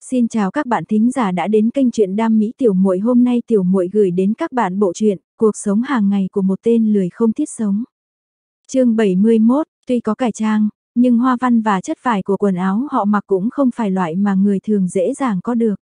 Xin chào các bạn thính giả đã đến kênh truyện Đam Mỹ Tiểu Muội. Hôm nay Tiểu Muội gửi đến các bạn bộ truyện Cuộc sống hàng ngày của một tên lười không thiết sống. Chương 71, tuy có cải trang, nhưng hoa văn và chất vải của quần áo họ mặc cũng không phải loại mà người thường dễ dàng có được.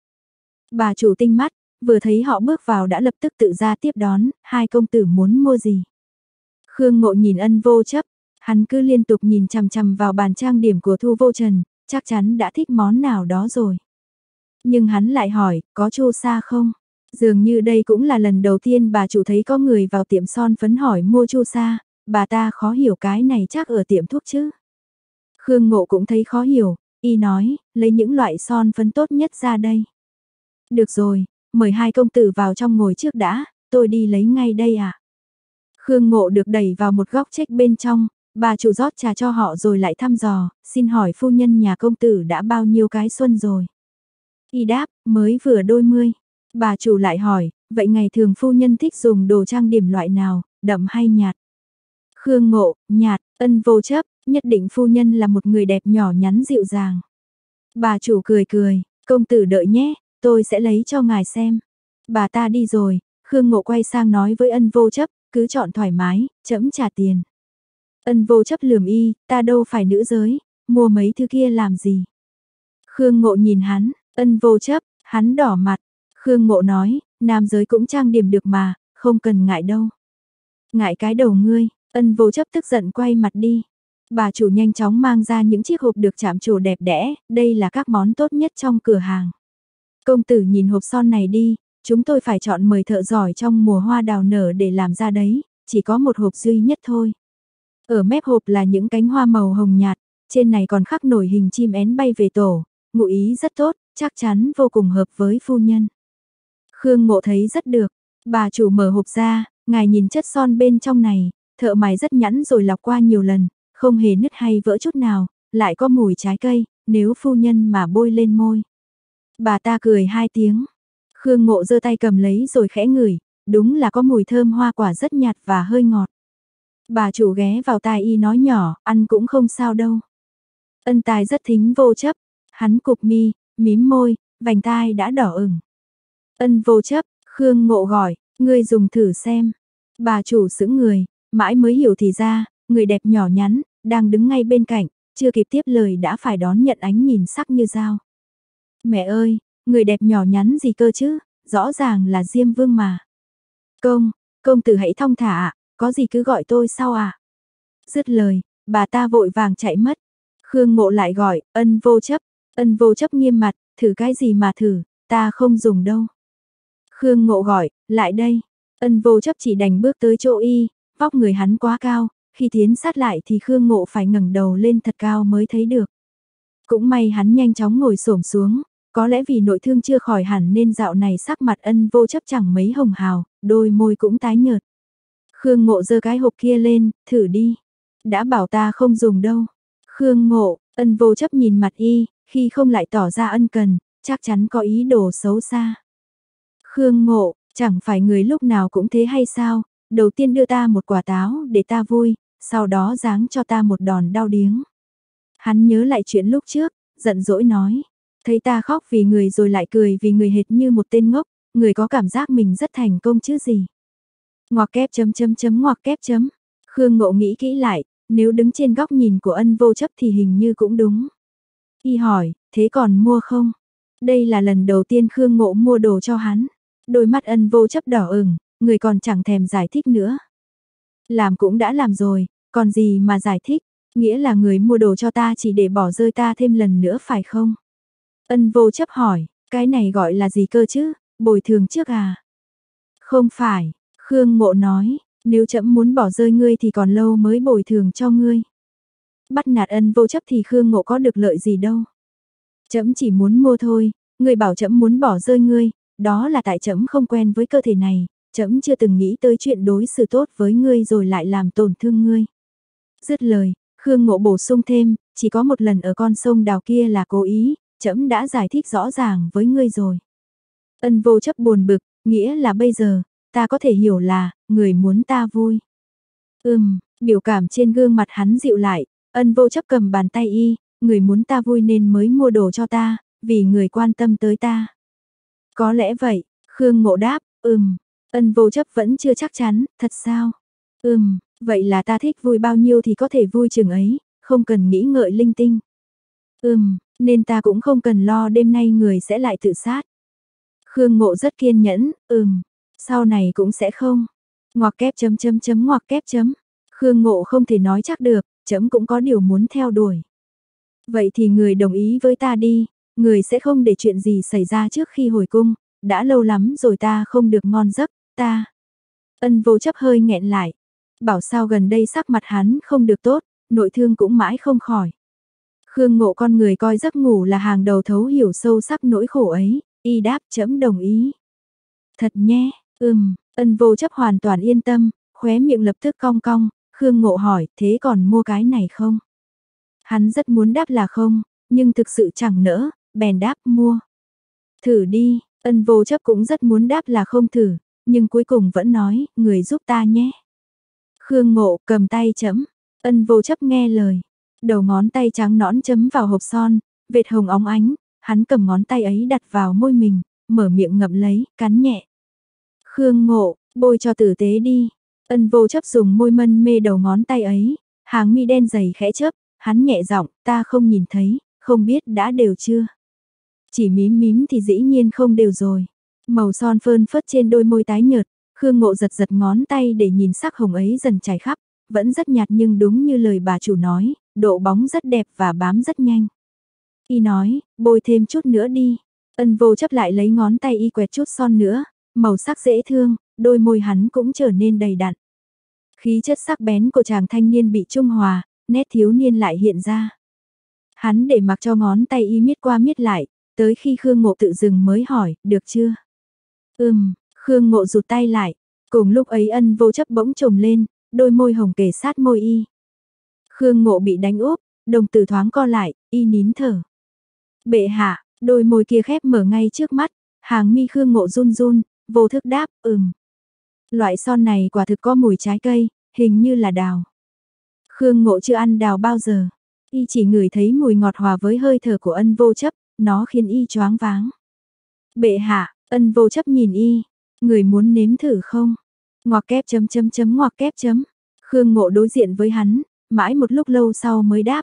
Bà chủ tinh mắt, vừa thấy họ bước vào đã lập tức tự ra tiếp đón, hai công tử muốn mua gì? Khương Ngộ nhìn Ân Vô Chấp, hắn cứ liên tục nhìn chằm chằm vào bàn trang điểm của Thu Vô Trần, chắc chắn đã thích món nào đó rồi. Nhưng hắn lại hỏi, có chu sa không? Dường như đây cũng là lần đầu tiên bà chủ thấy có người vào tiệm son phấn hỏi mua chu sa, bà ta khó hiểu cái này chắc ở tiệm thuốc chứ. Khương Ngộ cũng thấy khó hiểu, y nói, lấy những loại son phấn tốt nhất ra đây. Được rồi, mời hai công tử vào trong ngồi trước đã, tôi đi lấy ngay đây ạ. Khương Ngộ được đẩy vào một góc trách bên trong, bà chủ rót trà cho họ rồi lại thăm dò, xin hỏi phu nhân nhà công tử đã bao nhiêu cái xuân rồi? Y đáp, mới vừa đôi mươi. Bà chủ lại hỏi, vậy ngày thường phu nhân thích dùng đồ trang điểm loại nào, đậm hay nhạt? Khương Ngộ, nhạt. Ân Vô Chấp, nhất định phu nhân là một người đẹp nhỏ nhắn dịu dàng. Bà chủ cười cười, công tử đợi nhé, tôi sẽ lấy cho ngài xem. Bà ta đi rồi, Khương Ngộ quay sang nói với Ân Vô Chấp, cứ chọn thoải mái, trẫm trả tiền. Ân Vô Chấp lườm y, ta đâu phải nữ giới, mua mấy thứ kia làm gì? Khương Ngộ nhìn hắn, Ân Vô Chấp, hắn đỏ mặt. Khương Ngộ nói, nam giới cũng trang điểm được mà, không cần ngại đâu. Ngại cái đầu ngươi, Ân Vô Chấp tức giận quay mặt đi. Bà chủ nhanh chóng mang ra những chiếc hộp được chạm trổ đẹp đẽ, đây là các món tốt nhất trong cửa hàng. Công tử nhìn hộp son này đi, chúng tôi phải chọn 10 thợ giỏi trong mùa hoa đào nở để làm ra đấy, chỉ có một hộp duy nhất thôi. Ở mép hộp là những cánh hoa màu hồng nhạt, trên này còn khắc nổi hình chim én bay về tổ, ngụ ý rất tốt, chắc chắn vô cùng hợp với phu nhân. Khương Ngộ thấy rất được, bà chủ mở hộp ra, ngài nhìn chất son bên trong này, thợ mài rất nhẵn rồi lọc qua nhiều lần, không hề nứt hay vỡ chút nào, lại có mùi trái cây, nếu phu nhân mà bôi lên môi. Bà ta cười hai tiếng, Khương Ngộ giơ tay cầm lấy rồi khẽ ngửi, đúng là có mùi thơm hoa quả rất nhạt và hơi ngọt. Bà chủ ghé vào tai y nói nhỏ, ăn cũng không sao đâu. Ân Tài rất thính Vô Chấp, hắn cụp mi, mím môi, vành tai đã đỏ ửng. Ân Vô Chấp, Khương Ngộ gọi, ngươi dùng thử xem. Bà chủ sững người, mãi mới hiểu thì ra, người đẹp nhỏ nhắn, đang đứng ngay bên cạnh, chưa kịp tiếp lời đã phải đón nhận ánh nhìn sắc như dao. Mẹ ơi, người đẹp nhỏ nhắn gì cơ chứ, rõ ràng là Diêm Vương mà. Công tử hãy thong thả ạ, có gì cứ gọi tôi sau ạ. Dứt lời, bà ta vội vàng chạy mất. Khương Ngộ lại gọi, Ân Vô Chấp. Ân Vô Chấp nghiêm mặt, thử cái gì mà thử, ta không dùng đâu. Khương Ngộ gọi, lại đây. Ân Vô Chấp chỉ đành bước tới chỗ y, vóc người hắn quá cao, khi tiến sát lại thì Khương Ngộ phải ngẩng đầu lên thật cao mới thấy được. Cũng may hắn nhanh chóng ngồi xổm xuống, có lẽ vì nội thương chưa khỏi hẳn nên dạo này sắc mặt Ân Vô Chấp chẳng mấy hồng hào, đôi môi cũng tái nhợt. Khương Ngộ giơ cái hộp kia lên, thử đi. Đã bảo ta không dùng đâu. Khương Ngộ, Ân Vô Chấp nhìn mặt y, khi không lại tỏ ra ân cần, chắc chắn có ý đồ xấu xa. Khương Ngộ, chẳng phải người lúc nào cũng thế hay sao, đầu tiên đưa ta một quả táo để ta vui, sau đó giáng cho ta một đòn đau điếng. Hắn nhớ lại chuyện lúc trước, giận dỗi nói, thấy ta khóc vì người rồi lại cười vì người hệt như một tên ngốc, người có cảm giác mình rất thành công chứ gì. Ngoặc kép ngoặc kép chấm. Khương Ngộ nghĩ kỹ lại, nếu đứng trên góc nhìn của Ân Vô Chấp thì hình như cũng đúng. Y hỏi, thế còn mua không? Đây là lần đầu tiên Khương Ngộ mua đồ cho hắn. Đôi mắt Ân Vô Chấp đỏ ửng, người còn chẳng thèm giải thích nữa. Làm cũng đã làm rồi, còn gì mà giải thích, nghĩa là người mua đồ cho ta chỉ để bỏ rơi ta thêm lần nữa phải không? Ân Vô Chấp hỏi, cái này gọi là gì cơ chứ, bồi thường trước à? Không phải, Khương Ngộ nói, nếu trẫm muốn bỏ rơi ngươi thì còn lâu mới bồi thường cho ngươi. Bắt nạt Ân Vô Chấp thì Khương Ngộ có được lợi gì đâu. Trẫm chỉ muốn mua thôi, ngươi bảo trẫm muốn bỏ rơi ngươi, đó là tại trẫm không quen với cơ thể này, trẫm chưa từng nghĩ tới chuyện đối xử tốt với ngươi rồi lại làm tổn thương ngươi. Dứt lời, Khương Ngộ bổ sung thêm, chỉ có một lần ở con sông đào kia là cố ý, trẫm đã giải thích rõ ràng với ngươi rồi. Ân Vô Chấp buồn bực, nghĩa là bây giờ, ta có thể hiểu là, người muốn ta vui. Biểu cảm trên gương mặt hắn dịu lại, Ân Vô Chấp cầm bàn tay y, người muốn ta vui nên mới mua đồ cho ta, vì người quan tâm tới ta. Có lẽ vậy, Khương Ngộ đáp, Ân Vô Chấp vẫn chưa chắc chắn, thật sao? Vậy là ta thích vui bao nhiêu thì có thể vui chừng ấy, không cần nghĩ ngợi linh tinh. Nên ta cũng không cần lo đêm nay người sẽ lại tự sát. Khương Ngộ rất kiên nhẫn, sau này cũng sẽ không. Ngoặc kép chấm chấm chấm ngoặc kép chấm. Khương Ngộ không thể nói chắc được, chấm cũng có điều muốn theo đuổi. Vậy thì người đồng ý với ta đi, người sẽ không để chuyện gì xảy ra trước khi hồi cung, đã lâu lắm rồi ta không được ngon giấc, ta. Ân Vô Chấp hơi nghẹn lại, bảo sao gần đây sắc mặt hắn không được tốt, nội thương cũng mãi không khỏi. Khương Ngộ con người coi giấc ngủ là hàng đầu thấu hiểu sâu sắc nỗi khổ ấy, y đáp chấm đồng ý. Thật nhé, Ân Vô Chấp hoàn toàn yên tâm, khóe miệng lập tức cong cong, Khương Ngộ hỏi thế còn mua cái này không? Hắn rất muốn đáp là không, nhưng thực sự chẳng nỡ, bèn đáp mua. Thử đi, Ân Vô Chấp cũng rất muốn đáp là không thử, nhưng cuối cùng vẫn nói, người giúp ta nhé. Khương Ngộ cầm tay chấm, Ân Vô Chấp nghe lời, đầu ngón tay trắng nõn chấm vào hộp son, vệt hồng óng ánh, hắn cầm ngón tay ấy đặt vào môi mình, mở miệng ngậm lấy, cắn nhẹ. Khương Ngộ, bôi cho tử tế đi. Ân Vô Chấp dùng môi mân mê đầu ngón tay ấy, hàng mi đen dày khẽ chớp, hắn nhẹ giọng, ta không nhìn thấy, không biết đã đều chưa. Chỉ mím mím thì dĩ nhiên không đều rồi. Màu son phơn phớt trên đôi môi tái nhợt, Khương Ngộ giật giật ngón tay để nhìn sắc hồng ấy dần trải khắp, vẫn rất nhạt nhưng đúng như lời bà chủ nói, độ bóng rất đẹp và bám rất nhanh. Y nói, bôi thêm chút nữa đi. Ân Vô Chấp lại lấy ngón tay y quẹt chút son nữa, màu sắc dễ thương, đôi môi hắn cũng trở nên đầy đặn. Khí chất sắc bén của chàng thanh niên bị trung hòa, nét thiếu niên lại hiện ra. Hắn để mặc cho ngón tay y miết qua miết lại, tới khi Khương Ngộ tự dừng mới hỏi, được chưa? Khương Ngộ rụt tay lại, cùng lúc ấy Ân Vô Chấp bỗng trồm lên, đôi môi hồng kề sát môi y. Khương Ngộ bị đánh úp, đồng tử thoáng co lại, y nín thở. Bệ hạ, đôi môi kia khép mở ngay trước mắt, hàng mi Khương Ngộ run run, vô thức đáp, Loại son này quả thực có mùi trái cây, hình như là đào. Khương Ngộ chưa ăn đào bao giờ, y chỉ ngửi thấy mùi ngọt hòa với hơi thở của Ân Vô Chấp, nó khiến y choáng váng. Bệ hạ, Ân Vô Chấp nhìn y, người muốn nếm thử không? Ngoặc kép chấm chấm chấm ngoặc kép chấm. Khương Ngộ đối diện với hắn, mãi một lúc lâu sau mới đáp,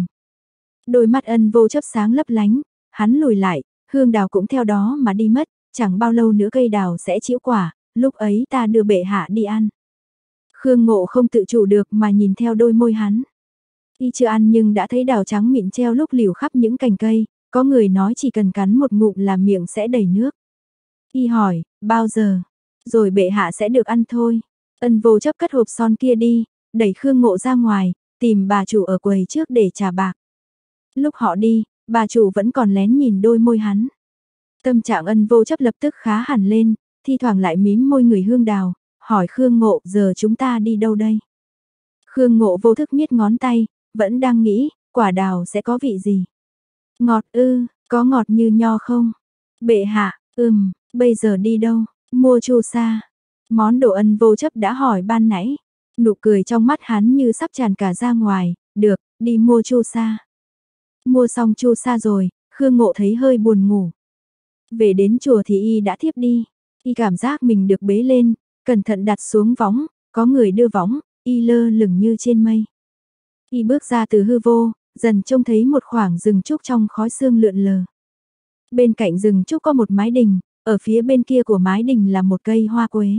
Đôi mắt Ân Vô Chấp sáng lấp lánh, hắn lùi lại, hương đào cũng theo đó mà đi mất, chẳng bao lâu nữa cây đào sẽ trĩu quả, lúc ấy ta đưa bệ hạ đi ăn. Khương Ngộ không tự chủ được mà nhìn theo đôi môi hắn. Y chưa ăn nhưng đã thấy đào trắng mịn treo lúc liều khắp những cành cây, có người nói chỉ cần cắn một ngụm là miệng sẽ đầy nước. Y hỏi, bao giờ? Rồi bệ hạ sẽ được ăn thôi. Ân Vô Chấp cất hộp son kia đi, đẩy Khương Ngộ ra ngoài, tìm bà chủ ở quầy trước để trả bạc. Lúc họ đi, bà chủ vẫn còn lén nhìn đôi môi hắn. Tâm trạng Ân Vô Chấp lập tức khá hẳn lên, thi thoảng lại mím môi người hương đào, hỏi Khương Ngộ giờ chúng ta đi đâu đây? Khương Ngộ vô thức miết ngón tay, vẫn đang nghĩ, quả đào sẽ có vị gì? Ngọt ư, có ngọt như nho không? Bệ hạ, bây giờ đi đâu? Mua chu sa. Món đồ Ân Vô Chấp đã hỏi ban nãy. Nụ cười trong mắt hắn như sắp tràn cả ra ngoài, được, đi mua chu sa. Mua xong chu sa rồi, Khương Ngộ thấy hơi buồn ngủ. Về đến chùa thì y đã thiếp đi. Y cảm giác mình được bế lên, cẩn thận đặt xuống võng, có người đưa võng, y lơ lửng như trên mây. Y bước ra từ hư vô, dần trông thấy một khoảng rừng trúc trong khói sương lượn lờ. Bên cạnh rừng trúc có một mái đình, ở phía bên kia của mái đình là một cây hoa quế.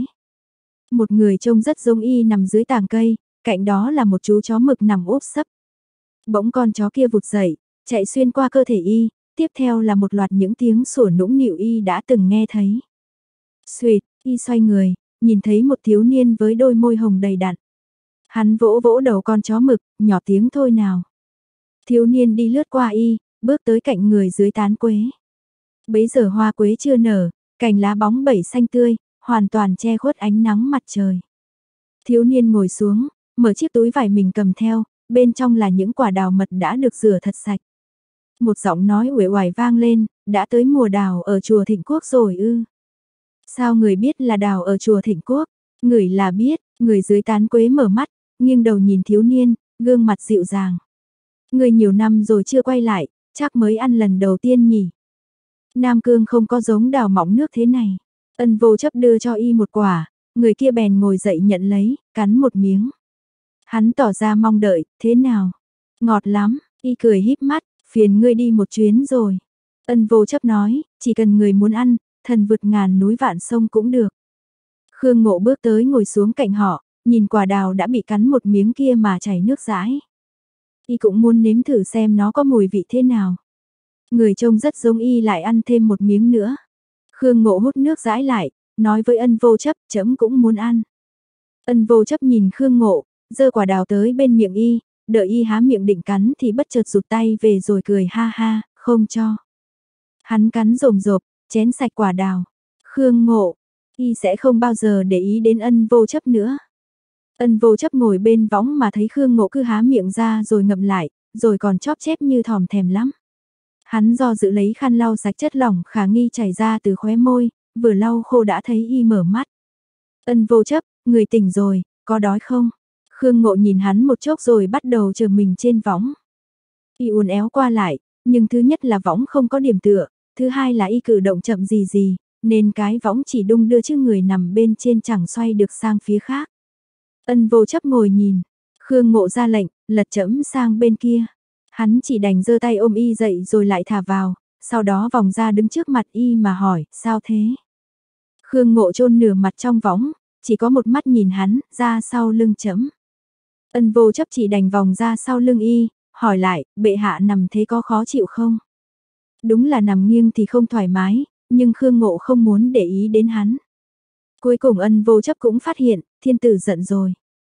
Một người trông rất giống y nằm dưới tàng cây, cạnh đó là một chú chó mực nằm úp sấp. Bỗng con chó kia vụt dậy, chạy xuyên qua cơ thể y, tiếp theo là một loạt những tiếng sủa nũng nịu y đã từng nghe thấy. Xuỵt, y xoay người, nhìn thấy một thiếu niên với đôi môi hồng đầy đặn. Hắn vỗ vỗ đầu con chó mực, nhỏ tiếng thôi nào. Thiếu niên đi lướt qua y, bước tới cạnh người dưới tán quế. Bấy giờ hoa quế chưa nở, cành lá bóng bẩy xanh tươi, hoàn toàn che khuất ánh nắng mặt trời. Thiếu niên ngồi xuống, mở chiếc túi vải mình cầm theo, bên trong là những quả đào mật đã được rửa thật sạch. Một giọng nói uể oải vang lên, đã tới mùa đào ở chùa Thịnh Quốc rồi ư? Sao người biết là đào ở chùa Thịnh Quốc? Người là biết, người dưới tán quế mở mắt, nghiêng đầu nhìn thiếu niên, gương mặt dịu dàng. Người nhiều năm rồi chưa quay lại, chắc mới ăn lần đầu tiên nhỉ? Nam Cương không có giống đào mọng nước thế này. Ân Vô Chấp đưa cho y một quả, người kia bèn ngồi dậy nhận lấy, cắn một miếng. Hắn tỏ ra mong đợi, thế nào? Ngọt lắm, y cười híp mắt, phiền ngươi đi một chuyến rồi. Ân Vô Chấp nói, chỉ cần người muốn ăn, thần vượt ngàn núi vạn sông cũng được. Khương Ngộ bước tới ngồi xuống cạnh họ, nhìn quả đào đã bị cắn một miếng kia mà chảy nước dãi. Y cũng muốn nếm thử xem nó có mùi vị thế nào. Người trông rất giống y lại ăn thêm một miếng nữa. Khương Ngộ hút nước dãi lại, nói với Ân Vô Chấp, trẫm cũng muốn ăn. Ân Vô Chấp nhìn Khương Ngộ, giơ quả đào tới bên miệng y, đợi y há miệng định cắn thì bất chợt rụt tay về rồi cười ha ha, không cho. Hắn cắn rồm rộp, chén sạch quả đào. Khương Ngộ, y sẽ không bao giờ để ý đến Ân Vô Chấp nữa. Ân Vô Chấp ngồi bên võng mà thấy Khương Ngộ cứ há miệng ra rồi ngậm lại, rồi còn chóp chép như thòm thèm lắm. Hắn do dự lấy khăn lau sạch chất lỏng khả nghi chảy ra từ khóe môi, vừa lau khô đã thấy y mở mắt. Ân Vô Chấp, người tỉnh rồi, có đói không? Khương Ngộ nhìn hắn một chốc rồi bắt đầu chờ mình trên võng. Y uốn éo qua lại, nhưng thứ nhất là võng không có điểm tựa, thứ hai là y cử động chậm gì, nên cái võng chỉ đung đưa chứ người nằm bên trên chẳng xoay được sang phía khác. Ân Vô Chấp ngồi nhìn, Khương Ngộ ra lệnh, lật chẫm sang bên kia. Hắn chỉ đành giơ tay ôm y dậy rồi lại thả vào, sau đó vòng ra đứng trước mặt y mà hỏi, sao thế? Khương Ngộ chôn nửa mặt trong võng, chỉ có một mắt nhìn hắn, ra sau lưng chẫm. Ân Vô Chấp chỉ đành vòng ra sau lưng y, hỏi lại, bệ hạ nằm thế có khó chịu không? Đúng là nằm nghiêng thì không thoải mái, nhưng Khương Ngộ không muốn để ý đến hắn. Cuối cùng Ân Vô Chấp cũng phát hiện, thiên tử giận rồi.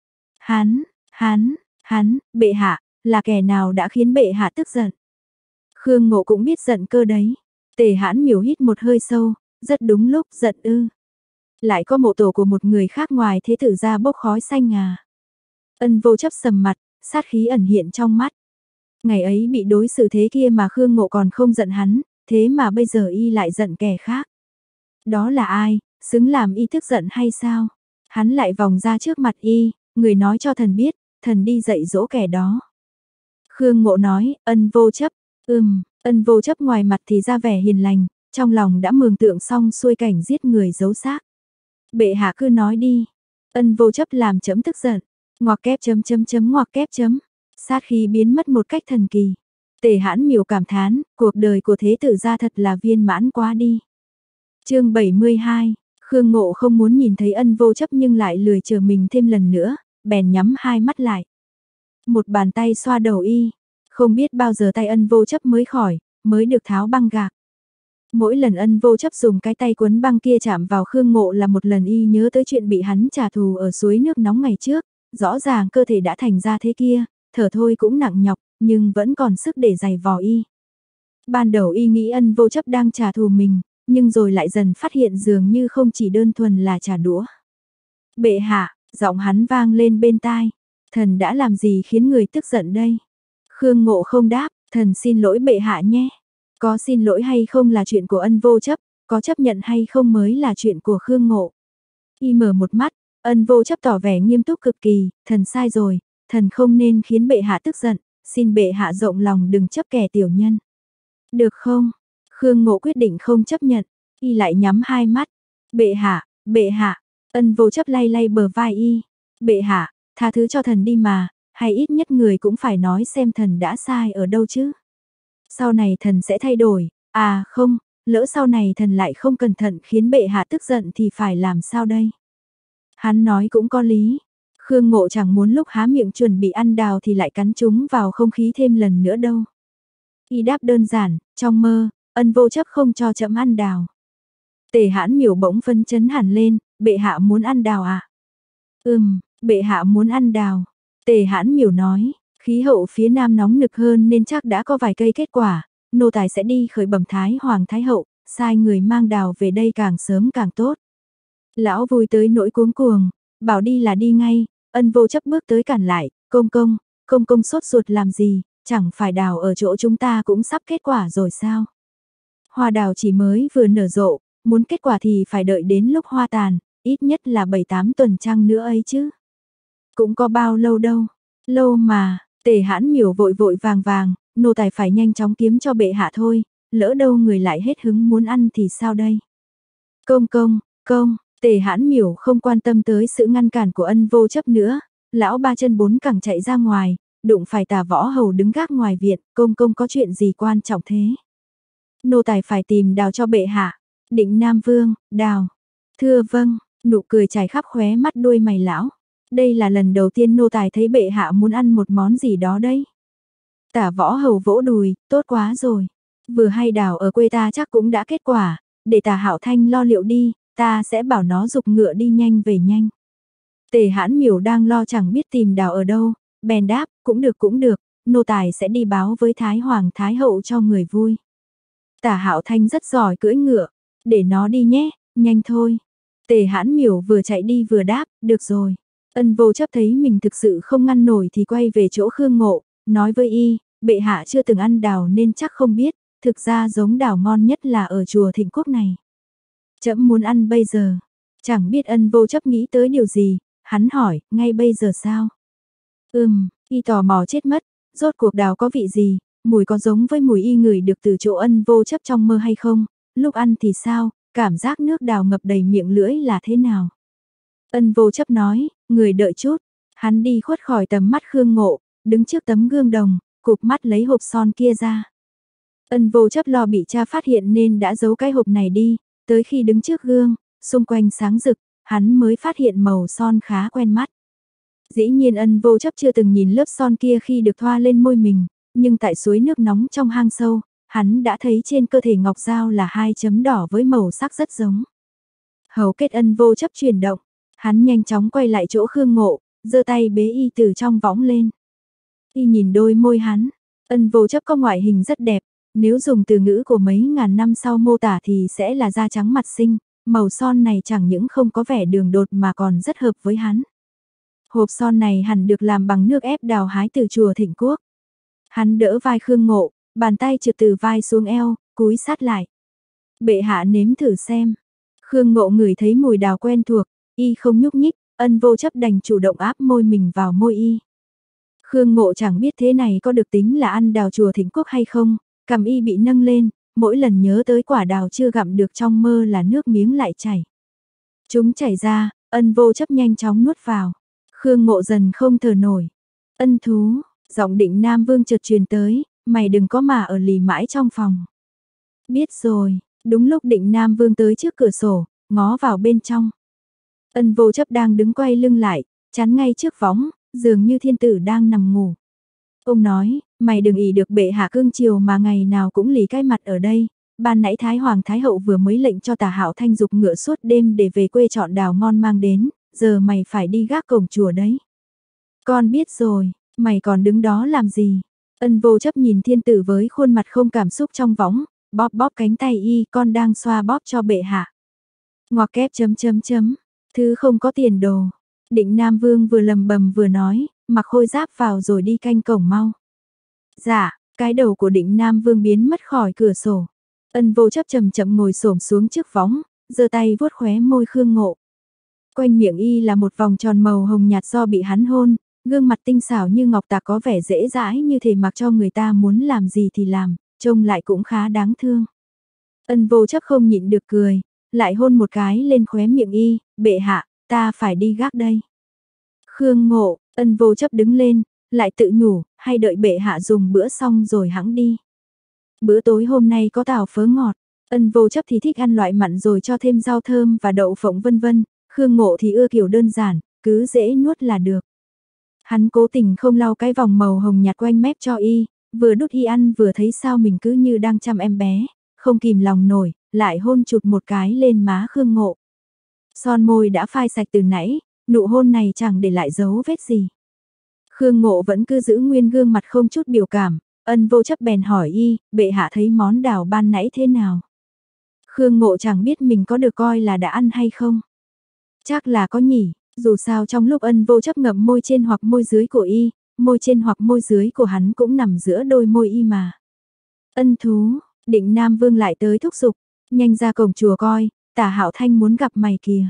Hắn, bệ hạ, là kẻ nào đã khiến bệ hạ tức giận? Khương Ngộ cũng biết giận cơ đấy. Tề Hãn Miểu hít một hơi sâu, rất đúng lúc giận ư. Lại có mộ tổ của một người khác ngoài thế tử ra bốc khói xanh à. Ân Vô Chấp sầm mặt, sát khí ẩn hiện trong mắt. Ngày ấy bị đối xử thế kia mà Khương Ngộ còn không giận hắn, thế mà bây giờ y lại giận kẻ khác. Đó là ai, xứng làm y tức giận hay sao? Hắn lại vòng ra trước mặt y, người nói cho thần biết, thần đi dạy dỗ kẻ đó. Khương Ngộ nói, Ân Vô Chấp, Ân Vô Chấp ngoài mặt thì ra vẻ hiền lành, trong lòng đã mường tượng xong xuôi cảnh giết người giấu xác. Bệ hạ cứ nói đi. Ân Vô Chấp làm chấm tức giận. Ngoặc kép ngoặc kép chấm. Sát khí biến mất một cách thần kỳ. Tề Hãn Miểu cảm thán, cuộc đời của thế tử gia thật là viên mãn quá đi. Chương 72, Khương Ngộ không muốn nhìn thấy Ân Vô Chấp nhưng lại lười chờ mình thêm lần nữa, bèn nhắm hai mắt lại. Một bàn tay xoa đầu y, không biết bao giờ tay Ân Vô Chấp mới khỏi, mới được tháo băng gạc. Mỗi lần Ân Vô Chấp dùng cái tay quấn băng kia chạm vào Khương Ngộ là một lần y nhớ tới chuyện bị hắn trả thù ở suối nước nóng ngày trước, rõ ràng cơ thể đã thành ra thế kia, thở thôi cũng nặng nhọc, nhưng vẫn còn sức để giày vò y. Ban đầu y nghĩ Ân Vô Chấp đang trả thù mình, nhưng rồi lại dần phát hiện dường như không chỉ đơn thuần là trả đũa. Bệ hạ, giọng hắn vang lên bên tai, thần đã làm gì khiến người tức giận đây? Khương Ngộ không đáp, thần xin lỗi bệ hạ nhé. Có xin lỗi hay không là chuyện của Ân Vô Chấp, có chấp nhận hay không mới là chuyện của Khương Ngộ. Y mở một mắt, Ân Vô Chấp tỏ vẻ nghiêm túc cực kỳ, thần sai rồi, thần không nên khiến bệ hạ tức giận, xin bệ hạ rộng lòng đừng chấp kẻ tiểu nhân. Được không? Khương Ngộ quyết định không chấp nhận, y lại nhắm hai mắt. Bệ hạ, Ân Vô Chấp lay lay bờ vai y. Bệ hạ, tha thứ cho thần đi mà, hay ít nhất người cũng phải nói xem thần đã sai ở đâu chứ. Sau này thần sẽ thay đổi, à không, lỡ sau này thần lại không cẩn thận khiến bệ hạ tức giận thì phải làm sao đây? Hắn nói cũng có lý. Khương Ngộ chẳng muốn lúc há miệng chuẩn bị ăn đào thì lại cắn chúng vào không khí thêm lần nữa đâu. Y đáp đơn giản, trong mơ, Ân Vô Chấp không cho trẫm ăn đào. Tề Hãn Miểu bỗng phấn chấn hẳn lên, bệ hạ muốn ăn đào à? Bệ hạ muốn ăn đào. Tề Hãn Miểu nói, khí hậu phía nam nóng nực hơn nên chắc đã có vài cây kết quả, nô tài sẽ đi khởi bẩm Thái Hoàng Thái Hậu, sai người mang đào về đây càng sớm càng tốt. Lão vui tới nỗi cuống cuồng, bảo đi là đi ngay. Ân Vô Chấp bước tới cản lại, công công sốt ruột làm gì, chẳng phải đào ở chỗ chúng ta cũng sắp kết quả rồi sao? Hoa đào chỉ mới vừa nở rộ, muốn kết quả thì phải đợi đến lúc hoa tàn, ít nhất là 7-8 tuần trăng nữa ấy chứ. Cũng có bao lâu đâu, lâu mà. Tề Hãn Miểu vội vàng, nô tài phải nhanh chóng kiếm cho bệ hạ thôi, lỡ đâu người lại hết hứng muốn ăn thì sao đây? Công công, công, Tề Hãn Miểu không quan tâm tới sự ngăn cản của Ân Vô Chấp nữa, lão ba chân bốn cẳng chạy ra ngoài, đụng phải Tả Võ Hầu đứng gác ngoài viện, công công có chuyện gì quan trọng thế? Nô tài phải tìm Đào cho bệ hạ. Định Nam Vương, Đào. Thưa vâng, nụ cười trải khắp khóe mắt đuôi mày lão. Đây là lần đầu tiên nô tài thấy bệ hạ muốn ăn một món gì đó đấy. Tả Võ Hầu vỗ đùi, tốt quá rồi. Vừa hay Đào ở quê ta chắc cũng đã kết quả, để Tả Hạo Thanh lo liệu đi, ta sẽ bảo nó giục ngựa đi nhanh về nhanh. Tề Hãn Miểu đang lo chẳng biết tìm Đào ở đâu, bèn đáp, cũng được, nô tài sẽ đi báo với Thái Hoàng Thái Hậu cho người vui. Tả Hạo Thanh rất giỏi cưỡi ngựa, để nó đi nhé, nhanh thôi. Tề Hãn Miểu vừa chạy đi vừa đáp, được rồi. Ân Vô Chấp thấy mình thực sự không ngăn nổi thì quay về chỗ Khương Ngộ, nói với y, bệ hạ chưa từng ăn đào nên chắc không biết, thực ra giống đào ngon nhất là ở chùa Thịnh Quốc này. Trẫm muốn ăn bây giờ. Chẳng biết Ân Vô Chấp nghĩ tới điều gì, hắn hỏi, ngay bây giờ sao? Y tò mò chết mất, rốt cuộc đào có vị gì, mùi có giống với mùi y ngửi được từ chỗ Ân Vô Chấp trong mơ hay không? Lúc ăn thì sao, cảm giác nước đào ngập đầy miệng lưỡi là thế nào? Ân Vô Chấp nói, người đợi chút. Hắn đi khuất khỏi tầm mắt Khương Ngộ, đứng trước tấm gương đồng, cụp mắt lấy hộp son kia ra. Ân Vô Chấp lo bị cha phát hiện nên đã giấu cái hộp này đi, tới khi đứng trước gương, xung quanh sáng rực, hắn mới phát hiện màu son khá quen mắt. Dĩ nhiên Ân Vô Chấp chưa từng nhìn lớp son kia khi được thoa lên môi mình, nhưng tại suối nước nóng trong hang sâu, hắn đã thấy trên cơ thể Ngọc Giao là 2 chấm đỏ với màu sắc rất giống. Hầu kết Ân Vô Chấp chuyển động, hắn nhanh chóng quay lại chỗ Khương Ngộ, giơ tay bế y từ trong võng lên. Y nhìn đôi môi hắn, Ân Vô Chấp có ngoại hình rất đẹp, nếu dùng từ ngữ của mấy ngàn năm sau mô tả thì sẽ là da trắng mặt xinh, màu son này chẳng những không có vẻ đường đột mà còn rất hợp với hắn. Hộp son này hẳn được làm bằng nước ép đào hái từ chùa Thịnh Quốc. Hắn đỡ vai Khương Ngộ, bàn tay trượt từ vai xuống eo, cúi sát lại. Bệ hạ nếm thử xem. Khương Ngộ ngửi thấy mùi đào quen thuộc, y không nhúc nhích, Ân Vô Chấp đành chủ động áp môi mình vào môi y. Khương Ngộ chẳng biết thế này có được tính là ăn đào chùa Thịnh Quốc hay không, cằm y bị nâng lên, mỗi lần nhớ tới quả đào chưa gặm được trong mơ là nước miếng lại chảy. Chúng chảy ra, Ân Vô Chấp nhanh chóng nuốt vào. Khương Ngộ dần không thở nổi. Ân thú, giọng Định Nam Vương chợt truyền tới, mày đừng có mà ở lì mãi trong phòng. Biết rồi, đúng lúc Định Nam Vương tới trước cửa sổ, ngó vào bên trong. Ân Vô Chấp đang đứng quay lưng lại, chắn ngay trước võng, dường như thiên tử đang nằm ngủ. Ông nói, mày đừng ỷ được bệ hạ cương chiều mà ngày nào cũng lì cái mặt ở đây. Ban nãy Thái Hoàng Thái Hậu vừa mới lệnh cho Tả Hạo Thanh giục ngựa suốt đêm để về quê chọn đào ngon mang đến, giờ mày phải đi gác cổng chùa đấy. Con biết rồi, mày còn đứng đó làm gì? Ân Vô Chấp nhìn thiên tử với khuôn mặt không cảm xúc trong võng, bóp bóp cánh tay y, con đang xoa bóp cho bệ hạ. Ngoặc kép chấm, thứ không có tiền đồ. Định Nam Vương vừa lầm bầm vừa nói, mặc khôi giáp vào rồi đi canh cổng mau. Dạ, cái đầu của Định Nam Vương biến mất khỏi cửa sổ. Ân Vô Chấp chậm chậm ngồi xổm xuống trước võng, giơ tay vuốt khóe môi Khương Ngộ. Quanh miệng y là một vòng tròn màu hồng nhạt do bị hắn hôn, gương mặt tinh xảo như ngọc tạc có vẻ dễ dãi như thể mặc cho người ta muốn làm gì thì làm, trông lại cũng khá đáng thương. Ân Vô Chấp không nhịn được cười, lại hôn một cái lên khóe miệng y, bệ hạ, ta phải đi gác đây. Khương Ngộ, Ân Vô Chấp đứng lên, lại tự nhủ, hay đợi bệ hạ dùng bữa xong rồi hẵng đi. Bữa tối hôm nay có tàu phớ ngọt, Ân Vô Chấp thì thích ăn loại mặn rồi cho thêm rau thơm và đậu phộng vân vân, Khương Ngộ thì ưa kiểu đơn giản, cứ dễ nuốt là được. Hắn cố tình không lau cái vòng màu hồng nhạt quanh mép cho y, vừa đút y ăn vừa thấy sao mình cứ như đang chăm em bé, không kìm lòng nổi, lại hôn chụt một cái lên má Khương Ngộ. Son môi đã phai sạch từ nãy, nụ hôn này chẳng để lại dấu vết gì. Khương Ngộ vẫn cứ giữ nguyên gương mặt không chút biểu cảm, Ân Vô Chấp bèn hỏi y, bệ hạ thấy món đào ban nãy thế nào? Khương Ngộ chẳng biết mình có được coi là đã ăn hay không. Chắc là có nhỉ, dù sao trong lúc Ân Vô Chấp ngậm môi trên hoặc môi dưới của y, môi trên hoặc môi dưới của hắn cũng nằm giữa đôi môi y mà. Ân thú, Định Nam Vương lại tới thúc giục, nhanh ra cổng chùa coi, Tả Hạo Thanh muốn gặp mày kìa.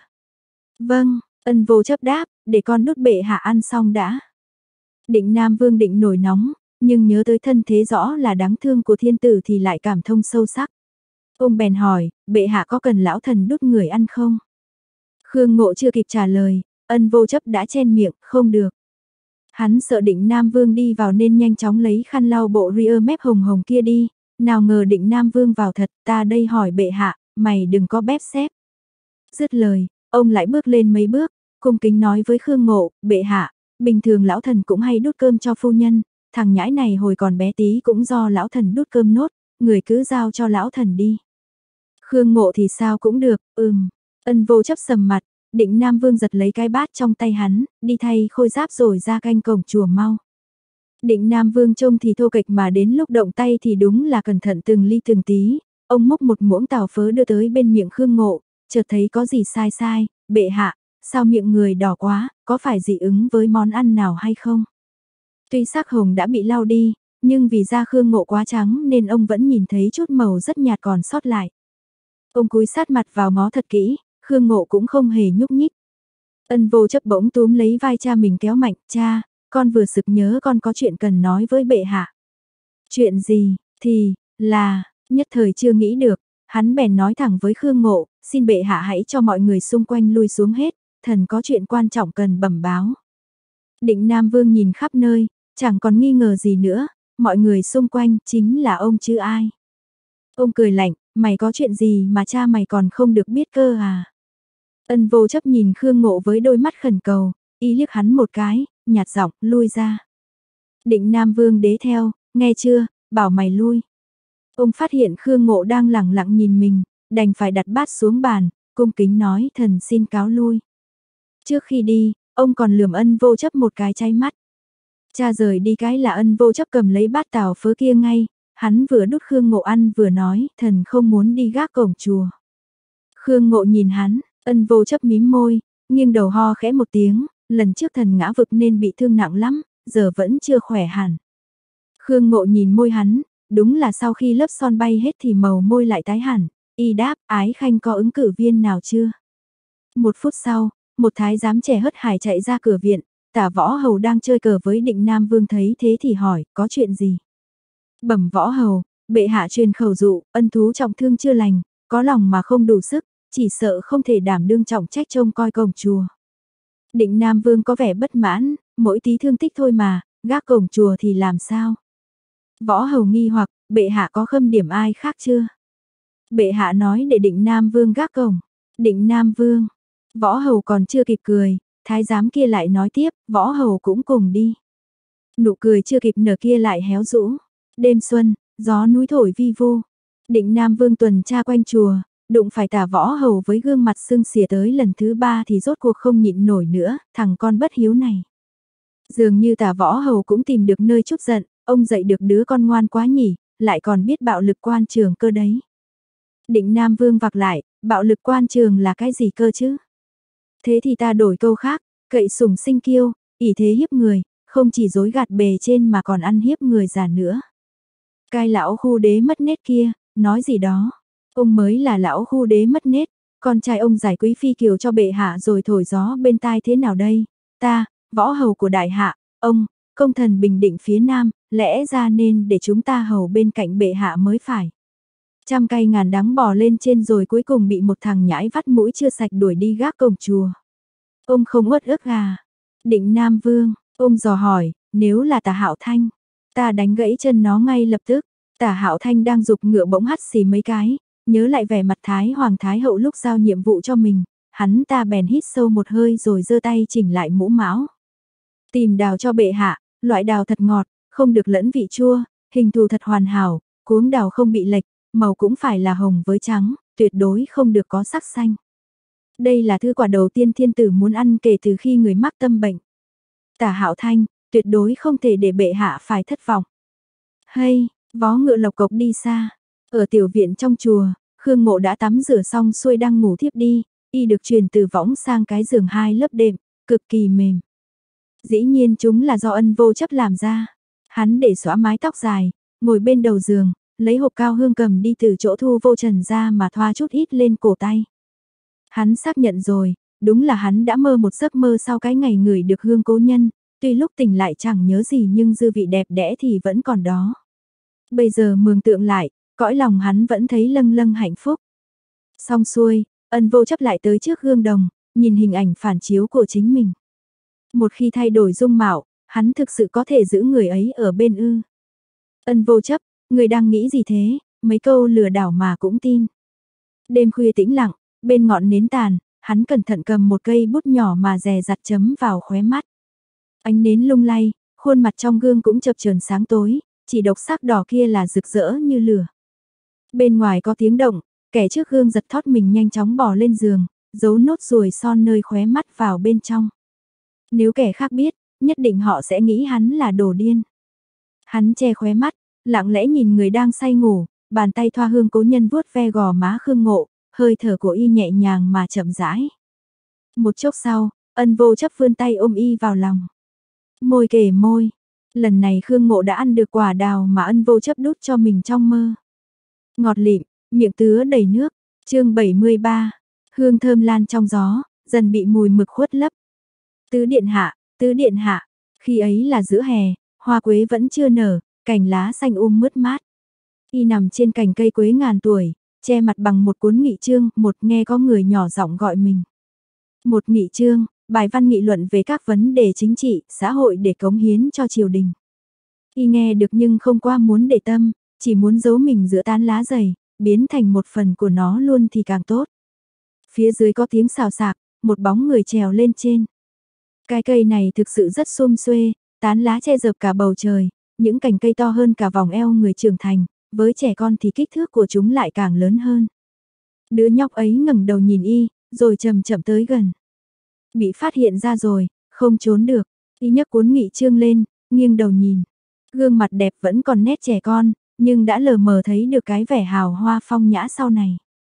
Vâng, Ân Vô Chấp đáp, để con đút bệ hạ ăn xong đã. Định Nam Vương định nổi nóng, nhưng nhớ tới thân thế rõ là đáng thương của thiên tử thì lại cảm thông sâu sắc. Ông bèn hỏi, bệ hạ có cần lão thần đút người ăn không? Khương Ngộ chưa kịp trả lời, Ân Vô Chấp đã chen miệng, không được. Hắn sợ Định Nam Vương đi vào nên nhanh chóng lấy khăn lau bộ ria mép hồng hồng kia đi, nào ngờ Định Nam Vương vào thật, ta đây hỏi bệ hạ, mày đừng có bép xép. Dứt lời, ông lại bước lên mấy bước, cung kính nói với Khương Ngộ, bệ hạ, bình thường lão thần cũng hay đút cơm cho phu nhân, thằng nhãi này hồi còn bé tí cũng do lão thần đút cơm nốt, người cứ giao cho lão thần đi. Khương Ngộ thì sao cũng được, Ân Vô Chấp sầm mặt, Định Nam Vương giật lấy cái bát trong tay hắn, đi thay khôi giáp rồi ra canh cổng chùa mau. Định Nam Vương trông thì thô kệch mà đến lúc động tay thì đúng là cẩn thận từng ly từng tí, ông múc một muỗng tàu phớ đưa tới bên miệng Khương Ngộ, chợt thấy có gì sai sai, bệ hạ, sao miệng người đỏ quá, có phải dị ứng với món ăn nào hay không? Tuy sắc hồng đã bị lau đi, nhưng vì da Khương Ngộ quá trắng nên ông vẫn nhìn thấy chút màu rất nhạt còn sót lại. Ông cúi sát mặt vào ngó thật kỹ, Khương Ngộ cũng không hề nhúc nhích. Ân Vô Chấp bỗng túm lấy vai cha mình kéo mạnh, cha, con vừa sực nhớ con có chuyện cần nói với bệ hạ. Chuyện gì, thì, là, nhất thời chưa nghĩ được, hắn bèn nói thẳng với Khương Ngộ, xin bệ hạ hãy cho mọi người xung quanh lui xuống hết, thần có chuyện quan trọng cần bẩm báo. Định Nam Vương nhìn khắp nơi, chẳng còn nghi ngờ gì nữa, mọi người xung quanh chính là ông chứ ai. Ông cười lạnh, mày có chuyện gì mà cha mày còn không được biết cơ à? Ân Vô Chấp nhìn Khương Ngộ với đôi mắt khẩn cầu, y liếc hắn một cái, nhạt giọng, lui ra. Định Nam Vương đế theo, nghe chưa, bảo mày lui. Ông phát hiện Khương Ngộ đang lẳng lặng nhìn mình, đành phải đặt bát xuống bàn, cung kính nói thần xin cáo lui. Trước khi đi, ông còn lườm Ân Vô Chấp một cái cháy mắt. Cha rời đi cái là Ân Vô Chấp cầm lấy bát tàu phớ kia ngay, hắn vừa đút Khương Ngộ ăn vừa nói thần không muốn đi gác cổng chùa. Khương Ngộ nhìn hắn, Ân Vô Chấp mím môi, nghiêng đầu ho khẽ một tiếng, lần trước thần ngã vực nên bị thương nặng lắm, giờ vẫn chưa khỏe hẳn. Khương Ngộ nhìn môi hắn, đúng là sau khi lớp son bay hết thì màu môi lại tái hẳn, y đáp, Ái Khanh có ứng cử viên nào chưa? Một phút sau, một thái giám trẻ hớt hải chạy ra cửa viện, Tả Võ Hầu đang chơi cờ với Định Nam Vương thấy thế thì hỏi, có chuyện gì? Bẩm Võ Hầu, bệ hạ truyền khẩu dụ, ân thú trọng thương chưa lành, có lòng mà không đủ sức, chỉ sợ không thể đảm đương trọng trách trông coi cổng chùa. Định Nam Vương có vẻ bất mãn, mỗi tí thương tích thôi mà, gác cổng chùa thì làm sao? Võ Hầu nghi hoặc, bệ hạ có khâm điểm ai khác chưa? Bệ hạ nói để Định Nam Vương gác cổng. Định Nam Vương. Võ Hầu còn chưa kịp cười, thái giám kia lại nói tiếp, Võ Hầu cũng cùng đi. Nụ cười chưa kịp nở kia lại héo rũ. Đêm xuân, gió núi thổi vi vu. Định Nam Vương tuần tra quanh chùa, đụng phải Tả Võ Hầu với gương mặt sưng xỉa tới lần thứ 3 thì rốt cuộc không nhịn nổi nữa, thằng con bất hiếu này. Dường như Tả Võ Hầu cũng tìm được nơi chút giận, ông dạy được đứa con ngoan quá nhỉ, lại còn biết bạo lực quan trường cơ đấy. Định Nam Vương vặc lại, bạo lực quan trường là cái gì cơ chứ? Thế thì ta đổi câu khác, cậy sủng sinh kiêu, ỷ thế hiếp người, không chỉ dối gạt bề trên mà còn ăn hiếp người già nữa. Cái lão khu đế mất nết kia, nói gì đó, ông mới là lão khu đế mất nết, con trai ông giải quý phi kiều cho bệ hạ rồi thổi gió bên tai thế nào đây? Ta, Võ Hầu của đại hạ, ông, công thần Bình Định phía Nam, lẽ ra nên để chúng ta hầu bên cạnh bệ hạ mới phải. Trăm cay ngàn đắng bò lên trên rồi cuối cùng bị một thằng nhãi vắt mũi chưa sạch đuổi đi gác cổng chùa. Ông không uất ức à? Định Nam Vương, ông dò hỏi, nếu là Tả Hạo Thanh, ta đánh gãy chân nó ngay lập tức. Tả Hạo Thanh đang giục ngựa bỗng hắt xì mấy cái, nhớ lại vẻ mặt Thái Hoàng Thái Hậu lúc giao nhiệm vụ cho mình, hắn ta bèn hít sâu một hơi rồi giơ tay chỉnh lại mũ mão. Tìm đào cho bệ hạ, loại đào thật ngọt, không được lẫn vị chua, hình thù thật hoàn hảo, cuống đào không bị lệch, màu cũng phải là hồng với trắng, tuyệt đối không được có sắc xanh. Đây là thứ quả đầu tiên thiên tử muốn ăn kể từ khi người mắc tâm bệnh. Tả Hạo Thanh, tuyệt đối không thể để bệ hạ phải thất vọng. Hay, vó ngựa lộc cộc đi xa. Ở tiểu viện trong chùa, Khương Ngộ đã tắm rửa xong xuôi đang ngủ thiếp đi, y được truyền từ võng sang cái giường 2 lớp đệm, cực kỳ mềm. Dĩ nhiên chúng là do Ân Vô Chấp làm ra. Hắn để xõa mái tóc dài, ngồi bên đầu giường, lấy hộp cao hương cầm đi từ chỗ Thu Vô Trần ra mà thoa chút ít lên cổ tay. Hắn xác nhận rồi, đúng là hắn đã mơ một giấc mơ sau cái ngày ngửi được hương cố nhân, tuy lúc tỉnh lại chẳng nhớ gì nhưng dư vị đẹp đẽ thì vẫn còn đó. Bây giờ mường tượng lại, cõi lòng hắn vẫn thấy lâng lâng hạnh phúc. Xong xuôi, Ân Vô Chấp lại tới trước gương đồng, nhìn hình ảnh phản chiếu của chính mình. Một khi thay đổi dung mạo, hắn thực sự có thể giữ người ấy ở bên ư? Ân Vô Chấp, người đang nghĩ gì thế? Mấy câu lừa đảo mà cũng tin. Đêm khuya tĩnh lặng, bên ngọn nến tàn, hắn cẩn thận cầm một cây bút nhỏ mà dè dặt chấm vào khóe mắt. Ánh nến lung lay, khuôn mặt trong gương cũng chập chờn sáng tối, chỉ độc sắc đỏ kia là rực rỡ như lửa. Bên ngoài có tiếng động, kẻ trước gương giật thót mình nhanh chóng bỏ lên giường, giấu nốt ruồi son nơi khóe mắt vào bên trong. Nếu kẻ khác biết, nhất định họ sẽ nghĩ hắn là đồ điên. Hắn che khóe mắt, lặng lẽ nhìn người đang say ngủ, bàn tay thoa hương cố nhân vuốt ve gò má Khương Ngộ, hơi thở của y nhẹ nhàng mà chậm rãi. Một chốc sau, Ân Vô Chấp vươn tay ôm y vào lòng. Môi kề môi, lần này Khương Ngộ đã ăn được quả đào mà Ân Vô Chấp đút cho mình trong mơ. Ngọt lịm, miệng tứa đầy nước, chương 73, hương thơm lan trong gió, dần bị mùi mực khuất lấp. Tứ điện hạ, khi ấy là giữa hè, hoa quế vẫn chưa nở, cành lá xanh mướt mát. Y nằm trên cành cây quế ngàn tuổi, che mặt bằng một cuốn nghị chương, một nghe có người nhỏ giọng gọi mình. Một nghị chương, bài văn nghị luận về các vấn đề chính trị, xã hội để cống hiến cho triều đình. Y nghe được nhưng không qua muốn để tâm, chỉ muốn giấu mình giữa tán lá dày, biến thành một phần của nó luôn thì càng tốt. Phía dưới có tiếng xào xạc, một bóng người trèo lên trên. Cái cây này thực sự rất sum xuê, tán lá che dập cả bầu trời, những cành cây to hơn cả vòng eo người trưởng thành, với trẻ con thì kích thước của chúng lại càng lớn hơn. Đứa nhóc ấy ngẩng đầu nhìn y, rồi chậm chậm tới gần. Bị phát hiện ra rồi, không trốn được, y nhấc cuốn nghị chương lên, nghiêng đầu nhìn. Gương mặt đẹp vẫn còn nét trẻ con, nhưng đã lờ mờ thấy được cái vẻ hào hoa phong nhã sau này.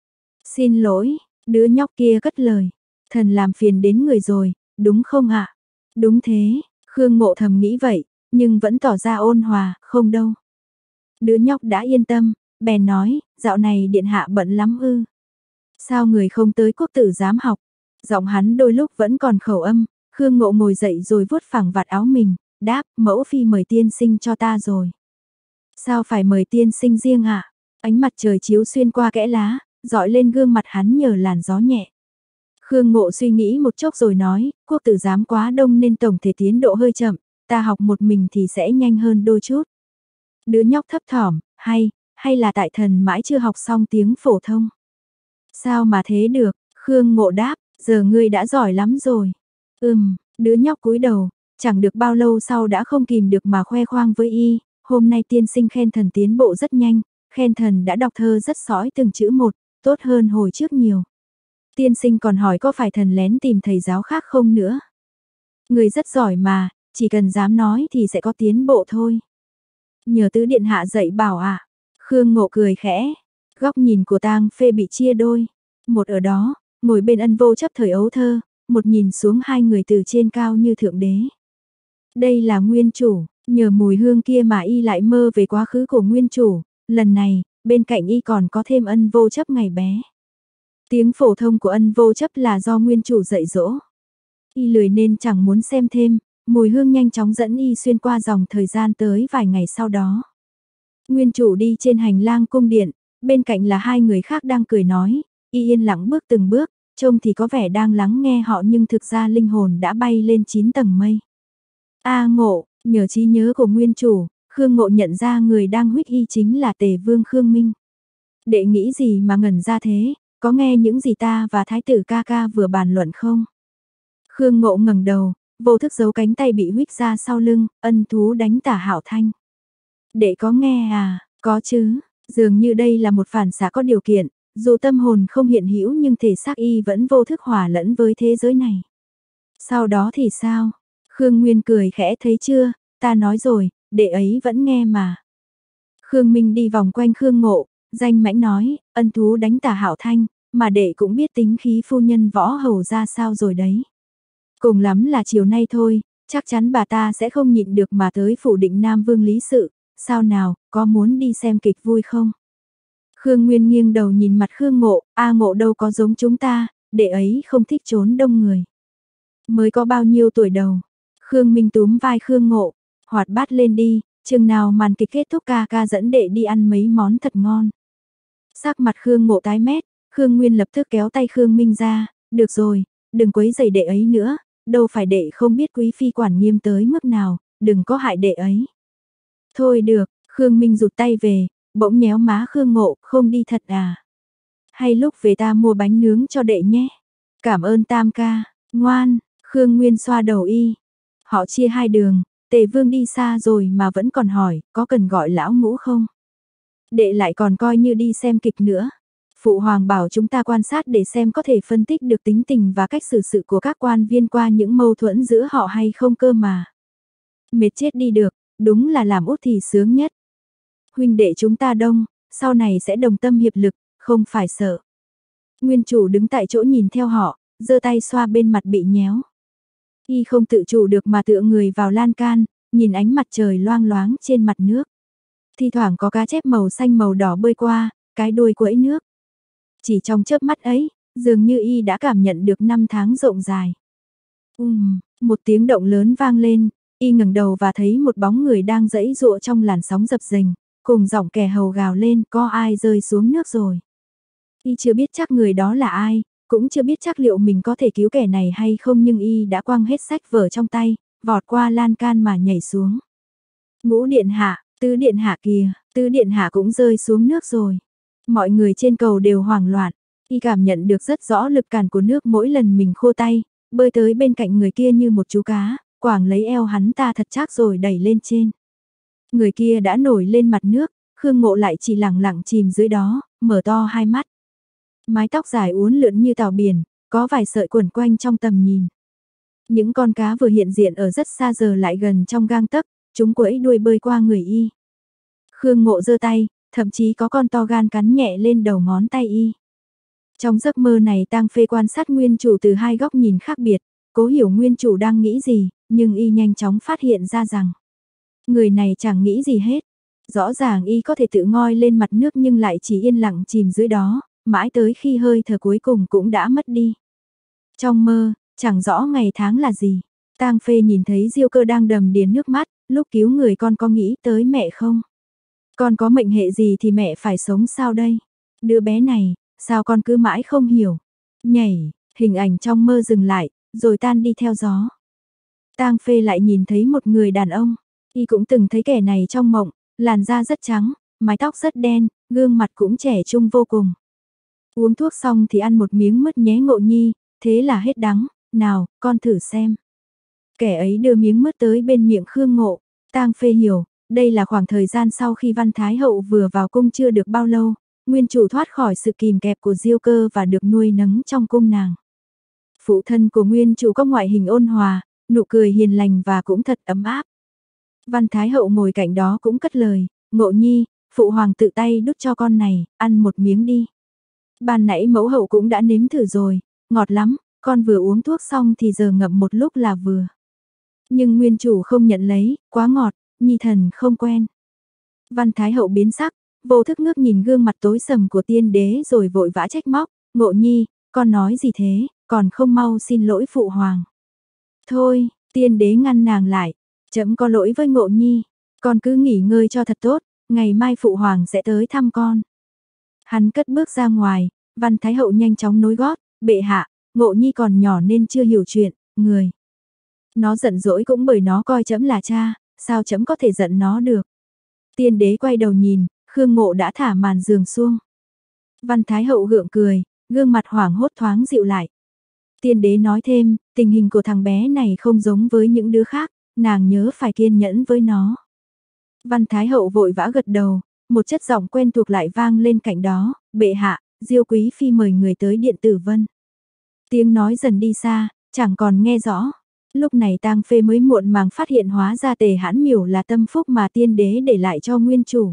Xin lỗi, đứa nhóc kia cất lời, thần làm phiền đến người rồi, đúng không ạ? Đúng thế, Khương Ngộ thầm nghĩ vậy, nhưng vẫn tỏ ra ôn hòa, không đâu. Đứa nhóc đã yên tâm, bèn nói, dạo này điện hạ bận lắm ư? Sao người không tới quốc tử giám học? Giọng hắn đôi lúc vẫn còn khẩu âm, Khương Ngộ ngồi dậy rồi vuốt phẳng vạt áo mình, đáp, mẫu phi mời tiên sinh cho ta rồi. Sao phải mời tiên sinh riêng ạ? Ánh mặt trời chiếu xuyên qua kẽ lá, dọi lên gương mặt hắn nhờ làn gió nhẹ. Khương Ngộ suy nghĩ một chốc rồi nói, quốc tử giám quá đông nên tổng thể tiến độ hơi chậm, ta học một mình thì sẽ nhanh hơn đôi chút. Đứa nhóc thấp thỏm, hay là tại thần mãi chưa học xong tiếng phổ thông. Sao mà thế được, Khương Ngộ đáp, giờ ngươi đã giỏi lắm rồi. Đứa nhóc cúi đầu, chẳng được bao lâu sau đã không kìm được mà khoe khoang với y, hôm nay tiên sinh khen thần tiến bộ rất nhanh, khen thần đã đọc thơ rất sõi từng chữ một, tốt hơn hồi trước nhiều. Tiên sinh còn hỏi có phải thần lén tìm thầy giáo khác không nữa. Người rất giỏi mà, chỉ cần dám nói thì sẽ có tiến bộ thôi. Nhờ tứ điện hạ dạy bảo à? Khương Ngộ cười khẽ, góc nhìn của Tang Phê bị chia đôi. Một ở đó, ngồi bên Ân Vô Chấp thời ấu thơ, một nhìn xuống hai người từ trên cao như thượng đế. Đây là nguyên chủ, nhờ mùi hương kia mà y lại mơ về quá khứ của nguyên chủ, lần này, bên cạnh y còn có thêm Ân Vô Chấp ngày bé. Tiếng phổ thông của Ân Vô Chấp là do nguyên chủ dạy dỗ. Y lười nên chẳng muốn xem thêm, mùi hương nhanh chóng dẫn y xuyên qua dòng thời gian tới vài ngày sau đó. Nguyên chủ đi trên hành lang cung điện, bên cạnh là hai người khác đang cười nói, y yên lặng bước từng bước, trông thì có vẻ đang lắng nghe họ nhưng thực ra linh hồn đã bay lên 9 tầng mây. Ngộ, nhờ trí nhớ của nguyên chủ, Khương Ngộ nhận ra người đang huých y chính là Tề Vương Khương Minh. Đệ nghĩ gì mà ngẩn ra thế, có nghe những gì ta và thái tử ca ca vừa bàn luận không? Khương Ngộ ngẩng đầu, vô thức giấu cánh tay bị huých ra sau lưng, ân thú đánh Tả Hạo Thanh. Đệ có nghe à? Có chứ, dường như đây là một phản xạ có điều kiện, dù tâm hồn không hiện hữu nhưng thể xác y vẫn vô thức hòa lẫn với thế giới này. Sau đó thì sao? Khương Nguyên cười khẽ, thấy chưa, ta nói rồi, đệ ấy vẫn nghe mà. Khương Minh đi vòng quanh Khương Ngộ, danh mãnh nói, ân thú đánh Tả Hạo Thanh, mà đệ cũng biết tính khí phu nhân võ hầu ra sao rồi đấy. Cùng lắm là chiều nay thôi, chắc chắn bà ta sẽ không nhịn được mà tới phủ Định Nam Vương lý sự, sao nào, có muốn đi xem kịch vui không? Khương Nguyên nghiêng đầu nhìn mặt Khương Ngộ, Ngộ đâu có giống chúng ta, đệ ấy không thích trốn đông người. Mới có bao nhiêu tuổi đầu? Khương Minh túm vai Khương Ngộ, hoạt bát lên đi, chừng nào màn kịch kết thúc ca ca dẫn đệ đi ăn mấy món thật ngon. Sắc mặt Khương Ngộ tái mét, Khương Nguyên lập tức kéo tay Khương Minh ra, được rồi, đừng quấy rầy đệ ấy nữa, đâu phải đệ không biết quý phi quản nghiêm tới mức nào, đừng có hại đệ ấy. Thôi được, Khương Minh rụt tay về, bỗng nhéo má Khương Ngộ, không đi thật à? Hay lúc về ta mua bánh nướng cho đệ nhé. Cảm ơn tam ca, ngoan, Khương Nguyên xoa đầu y. Họ chia hai đường, Tề Vương đi xa rồi mà vẫn còn hỏi, có cần gọi lão ngũ không? Đệ lại còn coi như đi xem kịch nữa. Phụ hoàng bảo chúng ta quan sát để xem có thể phân tích được tính tình và cách xử sự của các quan viên qua những mâu thuẫn giữa họ hay không cơ mà. Mệt chết đi được, đúng là làm út thì sướng nhất. Huynh đệ chúng ta đông, sau này sẽ đồng tâm hiệp lực, không phải sợ. Nguyên chủ đứng tại chỗ nhìn theo họ, giơ tay xoa bên mặt bị nhéo. Y không tự chủ được mà tựa người vào lan can, nhìn ánh mặt trời loang loáng trên mặt nước. Thi thoảng có cá chép màu xanh màu đỏ bơi qua, cái đuôi quẫy nước. Chỉ trong chớp mắt ấy, dường như Y đã cảm nhận được năm tháng rộng dài. Một tiếng động lớn vang lên, Y ngẩng đầu và thấy một bóng người đang giãy giụa trong làn sóng dập dềnh, cùng giọng kẻ hầu gào lên, có ai rơi xuống nước rồi. Y chưa biết chắc người đó là ai, cũng chưa biết chắc liệu mình có thể cứu kẻ này hay không, nhưng Y đã quăng hết sách vở trong tay, vọt qua lan can mà nhảy xuống. Ngũ điện hạ, tứ điện hạ kìa, tứ điện hạ cũng rơi xuống nước rồi. Mọi người trên cầu đều hoảng loạn, Y cảm nhận được rất rõ lực cản của nước mỗi lần mình khô tay, bơi tới bên cạnh người kia như một chú cá, quàng lấy eo hắn ta thật chắc rồi đẩy lên trên. Người kia đã nổi lên mặt nước, Khương Ngộ lại chỉ lẳng lặng chìm dưới đó, mở to hai mắt. Mái tóc dài uốn lượn như tảo biển, có vài sợi quẩn quanh trong tầm nhìn. Những con cá vừa hiện diện ở rất xa giờ lại gần trong gang tấc, chúng quẫy đuôi bơi qua người Y. Khương Ngộ giơ tay, thậm chí có con to gan cắn nhẹ lên đầu ngón tay Y. Trong giấc mơ này Tang Phê quan sát nguyên chủ từ hai góc nhìn khác biệt, cố hiểu nguyên chủ đang nghĩ gì, nhưng Y nhanh chóng phát hiện ra rằng người này chẳng nghĩ gì hết. Rõ ràng Y có thể tự ngoi lên mặt nước nhưng lại chỉ yên lặng chìm dưới đó, mãi tới khi hơi thở cuối cùng cũng đã mất đi. Trong mơ, chẳng rõ ngày tháng là gì, Tang Phê nhìn thấy Diêu Cơ đang đầm đìa nước mắt, lúc cứu người con có nghĩ tới mẹ không? Con có mệnh hệ gì thì mẹ phải sống sao đây? Đứa bé này, sao con cứ mãi không hiểu? Nhảy, hình ảnh trong mơ dừng lại, rồi tan đi theo gió. Tang Phê lại nhìn thấy một người đàn ông, Y cũng từng thấy kẻ này trong mộng, làn da rất trắng, mái tóc rất đen, gương mặt cũng trẻ trung vô cùng. Uống thuốc xong thì ăn một miếng mứt nhé Ngộ Nhi, thế là hết đắng, nào, con thử xem. Kẻ ấy đưa miếng mứt tới bên miệng Khương Ngộ, Tang Phê hiểu, đây là khoảng thời gian sau khi Văn Thái Hậu vừa vào cung chưa được bao lâu, nguyên chủ thoát khỏi sự kìm kẹp của Diêu Cơ và được nuôi nấng trong cung nàng. Phụ thân của nguyên chủ có ngoại hình ôn hòa, nụ cười hiền lành và cũng thật ấm áp. Văn Thái Hậu ngồi cạnh đó cũng cất lời, Ngộ Nhi, phụ hoàng tự tay đút cho con này, ăn một miếng đi. Ban nãy mẫu hậu cũng đã nếm thử rồi, ngọt lắm, con vừa uống thuốc xong thì giờ ngậm một lúc là vừa. Nhưng nguyên chủ không nhận lấy, quá ngọt, Nhi thần không quen. Văn Thái Hậu biến sắc, vô thức ngước nhìn gương mặt tối sầm của tiên đế rồi vội vã trách móc, Ngộ Nhi, con nói gì thế, còn không mau xin lỗi phụ hoàng. Thôi, tiên đế ngăn nàng lại, trẫm có lỗi với Ngộ Nhi, con cứ nghỉ ngơi cho thật tốt, ngày mai phụ hoàng sẽ tới thăm con. Hắn cất bước ra ngoài, Văn Thái Hậu nhanh chóng nối gót, bệ hạ, Ngộ Nhi còn nhỏ nên chưa hiểu chuyện, người. Nó giận dỗi cũng bởi nó coi trẫm là cha, sao trẫm có thể giận nó được. Tiên đế quay đầu nhìn, Khương Ngộ đã thả màn giường xuông. Văn Thái Hậu gượng cười, gương mặt hoảng hốt thoáng dịu lại. Tiên đế nói thêm, tình hình của thằng bé này không giống với những đứa khác, nàng nhớ phải kiên nhẫn với nó. Văn Thái Hậu vội vã gật đầu, một chất giọng quen thuộc lại vang lên cạnh đó, bệ hạ, Diêu quý phi mời người tới điện Tử Vân. Tiếng nói dần đi xa, chẳng còn nghe rõ. Lúc này Tang Phê mới muộn màng phát hiện hóa ra Tề Hãn Miểu là tâm phúc mà tiên đế để lại cho nguyên chủ.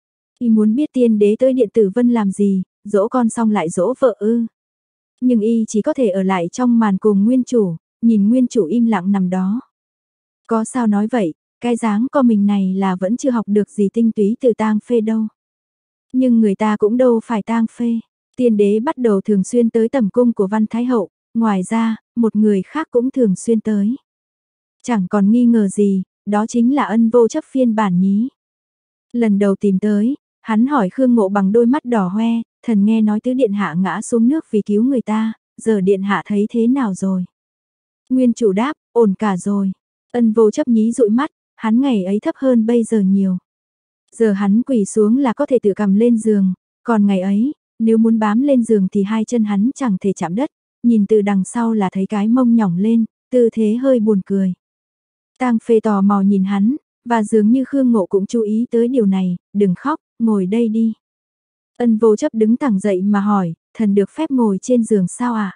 Y muốn biết tiên đế tới điện Tử Vân làm gì, dỗ con xong lại dỗ vợ ư. Nhưng Y chỉ có thể ở lại trong màn cùng nguyên chủ, nhìn nguyên chủ im lặng nằm đó. Có sao nói vậy, cái dáng co mình này là vẫn chưa học được gì tinh túy từ Tang Phê đâu. Nhưng người ta cũng đâu phải Tang Phê, tiên đế bắt đầu thường xuyên tới tẩm cung của Văn Thái Hậu, ngoài ra, một người khác cũng thường xuyên tới. Chẳng còn nghi ngờ gì, đó chính là Ân Vô Chấp phiên bản nhí. Lần đầu tìm tới, hắn hỏi Khương Ngộ bằng đôi mắt đỏ hoe, thần nghe nói tứ điện hạ ngã xuống nước vì cứu người ta, giờ điện hạ thấy thế nào rồi? Nguyên chủ đáp, ổn cả rồi. Ân Vô Chấp nhí dụi mắt, hắn ngày ấy thấp hơn bây giờ nhiều. Giờ hắn quỳ xuống là có thể tự cầm lên giường, còn ngày ấy, nếu muốn bám lên giường thì hai chân hắn chẳng thể chạm đất, nhìn từ đằng sau là thấy cái mông nhỏng lên, tư thế hơi buồn cười. Tang Phê tò mò nhìn hắn, và dường như Khương Ngộ cũng chú ý tới điều này, đừng khóc, ngồi đây đi. Ân Vô Chấp đứng thẳng dậy mà hỏi, thần được phép ngồi trên giường sao ạ?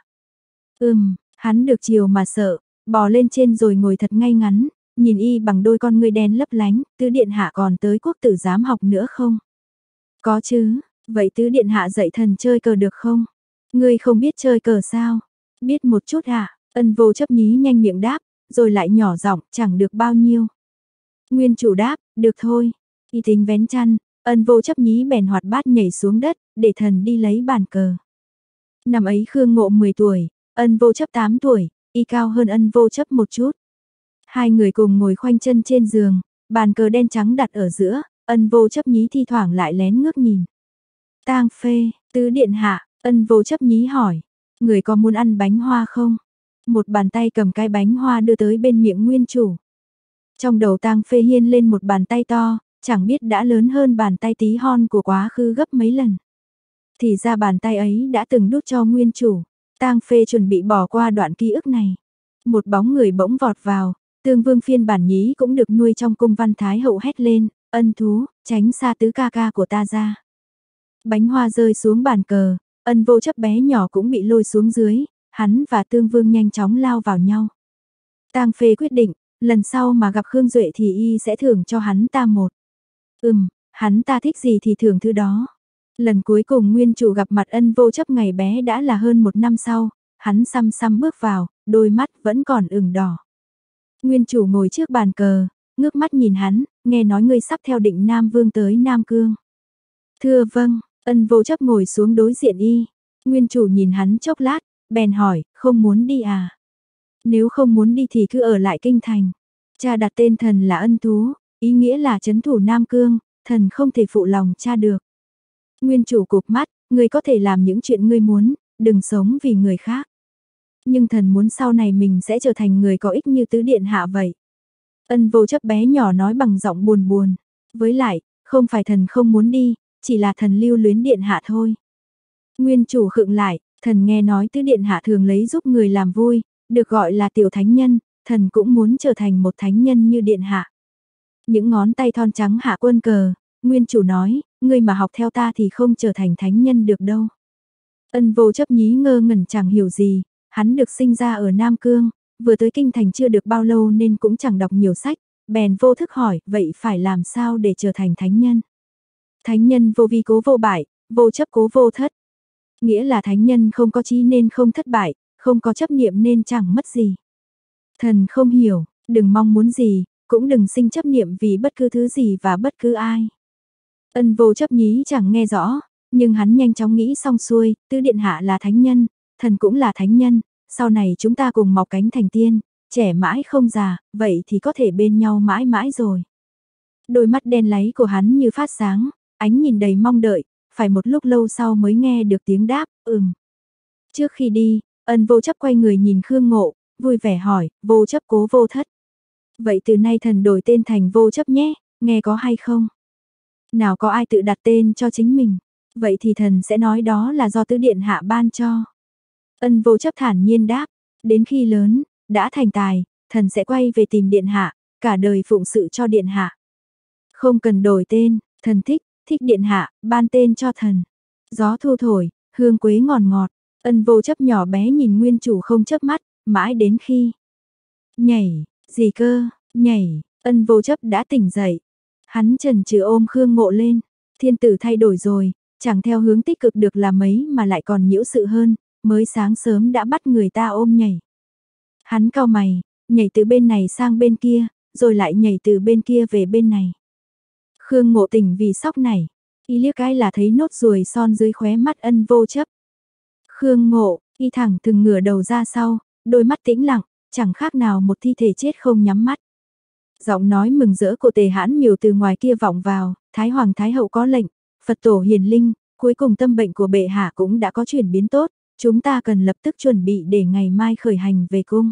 Hắn được chiều mà sợ, bò lên trên rồi ngồi thật ngay ngắn, nhìn y bằng đôi con ngươi đen lấp lánh, tứ điện hạ còn tới quốc tử giám học nữa không? Có chứ, vậy tứ điện hạ dạy thần chơi cờ được không? Ngươi không biết chơi cờ sao? Biết một chút ạ, Ân Vô Chấp nhí nhanh miệng đáp, rồi lại nhỏ giọng, chẳng được bao nhiêu. Nguyên chủ đáp, được thôi. Y tính vén chăn, Ân Vô Chấp nhí bèn hoạt bát nhảy xuống đất, để thần đi lấy bàn cờ. Năm ấy Khương Ngộ 10 tuổi, Ân Vô Chấp 8 tuổi, y cao hơn Ân Vô Chấp một chút. Hai người cùng ngồi khoanh chân trên giường, bàn cờ đen trắng đặt ở giữa, Ân Vô Chấp nhí thi thoảng lại lén ngước nhìn. Tang Phê, tứ điện hạ, Ân Vô Chấp nhí hỏi, người có muốn ăn bánh hoa không? Một bàn tay cầm cái bánh hoa đưa tới bên miệng nguyên chủ. Trong đầu Tang Phê hiên lên một bàn tay to, chẳng biết đã lớn hơn bàn tay tí hon của quá khứ gấp mấy lần. Thì ra bàn tay ấy đã từng đút cho nguyên chủ. Tang Phê chuẩn bị bỏ qua đoạn ký ức này. Một bóng người bỗng vọt vào, Tương Vương phiên bản nhí cũng được nuôi trong cung Văn Thái hậu hét lên, Ân thú, tránh xa tứ ca ca của ta ra. Bánh hoa rơi xuống bàn cờ, Ân Vô Chấp bé nhỏ cũng bị lôi xuống dưới, hắn và Tương Vương nhanh chóng lao vào nhau. Tang Phê quyết định, lần sau mà gặp Khương Duệ thì y sẽ thưởng cho hắn ta một. Hắn ta thích gì thì thưởng thứ đó. Lần cuối cùng nguyên chủ gặp mặt Ân Vô Chấp ngày bé đã là hơn 1 năm sau, hắn xăm xăm bước vào, đôi mắt vẫn còn ửng đỏ. Nguyên chủ ngồi trước bàn cờ, ngước mắt nhìn hắn, nghe nói ngươi sắp theo Định Nam Vương tới Nam Cương. Thưa vâng, Ân Vô Chấp ngồi xuống đối diện y. Nguyên chủ nhìn hắn chốc lát, bèn hỏi, không muốn đi à? Nếu không muốn đi thì cứ ở lại kinh thành. Cha đặt tên thần là Ân Thú, ý nghĩa là trấn thủ Nam Cương, thần không thể phụ lòng cha được. Nguyên chủ cụp mắt, ngươi có thể làm những chuyện ngươi muốn, đừng sống vì người khác. Nhưng thần muốn sau này mình sẽ trở thành người có ích như tứ điện hạ vậy. Ân Vô Chấp bé nhỏ nói bằng giọng buồn buồn. Với lại, không phải thần không muốn đi, chỉ là thần lưu luyến điện hạ thôi. Nguyên chủ khựng lại, thần nghe nói tứ điện hạ thường lấy giúp người làm vui, được gọi là tiểu thánh nhân, thần cũng muốn trở thành một thánh nhân như điện hạ. Những ngón tay thon trắng hạ quân cờ, nguyên chủ nói, ngươi mà học theo ta thì không trở thành thánh nhân được đâu. Ân Vô Chấp nhí ngơ ngẩn chẳng hiểu gì, hắn được sinh ra ở Nam Cương, vừa tới kinh thành chưa được bao lâu nên cũng chẳng đọc nhiều sách, bèn vô thức hỏi, vậy phải làm sao để trở thành thánh nhân? Thánh nhân vô vi cố vô bại, vô chấp cố vô thất. Nghĩa là thánh nhân không có chí nên không thất bại, không có chấp niệm nên chẳng mất gì. Thần không hiểu, đừng mong muốn gì, cũng đừng sinh chấp niệm vì bất cứ thứ gì và bất cứ ai. Ân Vô Chấp nhí chẳng nghe rõ, nhưng hắn nhanh chóng nghĩ xong xuôi, tứ điện hạ là thánh nhân, thần cũng là thánh nhân, sau này chúng ta cùng mọc cánh thành tiên, trẻ mãi không già, vậy thì có thể bên nhau mãi mãi rồi. Đôi mắt đen láy của hắn như phát sáng, ánh nhìn đầy mong đợi, phải một lúc lâu sau mới nghe được tiếng đáp, Trước khi đi, Ân Vô Chấp quay người nhìn Khương Ngộ, vui vẻ hỏi, Vô Chấp cố vô thất. Vậy từ nay thần đổi tên thành Vô Chấp nhé, nghe có hay không? Nào có ai tự đặt tên cho chính mình, vậy thì thần sẽ nói đó là do tứ điện hạ ban cho. Ân Vô Chấp thản nhiên đáp, đến khi lớn, đã thành tài, thần sẽ quay về tìm điện hạ, cả đời phụng sự cho điện hạ. Không cần đổi tên, thần thích điện hạ, ban tên cho thần. Gió thu thổi, hương quế ngọt ngọt, Ân Vô Chấp nhỏ bé nhìn nguyên chủ không chớp mắt, mãi đến khi nhảy, gì cơ, nhảy, Ân Vô Chấp đã tỉnh dậy. Hắn chần chừ ôm Khương Ngộ lên, thiên tử thay đổi rồi, chẳng theo hướng tích cực được là mấy mà lại còn nhiễu sự hơn, mới sáng sớm đã bắt người ta ôm nhảy. Hắn cau mày, nhảy từ bên này sang bên kia, rồi lại nhảy từ bên kia về bên này. Khương Ngộ tỉnh vì sốc này, y liếc cái là thấy nốt ruồi son dưới khóe mắt Ân Vô Chấp. Khương Ngộ, y thẳng thừng ngửa đầu ra sau, đôi mắt tĩnh lặng, chẳng khác nào một thi thể chết không nhắm mắt. Giọng nói mừng rỡ của Tề Hãn Miểu từ ngoài kia vọng vào, Thái Hoàng Thái Hậu có lệnh, Phật tổ hiền linh, cuối cùng tâm bệnh của bệ hạ cũng đã có chuyển biến tốt, chúng ta cần lập tức chuẩn bị để ngày mai khởi hành về cung.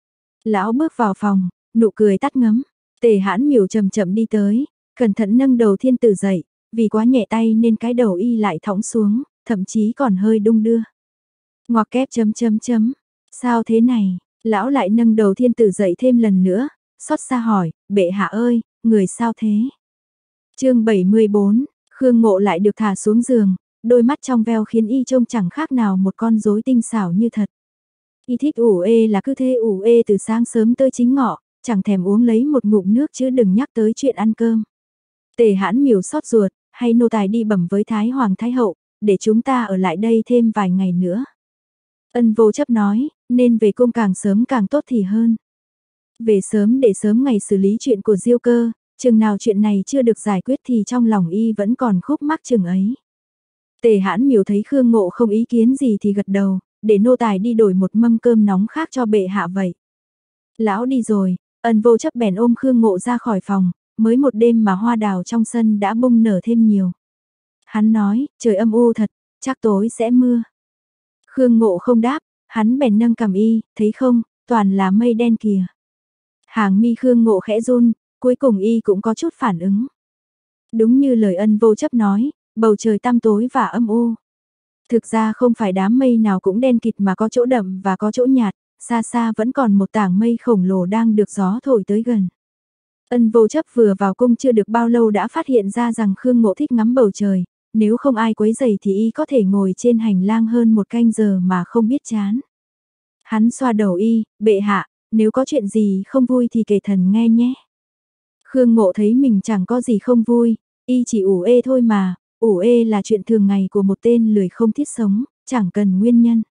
Lão bước vào phòng, nụ cười tắt ngấm, Tề Hãn Miểu chậm chậm đi tới, cẩn thận nâng đầu thiên tử dậy, vì quá nhẹ tay nên cái đầu y lại thõng xuống, thậm chí còn hơi đung đưa. Ngoặc kép chấm chấm chấm, sao thế này, lão lại nâng đầu thiên tử dậy thêm lần nữa, xót xa hỏi, bệ hạ ơi, người sao thế? Chương 74, Khương Ngộ lại được thả xuống giường, đôi mắt trong veo khiến y trông chẳng khác nào một con rối tinh xảo như thật. Y thích ủ ê là cứ thế ủ ê từ sáng sớm tới chính ngọ, chẳng thèm uống lấy một ngụm nước chứ đừng nhắc tới chuyện ăn cơm. Tề Hãn Miểu xót ruột, hay nô tài đi bẩm với Thái Hoàng Thái Hậu, để chúng ta ở lại đây thêm vài ngày nữa. Ân Vô Chấp nói, nên về cung càng sớm càng tốt thì hơn. Về sớm để sớm ngày xử lý chuyện của Diêu Cơ, chừng nào chuyện này chưa được giải quyết thì trong lòng y vẫn còn khúc mắc chừng ấy. Tề Hãn Miểu thấy Khương Ngộ không ý kiến gì thì gật đầu, để nô tài đi đổi một mâm cơm nóng khác cho bệ hạ vậy. Lão đi rồi, Ân Vô Chấp bèn ôm Khương Ngộ ra khỏi phòng, mới một đêm mà hoa đào trong sân đã bung nở thêm nhiều. Hắn nói, trời âm u thật, chắc tối sẽ mưa. Khương Ngộ không đáp, hắn bèn nâng cằm y, thấy không, toàn là mây đen kìa. Hàng mi Khương Ngộ khẽ run, cuối cùng y cũng có chút phản ứng. Đúng như lời Ân Vô Chấp nói, bầu trời tăm tối và âm u. Thực ra không phải đám mây nào cũng đen kịt mà có chỗ đậm và có chỗ nhạt, xa xa vẫn còn một tảng mây khổng lồ đang được gió thổi tới gần. Ân Vô Chấp vừa vào cung chưa được bao lâu đã phát hiện ra rằng Khương Ngộ thích ngắm bầu trời, nếu không ai quấy rầy thì y có thể ngồi trên hành lang hơn một canh giờ mà không biết chán. Hắn xoa đầu y, bệ hạ, nếu có chuyện gì không vui thì kể thần nghe nhé. Khương Ngộ thấy mình chẳng có gì không vui, y chỉ ủ ê thôi mà, ủ ê là chuyện thường ngày của một tên lười không thiết sống, chẳng cần nguyên nhân.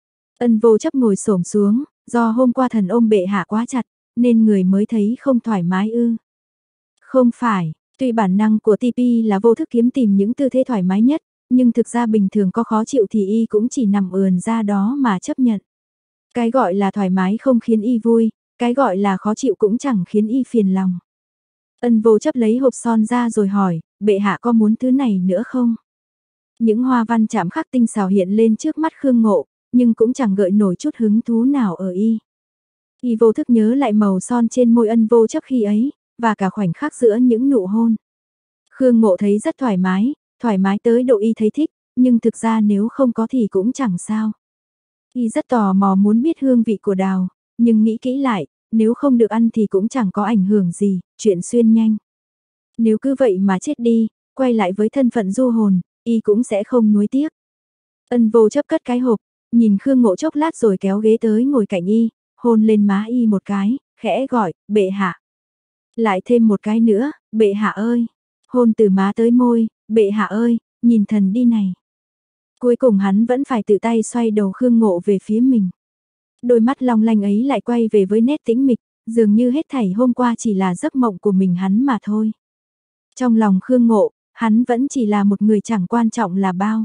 Ân Vô Chấp ngồi xổm xuống, do hôm qua thần ôm bệ hạ quá chặt, nên người mới thấy không thoải mái ư. Không phải, tuy bản năng của TP là vô thức kiếm tìm những tư thế thoải mái nhất, nhưng thực ra bình thường có khó chịu thì y cũng chỉ nằm ườn ra đó mà chấp nhận. Cái gọi là thoải mái không khiến y vui, cái gọi là khó chịu cũng chẳng khiến y phiền lòng. Ân Vô Chấp lấy hộp son ra rồi hỏi, bệ hạ có muốn thứ này nữa không? Những hoa văn chạm khắc tinh xảo hiện lên trước mắt Khương Ngộ, nhưng cũng chẳng gợi nổi chút hứng thú nào ở y. Y vô thức nhớ lại màu son trên môi Ân Vô Chấp khi ấy, và cả khoảnh khắc giữa những nụ hôn. Khương Ngộ thấy rất thoải mái tới độ y thấy thích, nhưng thực ra nếu không có thì cũng chẳng sao. Y rất tò mò muốn biết hương vị của đào, nhưng nghĩ kỹ lại, nếu không được ăn thì cũng chẳng có ảnh hưởng gì, chuyện xuyên nhanh. Nếu cứ vậy mà chết đi, quay lại với thân phận du hồn, y cũng sẽ không nuối tiếc. Ân Vô Chấp cất cái hộp, nhìn Khương Ngộ chốc lát rồi kéo ghế tới ngồi cạnh y, hôn lên má y một cái, khẽ gọi, bệ hạ. Lại thêm một cái nữa, bệ hạ ơi. Hôn từ má tới môi, bệ hạ ơi, nhìn thần đi này. Cuối cùng hắn vẫn phải tự tay xoay đầu Khương Ngộ về phía mình. Đôi mắt long lanh ấy lại quay về với nét tĩnh mịch, dường như hết thảy hôm qua chỉ là giấc mộng của mình hắn mà thôi. Trong lòng Khương Ngộ, hắn vẫn chỉ là một người chẳng quan trọng là bao.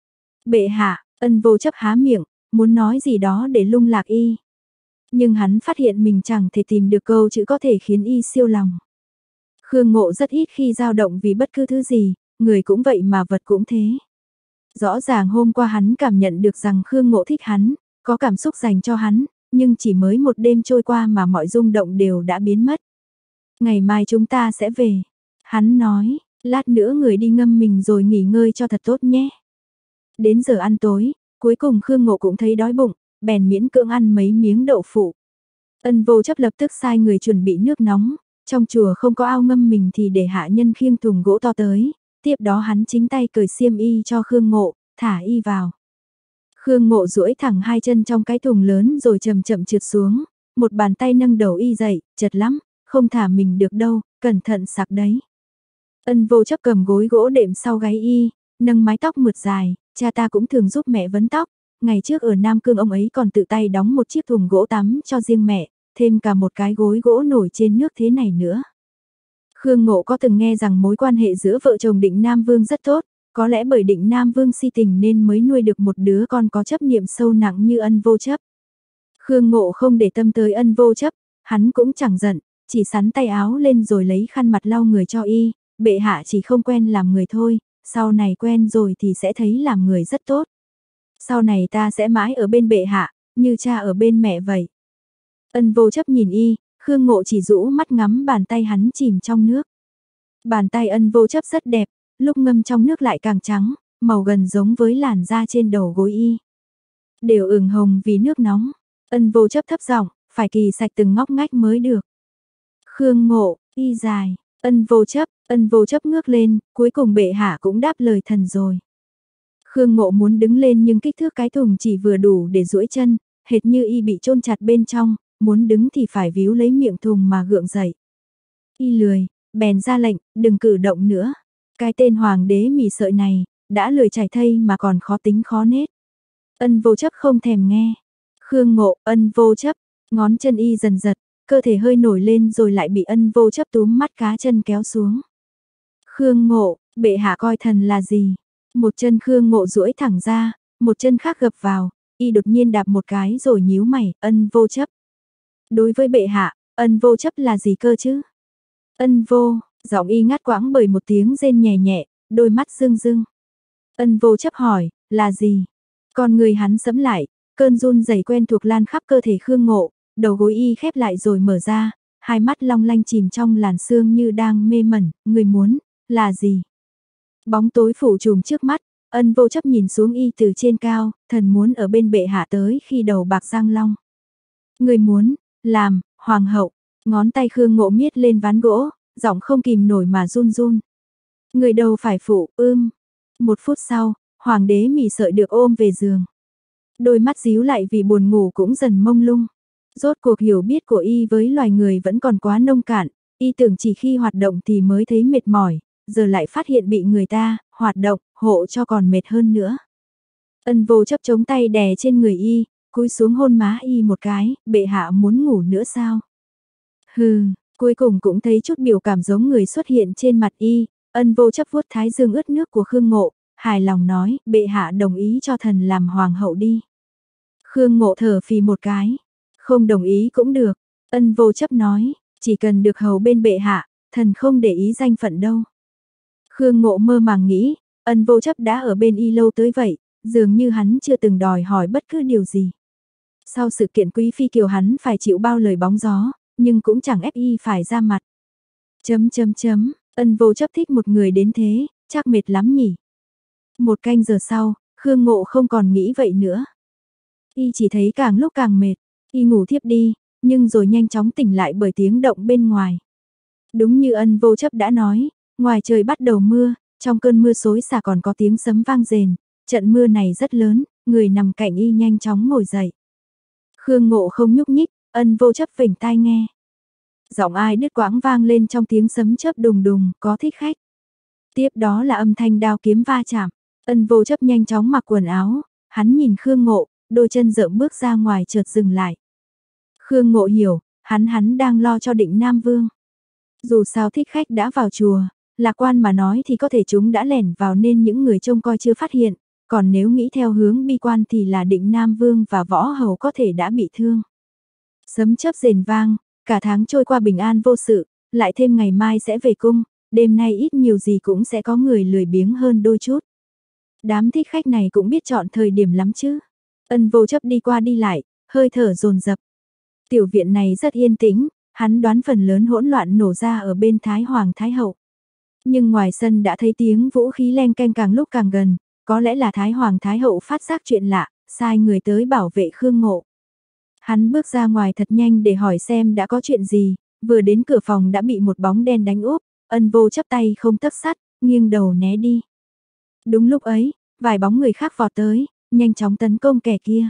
Bệ hạ, Ân Vô Chấp há miệng, muốn nói gì đó để lung lạc y. Nhưng hắn phát hiện mình chẳng thể tìm được câu chữ có thể khiến y siêu lòng. Khương Ngộ rất ít khi dao động vì bất cứ thứ gì, người cũng vậy mà vật cũng thế. Rõ ràng hôm qua hắn cảm nhận được rằng Khương Ngộ thích hắn, có cảm xúc dành cho hắn, nhưng chỉ mới một đêm trôi qua mà mọi rung động đều đã biến mất. Ngày mai chúng ta sẽ về. Hắn nói, lát nữa người đi ngâm mình rồi nghỉ ngơi cho thật tốt nhé. Đến giờ ăn tối, cuối cùng Khương Ngộ cũng thấy đói bụng, bèn miễn cưỡng ăn mấy miếng đậu phụ. Ân Vô Chấp lập tức sai người chuẩn bị nước nóng, trong chùa không có ao ngâm mình thì để hạ nhân khiêng thùng gỗ to tới, tiếp đó hắn chính tay cởi xiêm y cho Khương Ngộ, thả y vào. Khương Ngộ duỗi thẳng hai chân trong cái thùng lớn rồi chậm chậm trượt xuống, một bàn tay nâng đầu y dậy, chật lắm, không thả mình được đâu, cẩn thận sặc đấy. Ân Vô Chấp cầm gối gỗ đệm sau gáy y, nâng mái tóc mượt dài, cha ta cũng thường giúp mẹ vấn tóc, ngày trước ở Nam Cương ông ấy còn tự tay đóng một chiếc thùng gỗ tắm cho riêng mẹ, thêm cả một cái gối gỗ nổi trên nước thế này nữa. Khương Ngộ có từng nghe rằng mối quan hệ giữa vợ chồng Định Nam Vương rất tốt, có lẽ bởi Định Nam Vương si tình nên mới nuôi được một đứa con có chấp niệm sâu nặng như Ân Vô Chấp. Khương Ngộ không để tâm tới Ân Vô Chấp, hắn cũng chẳng giận, chỉ xắn tay áo lên rồi lấy khăn mặt lau người cho y, bệ hạ chỉ không quen làm người thôi, sau này quen rồi thì sẽ thấy làm người rất tốt. Sau này ta sẽ mãi ở bên bệ hạ, như cha ở bên mẹ vậy. Ân Vô Chấp nhìn y, Khương Ngộ chỉ rũ mắt ngắm bàn tay hắn chìm trong nước. Bàn tay Ân Vô Chấp rất đẹp, lúc ngâm trong nước lại càng trắng, màu gần giống với làn da trên đầu gối y. Đều ửng hồng vì nước nóng. Ân Vô Chấp thấp giọng, phải kỳ sạch từng ngóc ngách mới được. Khương Ngộ, y dài, Ân Vô Chấp ngước lên, cuối cùng bệ hạ cũng đáp lời thần rồi. Khương Ngộ muốn đứng lên nhưng kích thước cái thùng chỉ vừa đủ để duỗi chân, hệt như y bị chôn chặt bên trong, muốn đứng thì phải víu lấy miệng thùng mà gượng dậy. Y lười, bèn ra lệnh, đừng cử động nữa. Cái tên hoàng đế mì sợi này, đã lười chảy thây mà còn khó tính khó nết. Ân Vô Chấp không thèm nghe. Khương Ngộ, Ân Vô Chấp, ngón chân y dần giật, cơ thể hơi nổi lên rồi lại bị Ân Vô Chấp túm mắt cá chân kéo xuống. Khương Ngộ, bệ hạ coi thần là gì? Một chân Khương Ngộ duỗi thẳng ra, một chân khác gập vào, y đột nhiên đạp một cái rồi nhíu mày, Ân Vô Chấp. Đối với bệ hạ, Ân Vô Chấp là gì cơ chứ? Ân Vô, giọng y ngắt quãng bởi một tiếng rên nhẹ nhẹ, đôi mắt rưng rưng. Ân Vô Chấp hỏi, là gì? Con người hắn sẫm lại, cơn run rẩy quen thuộc lan khắp cơ thể Khương Ngộ, đầu gối y khép lại rồi mở ra, hai mắt long lanh chìm trong làn sương như đang mê mẩn, người muốn, là gì? Bóng tối phủ trùm trước mắt, Ân Vô Chấp nhìn xuống y từ trên cao, thần muốn ở bên bệ hạ tới khi đầu bạc răng long. Người muốn, làm, hoàng hậu, ngón tay Khương Ngộ miết lên ván gỗ, giọng không kìm nổi mà run run. Người đâu phải phụ, Một phút sau, hoàng đế mì sợi được ôm về giường. Đôi mắt díu lại vì buồn ngủ cũng dần mông lung. Rốt cuộc hiểu biết của y với loài người vẫn còn quá nông cạn, y tưởng chỉ khi hoạt động thì mới thấy mệt mỏi, giờ lại phát hiện bị người ta, hoạt động, hộ cho còn mệt hơn nữa. Ân Vô Chấp chống tay đè trên người y, cúi xuống hôn má y một cái, bệ hạ muốn ngủ nữa sao? Hừ, cuối cùng cũng thấy chút biểu cảm giống người xuất hiện trên mặt y, Ân Vô Chấp vuốt thái dương ướt nước của Khương Ngộ, hài lòng nói, bệ hạ đồng ý cho thần làm hoàng hậu đi. Khương Ngộ thở phì một cái, không đồng ý cũng được, Ân Vô Chấp nói, chỉ cần được hầu bên bệ hạ, thần không để ý danh phận đâu. Khương Ngộ mơ màng nghĩ, Ân Vô Chấp đã ở bên y lâu tới vậy, dường như hắn chưa từng đòi hỏi bất cứ điều gì. Sau sự kiện Quý Phi Kiều hắn phải chịu bao lời bóng gió, nhưng cũng chẳng ép y phải ra mặt. Ân Vô Chấp thích một người đến thế, chắc mệt lắm nhỉ. Một canh giờ sau, Khương Ngộ không còn nghĩ vậy nữa. Y chỉ thấy càng lúc càng mệt, y ngủ thiếp đi, nhưng rồi nhanh chóng tỉnh lại bởi tiếng động bên ngoài. Đúng như Ân Vô Chấp đã nói, ngoài trời bắt đầu mưa, trong cơn mưa xối xả còn có tiếng sấm vang rền, trận mưa này rất lớn, người nằm cạnh y nhanh chóng ngồi dậy. Khương Ngộ không nhúc nhích, Ân Vô Chấp vểnh tai nghe. Giọng ai đứt quãng vang lên trong tiếng sấm chớp đùng đùng, có thích khách. Tiếp đó là âm thanh đao kiếm va chạm, Ân Vô Chấp nhanh chóng mặc quần áo, hắn nhìn Khương Ngộ, đôi chân rợm bước ra ngoài chợt dừng lại. Khương Ngộ hiểu, hắn đang lo cho Định Nam Vương. Dù sao thích khách đã vào chùa, lạc quan mà nói thì có thể chúng đã lẻn vào nên những người trông coi chưa phát hiện, còn nếu nghĩ theo hướng bi quan thì là Định Nam Vương và Võ Hầu có thể đã bị thương. Sấm chớp rền vang, cả tháng trôi qua bình an vô sự, lại thêm ngày mai sẽ về cung, đêm nay ít nhiều gì cũng sẽ có người lười biếng hơn đôi chút. Đám thích khách này cũng biết chọn thời điểm lắm chứ. Ân Vô Chấp đi qua đi lại, hơi thở dồn dập. Tiểu viện này rất yên tĩnh, hắn đoán phần lớn hỗn loạn nổ ra ở bên Thái Hoàng Thái Hậu. Nhưng ngoài sân đã thấy tiếng vũ khí leng keng càng lúc càng gần, có lẽ là Thái Hoàng Thái Hậu phát giác chuyện lạ, sai người tới bảo vệ Khương Ngộ. Hắn bước ra ngoài thật nhanh để hỏi xem đã có chuyện gì, vừa đến cửa phòng đã bị một bóng đen đánh úp, Ân Vô Chấp tay không tấc sắt, nghiêng đầu né đi. Đúng lúc ấy, vài bóng người khác vọt tới, nhanh chóng tấn công kẻ kia.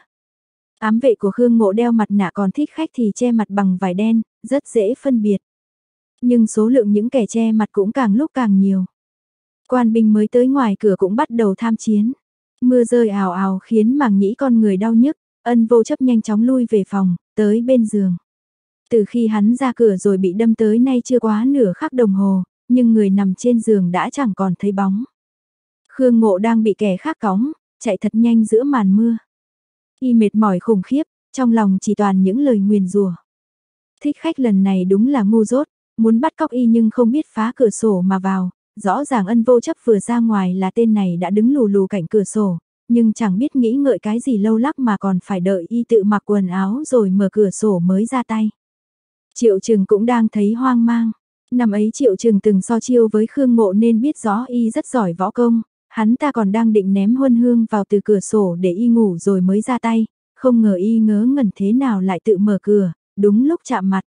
Ám vệ của Khương Ngộ đeo mặt nạ còn thích khách thì che mặt bằng vải đen, rất dễ phân biệt. Nhưng số lượng những kẻ che mặt cũng càng lúc càng nhiều. Quan binh mới tới ngoài cửa cũng bắt đầu tham chiến. Mưa rơi ào ào khiến màng nhĩ con người đau nhức, Ân Vô Chấp nhanh chóng lui về phòng, tới bên giường. Từ khi hắn ra cửa rồi bị đâm tới nay chưa quá nửa khắc đồng hồ, nhưng người nằm trên giường đã chẳng còn thấy bóng. Khương Ngộ đang bị kẻ khác cõng, chạy thật nhanh giữa màn mưa. Y mệt mỏi khủng khiếp, trong lòng chỉ toàn những lời nguyền rủa. Thích khách lần này đúng là ngu dốt, muốn bắt cóc y nhưng không biết phá cửa sổ mà vào, rõ ràng Ân Vô Chấp vừa ra ngoài là tên này đã đứng lù lù cạnh cửa sổ, nhưng chẳng biết nghĩ ngợi cái gì lâu lắc mà còn phải đợi y tự mặc quần áo rồi mở cửa sổ mới ra tay. Triệu Trừng cũng đang thấy hoang mang. Năm ấy Triệu Trừng từng so chiêu với Khương Ngộ nên biết rõ y rất giỏi võ công, hắn ta còn đang định ném huân hương vào từ cửa sổ để y ngủ rồi mới ra tay, không ngờ y ngớ ngẩn thế nào lại tự mở cửa, đúng lúc chạm mặt.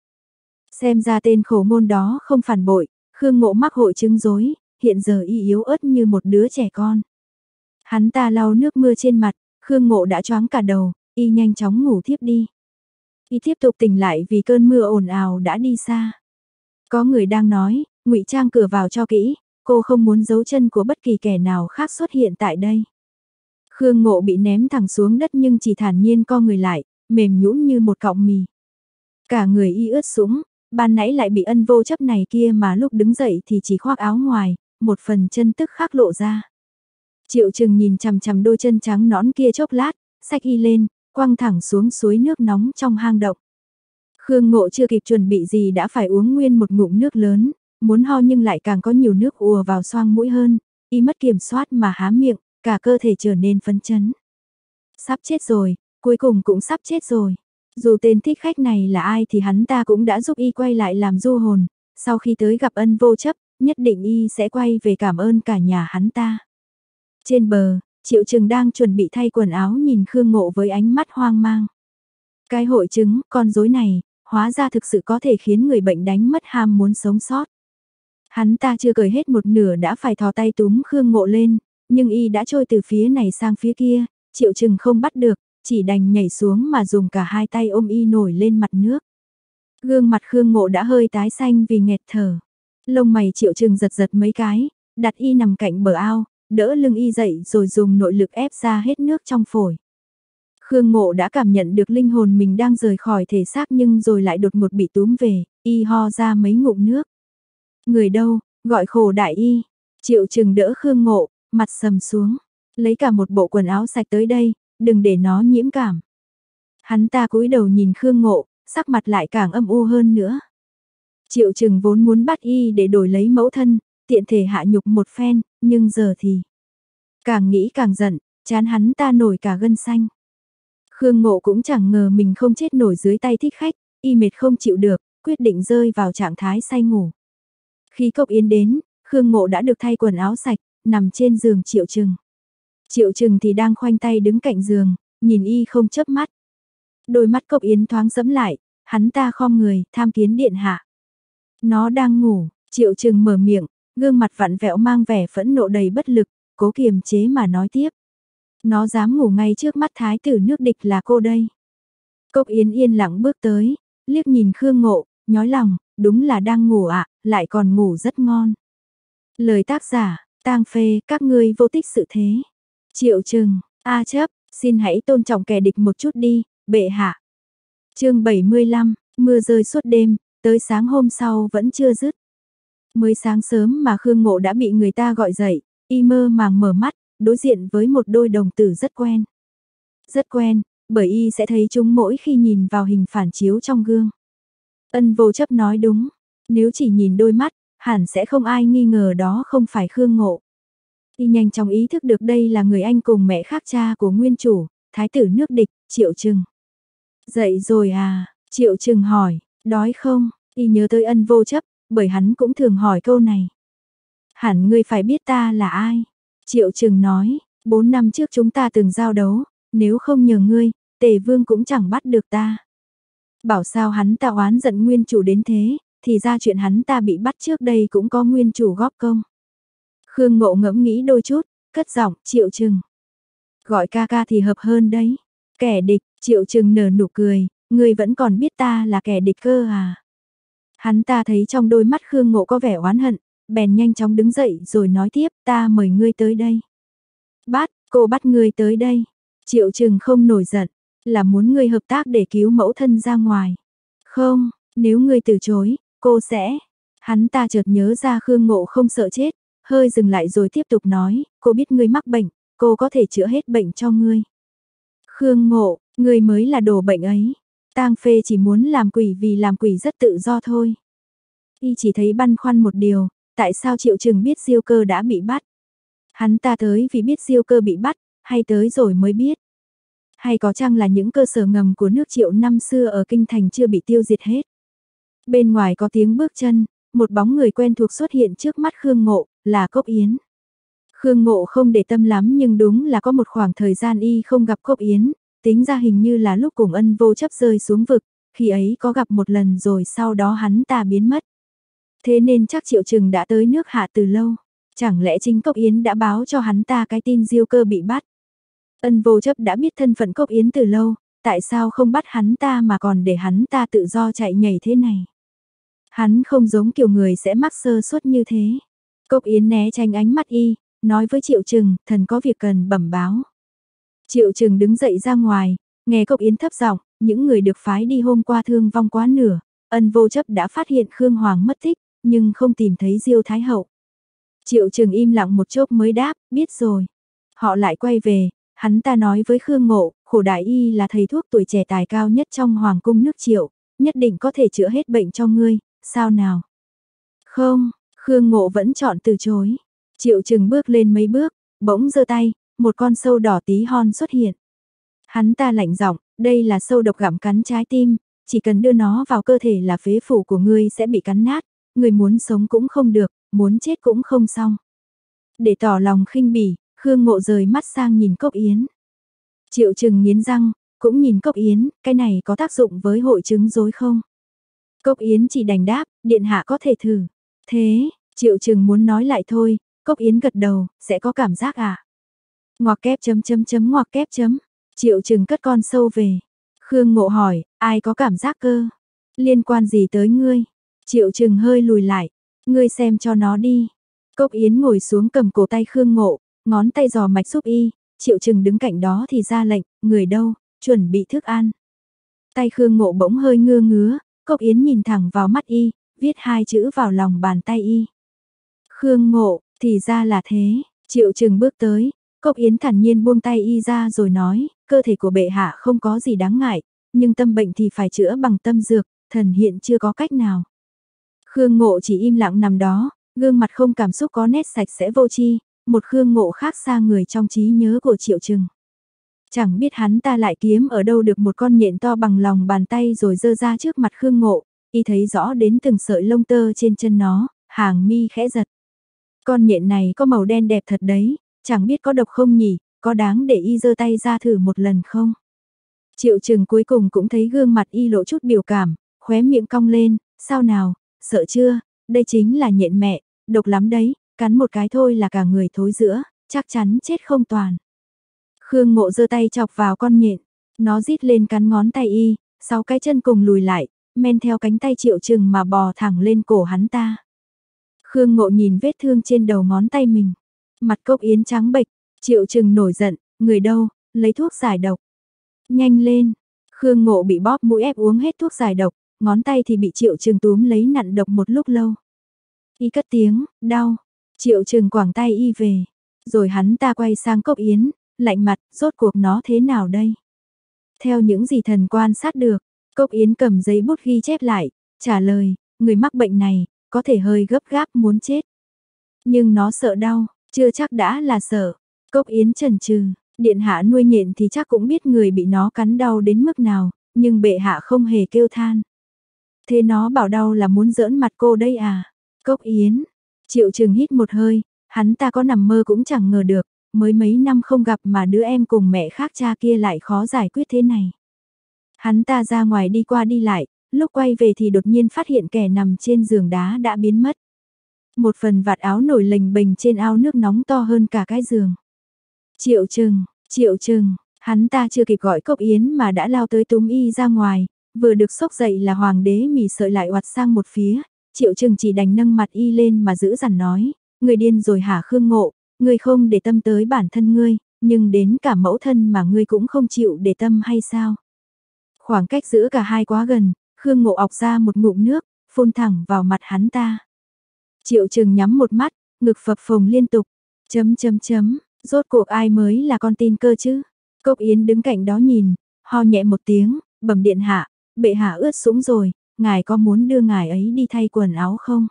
Xem ra tên khổ ngôn đó không phản bội, Khương Ngộ mắc hội chứng rối, hiện giờ y yếu ớt như một đứa trẻ con. Hắn ta lau nước mưa trên mặt, Khương Ngộ đã choáng cả đầu, y nhanh chóng ngủ thiếp đi. Y tiếp tục tỉnh lại vì cơn mưa ồn ào đã đi xa. Có người đang nói, ngụy trang cửa vào cho kỹ, cô không muốn dấu chân của bất kỳ kẻ nào khác xuất hiện tại đây. Khương Ngộ bị ném thẳng xuống đất nhưng chỉ thản nhiên co người lại, mềm nhũn như một cọng mì. Cả người y ướt sũng, ban nãy lại bị Ân Vô Chấp này kia mà lúc đứng dậy thì chỉ khoác áo ngoài, một phần chân tức khắc lộ ra. Triệu Trừng nhìn chằm chằm đôi chân trắng nõn kia chốc lát, xách y lên, quăng thẳng xuống suối nước nóng trong hang động. Khương Ngộ chưa kịp chuẩn bị gì đã phải uống nguyên một ngụm nước lớn, muốn ho nhưng lại càng có nhiều nước ùa vào xoang mũi hơn, y mất kiểm soát mà há miệng, cả cơ thể trở nên phấn chấn. Sắp chết rồi, cuối cùng cũng sắp chết rồi. Dù tên thích khách này là ai thì hắn ta cũng đã giúp y quay lại làm du hồn, sau khi tới gặp Ân Vô Chấp, nhất định y sẽ quay về cảm ơn cả nhà hắn ta. Trên bờ, Triệu Trừng đang chuẩn bị thay quần áo nhìn Khương Ngộ với ánh mắt hoang mang. Cái hội chứng, con rối này, hóa ra thực sự có thể khiến người bệnh đánh mất ham muốn sống sót. Hắn ta chưa cởi hết một nửa đã phải thò tay túm Khương Ngộ lên, nhưng y đã trôi từ phía này sang phía kia, Triệu Trừng không bắt được, chỉ đành nhảy xuống mà dùng cả hai tay ôm y nổi lên mặt nước. Gương mặt Khương Ngộ đã hơi tái xanh vì nghẹt thở. Lông mày Triệu Trừng giật giật mấy cái, đặt y nằm cạnh bờ ao, đỡ lưng y dậy rồi dùng nội lực ép ra hết nước trong phổi. Khương Ngộ đã cảm nhận được linh hồn mình đang rời khỏi thể xác nhưng rồi lại đột ngột bị túm về, y ho ra mấy ngụm nước. Người đâu, gọi khổ đại y. Triệu Trừng đỡ Khương Ngộ, mặt sầm xuống, lấy cả một bộ quần áo sạch tới đây, đừng để nó nhiễm cảm. Hắn ta cúi đầu nhìn Khương Ngộ, sắc mặt lại càng âm u hơn nữa. Triệu Trừng vốn muốn bắt y để đổi lấy mẫu thân, tiện thể hạ nhục một phen, nhưng giờ thì càng nghĩ càng giận, chán hắn ta nổi cả gân xanh. Khương Ngộ cũng chẳng ngờ mình không chết nổi dưới tay thích khách, y mệt không chịu được, quyết định rơi vào trạng thái say ngủ. Khi cốc yến đến, Khương Ngộ đã được thay quần áo sạch, nằm trên giường Triệu Trừng. Triệu Trừng thì đang khoanh tay đứng cạnh giường, nhìn y không chớp mắt. Đôi mắt cốc yến thoáng sẫm lại, hắn ta khom người, tham kiến điện hạ. Nó đang ngủ, Triệu Trừng mở miệng, gương mặt vặn vẹo mang vẻ phẫn nộ đầy bất lực, cố kiềm chế mà nói tiếp. Nó dám ngủ ngay trước mắt thái tử nước địch là cô đây. Cốc Yến yên lặng bước tới, liếc nhìn Khương Ngộ, nhói lòng, đúng là đang ngủ ạ, lại còn ngủ rất ngon. Lời tác giả, Tang Phê, các ngươi vô tích sự thế. Triệu Trừng, A Chấp, xin hãy tôn trọng kẻ địch một chút đi, bệ hạ. Chương 75, mưa rơi suốt đêm, tới sáng hôm sau vẫn chưa dứt. Mới sáng sớm mà Khương Ngộ đã bị người ta gọi dậy, y mơ màng mở mắt, đối diện với một đôi đồng tử rất quen. Rất quen, bởi y sẽ thấy chúng mỗi khi nhìn vào hình phản chiếu trong gương. Ân Vô Chấp nói đúng, nếu chỉ nhìn đôi mắt, hẳn sẽ không ai nghi ngờ đó không phải Khương Ngộ. Y nhanh chóng ý thức được đây là người anh cùng mẹ khác cha của nguyên chủ, thái tử nước địch, Triệu Trừng. Dậy rồi à, Triệu Trừng hỏi, đói không? Y nhớ tới Ân Vô Chấp, bởi hắn cũng thường hỏi câu này. Hẳn ngươi phải biết ta là ai? Triệu Trừng nói, 4 năm trước chúng ta từng giao đấu, nếu không nhờ ngươi, Tề Vương cũng chẳng bắt được ta. Bảo sao hắn ta oán giận nguyên chủ đến thế, thì ra chuyện hắn ta bị bắt trước đây cũng có nguyên chủ góp công. Khương Ngộ ngẫm nghĩ đôi chút, cất giọng, Triệu Trừng. Gọi ca ca thì hợp hơn đấy. Kẻ địch, Triệu Trừng nở nụ cười, ngươi vẫn còn biết ta là kẻ địch cơ à. Hắn ta thấy trong đôi mắt Khương Ngộ có vẻ oán hận, bèn nhanh chóng đứng dậy rồi nói tiếp, ta mời ngươi tới đây. Cô bắt ngươi tới đây. Triệu Trừng không nổi giận, là muốn ngươi hợp tác để cứu mẫu thân ra ngoài. Không, nếu ngươi từ chối, cô sẽ. Hắn ta chợt nhớ ra Khương Ngộ không sợ chết, hơi dừng lại rồi tiếp tục nói, cô biết ngươi mắc bệnh, cô có thể chữa hết bệnh cho ngươi. Khương Ngộ, Ngươi mới là đồ bệnh ấy. Tang Phê chỉ muốn làm quỷ vì làm quỷ rất tự do thôi. Y chỉ thấy băn khoăn một điều, tại sao Triệu Trừng biết Diêu Cơ đã bị bắt? Hắn ta tới vì biết Diêu Cơ bị bắt, hay tới rồi mới biết? Hay có chăng là những cơ sở ngầm của nước Triệu năm xưa ở kinh thành chưa bị tiêu diệt hết? Bên ngoài có tiếng bước chân, một bóng người quen thuộc xuất hiện trước mắt Khương Ngộ, là Cốc Yến. Khương Ngộ không để tâm lắm nhưng đúng là có một khoảng thời gian y không gặp Cốc Yến, tính ra hình như là lúc cùng Ân Vô Chấp rơi xuống vực, khi ấy có gặp một lần rồi sau đó hắn ta biến mất. Thế nên chắc Triệu Trừng đã tới nước Hạ từ lâu, chẳng lẽ chính Cốc Yến đã báo cho hắn ta cái tin Diêu Cơ bị bắt. Ân Vô Chấp đã biết thân phận Cốc Yến từ lâu, tại sao không bắt hắn ta mà còn để hắn ta tự do chạy nhảy thế này. Hắn không giống kiểu người sẽ mắc sơ suất như thế. Cốc Yến né tránh ánh mắt y, nói với Triệu Trừng, thần có việc cần bẩm báo. Triệu Trừng đứng dậy ra ngoài, nghe Cốc Yến thấp giọng, những người được phái đi hôm qua thương vong quá nửa. Ân Vô Chấp đã phát hiện Khương Hoàng mất tích, nhưng không tìm thấy Diêu Thái Hậu. Triệu Trừng im lặng một chốc mới đáp, biết rồi. Họ lại quay về, hắn ta nói với Khương Ngộ, Khổ Đại Y là thầy thuốc tuổi trẻ tài cao nhất trong Hoàng cung nước Triệu, nhất định có thể chữa hết bệnh cho ngươi, sao nào? Không, Khương Ngộ vẫn chọn từ chối. Triệu Trừng bước lên mấy bước, bỗng giơ tay, một con sâu đỏ tí hon xuất hiện. Hắn ta lạnh giọng, đây là sâu độc gặm cắn trái tim, chỉ cần đưa nó vào cơ thể là phế phủ của ngươi sẽ bị cắn nát, ngươi muốn sống cũng không được, muốn chết cũng không xong. Để tỏ lòng khinh bỉ, Khương Ngộ rời mắt sang nhìn Cốc Yến. Triệu Trừng nghiến răng, cũng nhìn Cốc Yến, cái này có tác dụng với hội chứng rối không? Cốc Yến chỉ đành đáp, điện hạ có thể thử. Thế, Triệu Trừng muốn nói lại thôi, Cốc Yến gật đầu, sẽ có cảm giác à? Ngoặc kép ngoặc kép chấm. Triệu Trừng cất con sâu về. Khương Ngộ hỏi, ai có cảm giác cơ? Liên quan gì tới ngươi? Triệu Trừng hơi lùi lại, ngươi xem cho nó đi. Cốc Yến ngồi xuống cầm cổ tay Khương Ngộ, ngón tay dò mạch giúp y. Triệu Trừng đứng cạnh đó thì ra lệnh, người đâu, chuẩn bị thức ăn. Tay Khương Ngộ bỗng hơi ngứa ngứa, Cốc Yến nhìn thẳng vào mắt y, viết hai chữ vào lòng bàn tay y. Khương Ngộ, thì ra là thế. Triệu Trừng bước tới, Cốc Yến thản nhiên buông tay y ra rồi nói, cơ thể của bệ hạ không có gì đáng ngại, nhưng tâm bệnh thì phải chữa bằng tâm dược, thần hiện chưa có cách nào. Khương Ngộ chỉ im lặng nằm đó, gương mặt không cảm xúc có nét sạch sẽ vô tri, một Khương Ngộ khác xa người trong trí nhớ của Triệu Trừng. Chẳng biết hắn ta lại kiếm ở đâu được một con nhện to bằng lòng bàn tay rồi giơ ra trước mặt Khương Ngộ, y thấy rõ đến từng sợi lông tơ trên chân nó, hàng mi khẽ giật. Con nhện này có màu đen đẹp thật đấy, chẳng biết có độc không nhỉ, có đáng để y giơ tay ra thử một lần không? Triệu Trừng cuối cùng cũng thấy gương mặt y lộ chút biểu cảm, khóe miệng cong lên, sao nào, sợ chưa, đây chính là nhện mẹ, độc lắm đấy, cắn một cái thôi là cả người thối rữa, chắc chắn chết không toàn. Khương Ngộ giơ tay chọc vào con nhện, nó rít lên cắn ngón tay y, 6 cái chân cùng lùi lại, men theo cánh tay Triệu Trừng mà bò thẳng lên cổ hắn ta. Khương Ngộ nhìn vết thương trên đầu ngón tay mình, mặt Cốc Yến trắng bệch, Triệu Trừng nổi giận, người đâu, lấy thuốc giải độc. Nhanh lên, Khương Ngộ bị bóp mũi ép uống hết thuốc giải độc, ngón tay thì bị Triệu Trừng túm lấy nặn độc một lúc lâu. Y cất tiếng, đau, Triệu Trừng quàng tay y về, rồi hắn ta quay sang Cốc Yến, lạnh mặt, rốt cuộc nó thế nào đây? Theo những gì thần quan sát được, Cốc Yến cầm giấy bút ghi chép lại, trả lời, người mắc bệnh này, có thể hơi gấp gáp muốn chết. Nhưng nó sợ đau, chưa chắc đã là sợ. Cốc Yến chần chừ, điện hạ nuôi nhện thì chắc cũng biết người bị nó cắn đau đến mức nào, nhưng bệ hạ không hề kêu than. Thế nó bảo đau là muốn giỡn mặt cô đây à? Cốc Yến, Triệu Trừng hít một hơi, hắn ta có nằm mơ cũng chẳng ngờ được, mới mấy năm không gặp mà đứa em cùng mẹ khác cha kia lại khó giải quyết thế này. Hắn ta ra ngoài đi qua đi lại, lúc quay về thì đột nhiên phát hiện kẻ nằm trên giường đá đã biến mất. Một phần vạt áo nổi lềnh bềnh trên ao nước nóng to hơn cả cái giường. Triệu Trừng, hắn ta chưa kịp gọi Cốc Yến mà đã lao tới túm y ra ngoài, vừa được xốc dậy là hoàng đế mỉ sợi lại oặt sang một phía, Triệu Trừng chỉ đành nâng mặt y lên mà giữ dằn nói, người điên rồi hả Khương Ngộ, ngươi không để tâm tới bản thân ngươi, nhưng đến cả mẫu thân mà ngươi cũng không chịu để tâm hay sao? Khoảng cách giữa cả hai quá gần, Khương Ngộ ọc ra một ngụm nước, phun thẳng vào mặt hắn ta. Triệu Trừng nhắm một mắt, ngực phập phồng liên tục, rốt cuộc ai mới là con tin cơ chứ? Cốc Yến đứng cạnh đó nhìn, ho nhẹ một tiếng, bẩm điện hạ, bệ hạ ướt sũng rồi, ngài có muốn đưa ngài ấy đi thay quần áo không?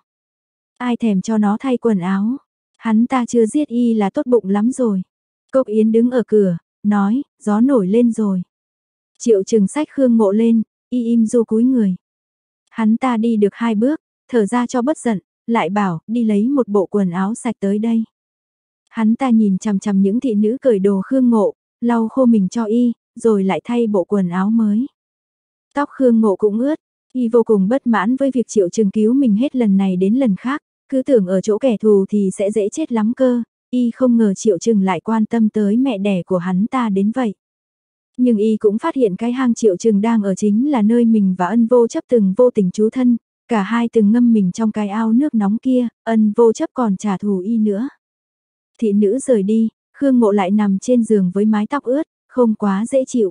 Ai thèm cho nó thay quần áo, hắn ta chưa giết y là tốt bụng lắm rồi. Cốc Yến đứng ở cửa, nói, gió nổi lên rồi. Triệu Trừng xách Khương Ngộ lên, y im du cúi người. Hắn ta đi được 2 bước, thở ra cho bất giận, lại bảo, đi lấy một bộ quần áo sạch tới đây. Hắn ta nhìn chằm chằm những thị nữ cởi đồ Khương Ngộ, lau khô mình cho y, rồi lại thay bộ quần áo mới. Tóc Khương Ngộ cũng ướt, y vô cùng bất mãn với việc Triệu Trừng cứu mình hết lần này đến lần khác, cứ tưởng ở chỗ kẻ thù thì sẽ dễ chết lắm cơ, y không ngờ Triệu Trừng lại quan tâm tới mẹ đẻ của hắn ta đến vậy. Nhưng y cũng phát hiện cái hang Triệu Trừng đang ở chính là nơi mình và Ân Vô Chấp từng vô tình trú thân, cả hai từng ngâm mình trong cái ao nước nóng kia, Ân Vô Chấp còn trả thù y nữa. Thị nữ rời đi, Khương Ngộ lại nằm trên giường với mái tóc ướt, không quá dễ chịu.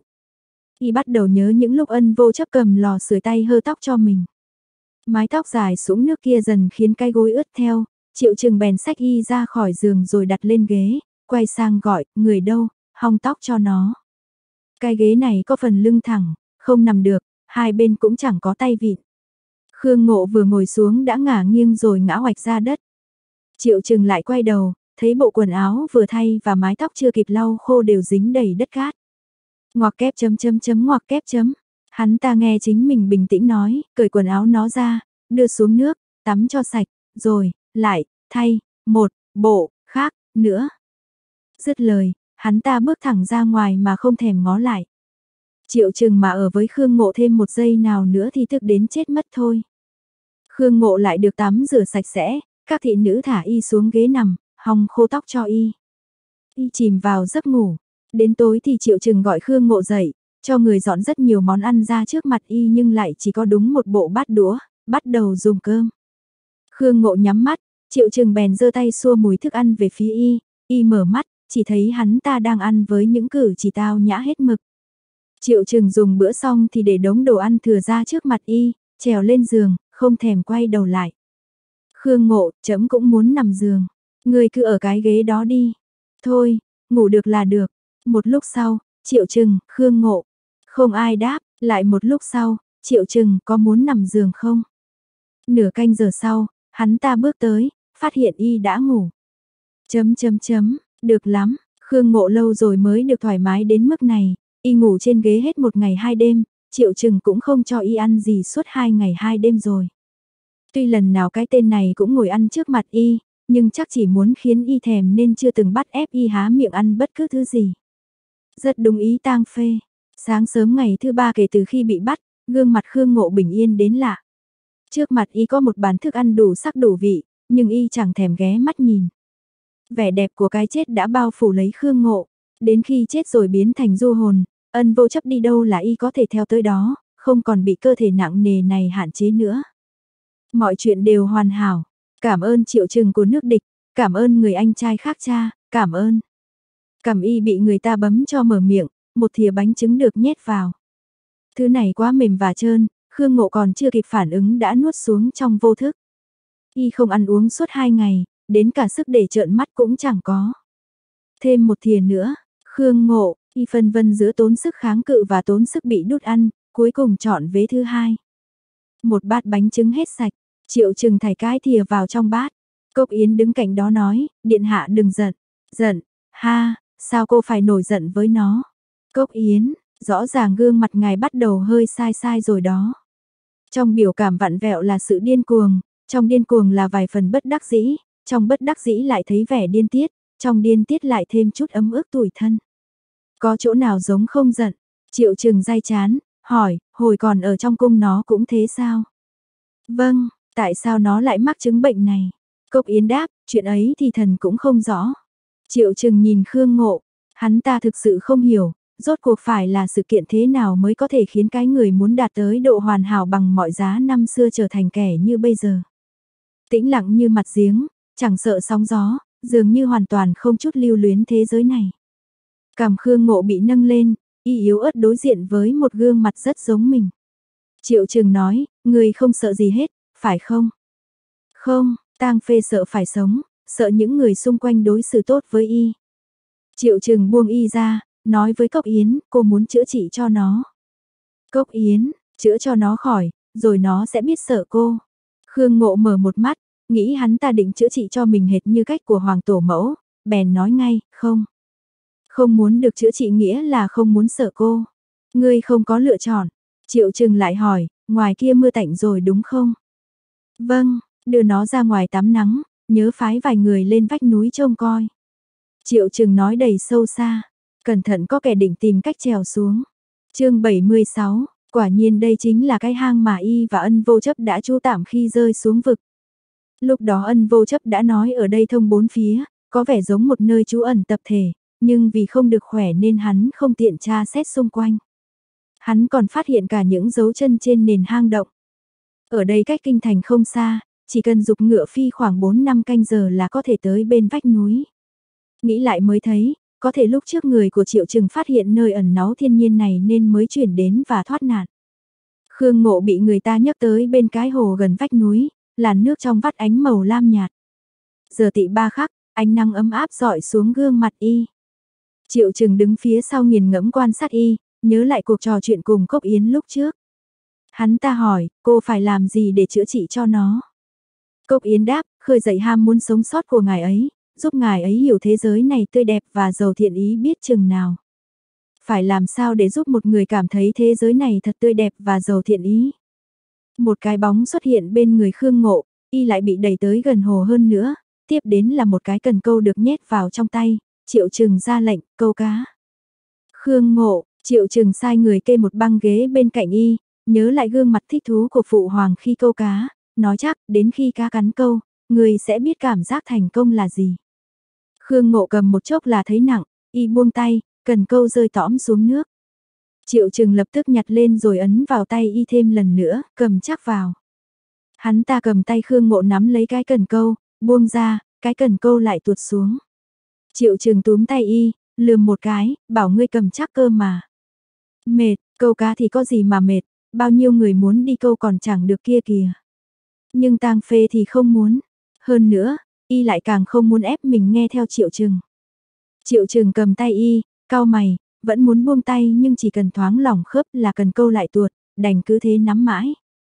Y bắt đầu nhớ những lúc Ân Vô Chấp cầm lò sưởi tay hơ tóc cho mình. Mái tóc dài xuống nước kia dần khiến cái gối ướt theo, Triệu Trừng bèn xách y ra khỏi giường rồi đặt lên ghế, quay sang gọi, người đâu, hong tóc cho nó. Cái ghế này có phần lưng thẳng, không nằm được, hai bên cũng chẳng có tay vịn. Khương Ngộ vừa ngồi xuống đã ngả nghiêng rồi ngã hoạch ra đất. Triệu Trừng lại quay đầu, thấy bộ quần áo vừa thay và mái tóc chưa kịp lau khô đều dính đầy đất cát. Ngoặc kép ngoặc kép chấm. Hắn ta nghe chính mình bình tĩnh nói, cởi quần áo nó ra, đưa xuống nước, tắm cho sạch, rồi, lại, thay, một, bộ, khác, nữa. Dứt lời, hắn ta bước thẳng ra ngoài mà không thèm ngó lại. Triệu Trừng mà ở với Khương Ngộ thêm một giây nào nữa thì tức đến chết mất thôi. Khương Ngộ lại được tắm rửa sạch sẽ, các thị nữ thả y xuống ghế nằm, hong khô tóc cho y. Y chìm vào giấc ngủ. Đến tối thì Triệu Trừng gọi Khương Ngộ dậy, cho người dọn rất nhiều món ăn ra trước mặt y nhưng lại chỉ có đúng một bộ bát đũa, bắt đầu dùng cơm. Khương Ngộ nhắm mắt, Triệu Trừng bèn giơ tay xua mùi thức ăn về phía y mở mắt, chỉ thấy hắn ta đang ăn với những cử chỉ tao nhã hết mực. Triệu Trừng dùng bữa xong thì để đống đồ ăn thừa ra trước mặt y, trèo lên giường, không thèm quay đầu lại. Khương Ngộ, trẫm cũng muốn nằm giường, ngươi cứ ở cái ghế đó đi. Thôi, ngủ được là được. Một lúc sau, Triệu Trừng, Khương Ngộ. Không ai đáp, lại một lúc sau, Triệu Trừng có muốn nằm giường không? Nửa canh giờ sau, hắn ta bước tới, phát hiện y đã ngủ. Được lắm, Khương Ngộ lâu rồi mới được thoải mái đến mức này, y ngủ trên ghế hết 1 ngày 2 đêm, Triệu Trừng cũng không cho y ăn gì suốt 2 ngày 2 đêm rồi. Tuy lần nào cái tên này cũng ngồi ăn trước mặt y, nhưng chắc chỉ muốn khiến y thèm nên chưa từng bắt ép y há miệng ăn bất cứ thứ gì. Rất đúng ý Tang Phê. Sáng sớm ngày thứ 3 kể từ khi bị bắt, gương mặt Khương Ngộ bình yên đến lạ. Trước mặt y có một bàn thức ăn đủ sắc đủ vị, nhưng y chẳng thèm ghé mắt nhìn. Vẻ đẹp của cái chết đã bao phủ lấy Khương Ngộ, đến khi chết rồi biến thành du hồn, Ân Vô Chấp đi đâu là y có thể theo tới đó, không còn bị cơ thể nặng nề này hạn chế nữa. Mọi chuyện đều hoàn hảo, cảm ơn Triệu Trừng của nước địch, cảm ơn người anh trai khác cha, cảm ơn. Cằm y bị người ta bấm cho mở miệng, một thìa bánh trứng được nhét vào. Thứ này quá mềm và trơn, Khương Ngộ còn chưa kịp phản ứng đã nuốt xuống trong vô thức. Y không ăn uống suốt 2 ngày, đến cả sức để trợn mắt cũng chẳng có. Thêm một thìa nữa, Khương Ngộ, y phân vân giữa tốn sức kháng cự và tốn sức bị đút ăn, cuối cùng chọn vế thứ 2. Một bát bánh trứng hết sạch, Triệu Trừng thảy cái thìa vào trong bát. Cốc Yến đứng cạnh đó nói, điện hạ đừng giận. Giận, ha, sao cô phải nổi giận với nó? Cốc Yến, rõ ràng gương mặt ngài bắt đầu hơi sai sai rồi đó. Trong biểu cảm vặn vẹo là sự điên cuồng, trong điên cuồng là vài phần bất đắc dĩ, trong bất đắc dĩ lại thấy vẻ điên tiết, trong điên tiết lại thêm chút ấm ức tủi thân. Có chỗ nào giống không giận? Triệu Trừng day chán, hỏi, hồi còn ở trong cung nó cũng thế sao? Vâng, tại sao nó lại mắc chứng bệnh này? Cốc Yến đáp, chuyện ấy thì thần cũng không rõ. Triệu Trừng nhìn Khương Ngộ, hắn ta thực sự không hiểu, rốt cuộc phải là sự kiện thế nào mới có thể khiến cái người muốn đạt tới độ hoàn hảo bằng mọi giá năm xưa trở thành kẻ như bây giờ. Tĩnh lặng như mặt giếng, chẳng sợ sóng gió, dường như hoàn toàn không chút lưu luyến thế giới này. Cằm Khương Ngộ bị nâng lên, y yếu ớt đối diện với một gương mặt rất giống mình. Triệu Trừng nói, người không sợ gì hết, phải không? Không, Tang Phê sợ phải sống, sợ những người xung quanh đối xử tốt với y. Triệu Trừng buông y ra, nói với Cốc Yến, cô muốn chữa trị cho nó. Cốc Yến, chữa cho nó khỏi, rồi nó sẽ biết sợ cô. Khương Ngộ mở một mắt, nghĩ hắn ta định chữa trị cho mình hệt như cách của Hoàng Tổ Mẫu, bèn nói ngay, không. Không muốn được chữa trị nghĩa là không muốn sợ cô. Ngươi không có lựa chọn. Triệu Trừng lại hỏi, ngoài kia mưa tạnh rồi đúng không? Vâng, đưa nó ra ngoài tắm nắng, nhớ phái vài người lên vách núi trông coi. Triệu Trừng nói đầy sâu xa, cẩn thận có kẻ định tìm cách trèo xuống. Chương 76, quả nhiên đây chính là cái hang mà Y và Ân Vô Chấp đã trú tạm khi rơi xuống vực. Lúc đó Ân Vô Chấp đã nói ở đây thông bốn phía, có vẻ giống một nơi trú ẩn tập thể, nhưng vì không được khỏe nên hắn không tiện tra xét xung quanh. Hắn còn phát hiện cả những dấu chân trên nền hang động. Ở đây cách kinh thành không xa, chỉ cần giục ngựa phi khoảng 4-5 canh giờ là có thể tới bên vách núi. Nghĩ lại mới thấy, có thể lúc trước người của Triệu Trừng phát hiện nơi ẩn náu thiên nhiên này nên mới chuyển đến và thoát nạn. Khương Ngộ bị người ta nhấc tới bên cái hồ gần vách núi, làn nước trong vắt ánh màu lam nhạt. Giờ tị 3 khắc, ánh nắng ấm áp rọi xuống gương mặt Y. Triệu Trừng đứng phía sau nghiền ngẫm quan sát Y, nhớ lại cuộc trò chuyện cùng Cốc Yến lúc trước. Hắn ta hỏi, cô phải làm gì để chữa trị cho nó? Cốc Yến đáp, khơi dậy ham muốn sống sót của ngài ấy, giúp ngài ấy hiểu thế giới này tươi đẹp và giàu thiện ý biết chừng nào. Phải làm sao để giúp một người cảm thấy thế giới này thật tươi đẹp và giàu thiện ý? Một cái bóng xuất hiện bên người Khương Ngộ, Y lại bị đẩy tới gần hồ hơn nữa, tiếp đến là một cái cần câu được nhét vào trong tay, Triệu Trừng ra lệnh, câu cá. Khương Ngộ, Triệu Trừng sai người kê một băng ghế bên cạnh Y, nhớ lại gương mặt thích thú của Phụ Hoàng khi câu cá, nói chắc đến khi cá cắn câu, người sẽ biết cảm giác thành công là gì. Khương Ngộ cầm một chốc là thấy nặng, Y buông tay, cần câu rơi tõm xuống nước. Triệu Trừng lập tức nhặt lên rồi ấn vào tay Y thêm lần nữa, cầm chắc vào. Hắn ta cầm tay Khương Ngộ nắm lấy cái cần câu, buông ra, cái cần câu lại tuột xuống. Triệu Trừng túm tay Y, lườm một cái, bảo ngươi cầm chắc cơ mà. Mệt, câu cá thì có gì mà mệt, bao nhiêu người muốn đi câu còn chẳng được kia kìa. Nhưng Tang Phê thì không muốn. Hơn nữa, Y lại càng không muốn ép mình nghe theo Triệu Trừng. Triệu Trừng cầm tay Y, cau mày, vẫn muốn buông tay nhưng chỉ cần thoáng lỏng khớp là cần câu lại tuột, đành cứ thế nắm mãi.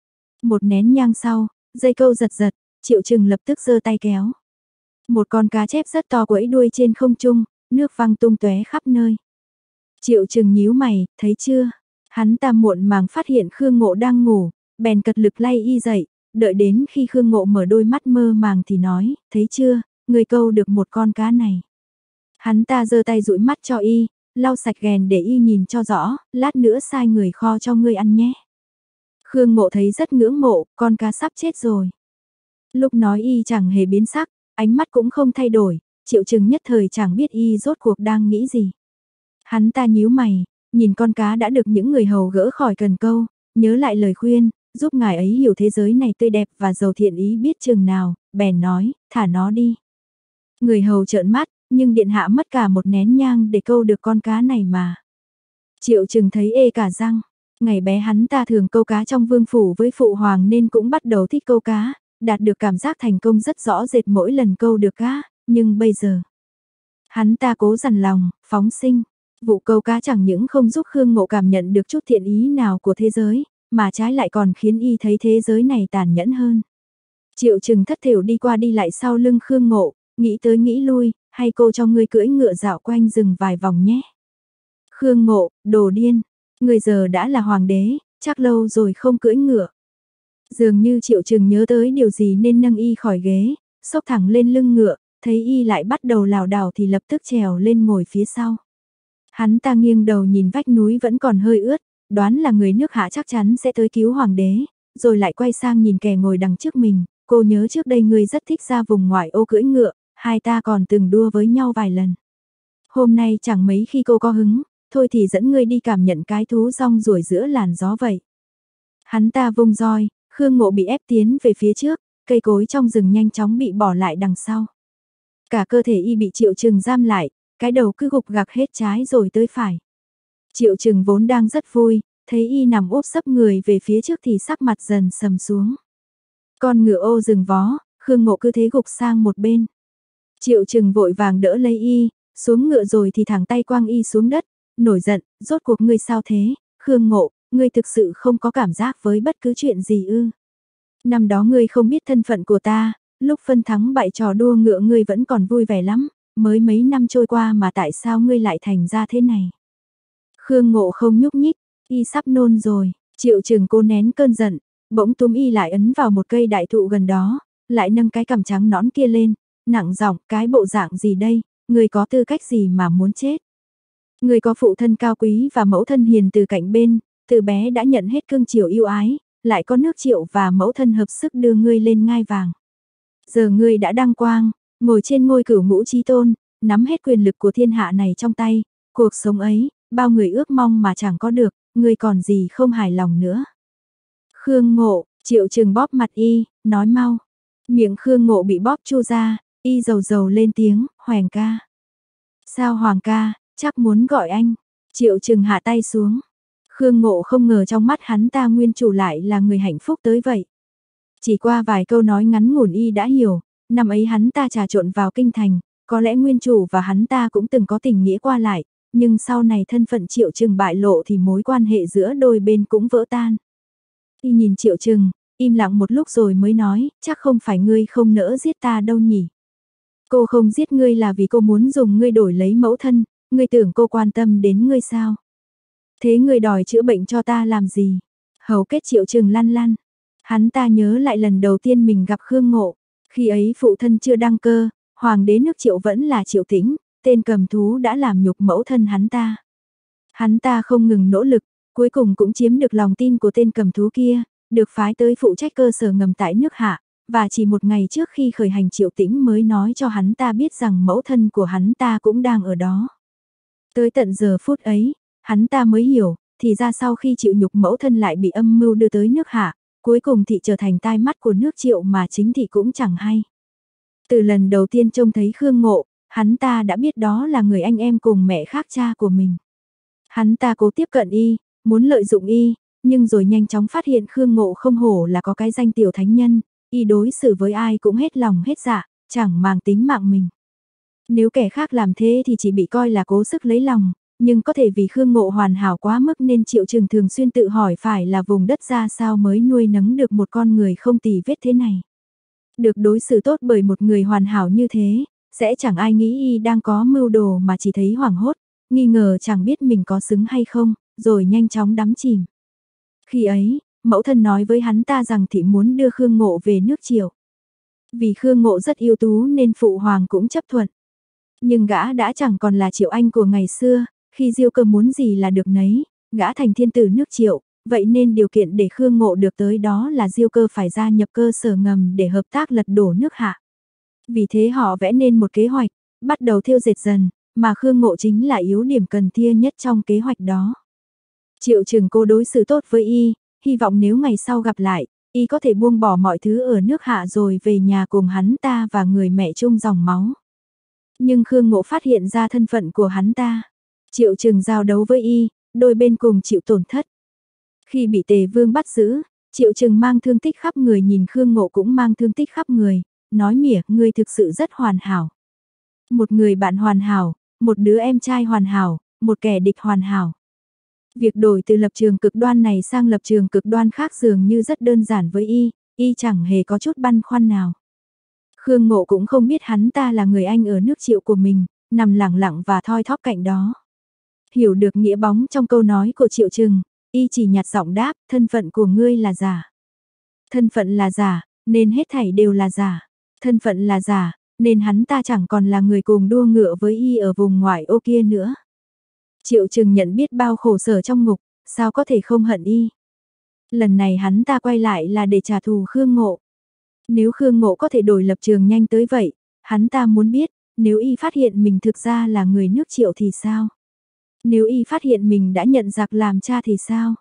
Một nén nhang sau, dây câu giật giật, Triệu Trừng lập tức giơ tay kéo. Một con cá chép rất to quẫy đuôi trên không trung, nước văng tung tóe khắp nơi. Triệu Trừng nhíu mày, thấy chưa? Hắn ta muộn màng phát hiện Khương Ngộ đang ngủ, bèn cật lực lay Y dậy, đợi đến khi Khương Ngộ mở đôi mắt mơ màng thì nói, thấy chưa, người câu được một con cá này. Hắn ta giơ tay dụi mắt cho Y, lau sạch ghèn để Y nhìn cho rõ, lát nữa sai người kho cho ngươi ăn nhé. Khương Ngộ thấy rất ngưỡng mộ, con cá sắp chết rồi. Lúc nói Y chẳng hề biến sắc, ánh mắt cũng không thay đổi, Triệu Trừng nhất thời chẳng biết Y rốt cuộc đang nghĩ gì. Hắn ta nhíu mày, nhìn con cá đã được những người hầu gỡ khỏi cần câu, nhớ lại lời khuyên, giúp ngài ấy hiểu thế giới này tươi đẹp và giàu thiện ý biết chừng nào, bèn nói, thả nó đi. Người hầu trợn mắt, nhưng điện hạ mất cả một nén nhang để câu được con cá này mà. Triệu Trừng thấy ê cả răng, ngày bé hắn ta thường câu cá trong vương phủ với Phụ Hoàng nên cũng bắt đầu thích câu cá, đạt được cảm giác thành công rất rõ rệt mỗi lần câu được cá, nhưng bây giờ, hắn ta cố dằn lòng, phóng sinh. Vụ câu cá chẳng những không giúp Khương Ngộ cảm nhận được chút thiện ý nào của thế giới, mà trái lại còn khiến Y thấy thế giới này tàn nhẫn hơn. Triệu Trừng thất thểu đi qua đi lại sau lưng Khương Ngộ, nghĩ tới nghĩ lui, hay cô cho ngươi cưỡi ngựa dạo quanh rừng vài vòng nhé. Khương Ngộ, đồ điên, người giờ đã là hoàng đế, chắc lâu rồi không cưỡi ngựa. Dường như Triệu Trừng nhớ tới điều gì nên nâng Y khỏi ghế, xốc thẳng lên lưng ngựa, thấy Y lại bắt đầu lảo đảo thì lập tức trèo lên ngồi phía sau. Hắn ta nghiêng đầu nhìn vách núi vẫn còn hơi ướt, đoán là người nước Hạ chắc chắn sẽ tới cứu hoàng đế, rồi lại quay sang nhìn kẻ ngồi đằng trước mình, cô nhớ trước đây ngươi rất thích ra vùng ngoại ô cưỡi ngựa, hai ta còn từng đua với nhau vài lần. Hôm nay chẳng mấy khi cô có hứng, thôi thì dẫn ngươi đi cảm nhận cái thú rong ruổi giữa làn gió vậy. Hắn ta vung roi, Khương Ngộ bị ép tiến về phía trước, cây cối trong rừng nhanh chóng bị bỏ lại đằng sau. Cả cơ thể Y bị Triệu Trừng giam lại, cái đầu cứ gục gặc hết trái rồi tới phải. Triệu Trừng vốn đang rất vui, thấy Y nằm úp sấp người về phía trước thì sắc mặt dần sầm xuống. Con ngựa ô dừng vó, Khương Ngộ cứ thế gục sang một bên. Triệu Trừng vội vàng đỡ lấy Y, xuống ngựa rồi thì thẳng tay quăng Y xuống đất, nổi giận, rốt cuộc ngươi sao thế, Khương Ngộ, ngươi thực sự không có cảm giác với bất cứ chuyện gì ư. Năm đó ngươi không biết thân phận của ta, lúc phân thắng bại trò đua ngựa ngươi vẫn còn vui vẻ lắm, mới mấy năm trôi qua mà tại sao ngươi lại thành ra thế này. Khương Ngộ không nhúc nhích, y sắp nôn rồi, Triệu Trừng cô nén cơn giận, bỗng túm y lại ấn vào một cây đại thụ gần đó, lại nâng cái cằm trắng nõn kia lên, nặng giọng, cái bộ dạng gì đây, ngươi có tư cách gì mà muốn chết. Ngươi có phụ thân cao quý và mẫu thân hiền từ cạnh bên, từ bé đã nhận hết cưng chiều yêu ái, lại có nước Triệu và mẫu thân hợp sức đưa ngươi lên ngai vàng. Giờ ngươi đã đăng quang, ngồi trên ngôi cửu ngũ chí tôn, nắm hết quyền lực của thiên hạ này trong tay, cuộc sống ấy, bao người ước mong mà chẳng có được, ngươi còn gì không hài lòng nữa. Khương Ngộ, Triệu Trừng bóp mặt y, nói mau. Miệng Khương Ngộ bị bóp chu ra, y rầu rầu lên tiếng, Hoành ca. Sao Hoàng ca, chắc muốn gọi anh. Triệu Trừng hạ tay xuống. Khương Ngộ không ngờ trong mắt hắn ta nguyên chủ lại là người hạnh phúc tới vậy. Chỉ qua vài câu nói ngắn ngủn y đã hiểu, năm ấy hắn ta trà trộn vào kinh thành, có lẽ nguyên chủ và hắn ta cũng từng có tình nghĩa qua lại, nhưng sau này thân phận Triệu Trừng bại lộ thì mối quan hệ giữa đôi bên cũng vỡ tan. Y nhìn Triệu Trừng, im lặng một lúc rồi mới nói, chắc không phải ngươi không nỡ giết ta đâu nhỉ. Cô không giết ngươi là vì cô muốn dùng ngươi đổi lấy mẫu thân, ngươi tưởng cô quan tâm đến ngươi sao? Thế ngươi đòi chữa bệnh cho ta làm gì? Hầu kết Triệu Trừng lăn lăn. Hắn ta nhớ lại lần đầu tiên mình gặp Khương Ngộ, khi ấy phụ thân chưa đăng cơ, hoàng đế nước Triệu vẫn là Triệu Tĩnh, tên cầm thú đã làm nhục mẫu thân hắn ta. Hắn ta không ngừng nỗ lực, cuối cùng cũng chiếm được lòng tin của tên cầm thú kia, được phái tới phụ trách cơ sở ngầm tại nước Hạ, và chỉ một ngày trước khi khởi hành Triệu Tĩnh mới nói cho hắn ta biết rằng mẫu thân của hắn ta cũng đang ở đó. Tới tận giờ phút ấy, hắn ta mới hiểu, thì ra sau khi chịu nhục mẫu thân lại bị âm mưu đưa tới nước Hạ, cuối cùng thị trở thành tai mắt của nước Triệu mà chính thị cũng chẳng hay. Từ lần đầu tiên trông thấy Khương Ngộ, hắn ta đã biết đó là người anh em cùng mẹ khác cha của mình. Hắn ta cố tiếp cận y, muốn lợi dụng y, nhưng rồi nhanh chóng phát hiện Khương Ngộ không hổ là có cái danh tiểu thánh nhân, y đối xử với ai cũng hết lòng hết dạ, chẳng màng tính mạng mình. Nếu kẻ khác làm thế thì chỉ bị coi là cố sức lấy lòng, nhưng có thể vì Khương Ngộ hoàn hảo quá mức nên Triệu Trừng thường xuyên tự hỏi phải là vùng đất ra sao mới nuôi nấng được một con người không tì vết thế này. Được đối xử tốt bởi một người hoàn hảo như thế, sẽ chẳng ai nghĩ y đang có mưu đồ mà chỉ thấy hoảng hốt, nghi ngờ chẳng biết mình có xứng hay không, rồi nhanh chóng đắm chìm. Khi ấy, mẫu thân nói với hắn ta rằng thị muốn đưa Khương Ngộ về nước Triệu. Vì Khương Ngộ rất ưu tú nên phụ hoàng cũng chấp thuận. Nhưng gã đã chẳng còn là Triệu Anh của ngày xưa, khi Diêu Cơ muốn gì là được nấy, gã thành thiên tử nước Triệu, vậy nên điều kiện để Khương Ngộ được tới đó là Diêu Cơ phải gia nhập cơ sở ngầm để hợp tác lật đổ nước Hạ. Vì thế họ vẽ nên một kế hoạch, bắt đầu thêu dệt dần, mà Khương Ngộ chính là yếu điểm cần thiết nhất trong kế hoạch đó. Triệu Trừng cô đối xử tốt với y, hy vọng nếu ngày sau gặp lại, y có thể buông bỏ mọi thứ ở nước Hạ rồi về nhà cùng hắn ta và người mẹ chung dòng máu. Nhưng Khương Ngộ phát hiện ra thân phận của hắn ta. Triệu Trừng giao đấu với y, đôi bên cùng chịu tổn thất. Khi bị Tề Vương bắt giữ, Triệu Trừng mang thương tích khắp người nhìn Khương Ngộ cũng mang thương tích khắp người, nói mỉa, ngươi thực sự rất hoàn hảo. Một người bạn hoàn hảo, một đứa em trai hoàn hảo, một kẻ địch hoàn hảo. Việc đổi từ lập trường cực đoan này sang lập trường cực đoan khác dường như rất đơn giản với y chẳng hề có chút băn khoăn nào. Khương Ngộ cũng không biết hắn ta là người anh ở nước Triệu của mình, nằm lẳng lặng và thoi thóp cạnh đó. Hiểu được nghĩa bóng trong câu nói của Triệu Trừng, y chỉ nhạt giọng đáp, thân phận của ngươi là giả. Thân phận là giả, nên hết thảy đều là giả. Thân phận là giả, nên hắn ta chẳng còn là người cùng đua ngựa với y ở vùng ngoại ô kia nữa. Triệu Trừng nhận biết bao khổ sở trong ngục, sao có thể không hận y. Lần này hắn ta quay lại là để trả thù Khương Ngộ. Nếu Khương Ngộ có thể đổi lập trường nhanh tới vậy, hắn ta muốn biết, nếu y phát hiện mình thực ra là người nước Triệu thì sao? Nếu y phát hiện mình đã nhận giặc làm cha thì sao?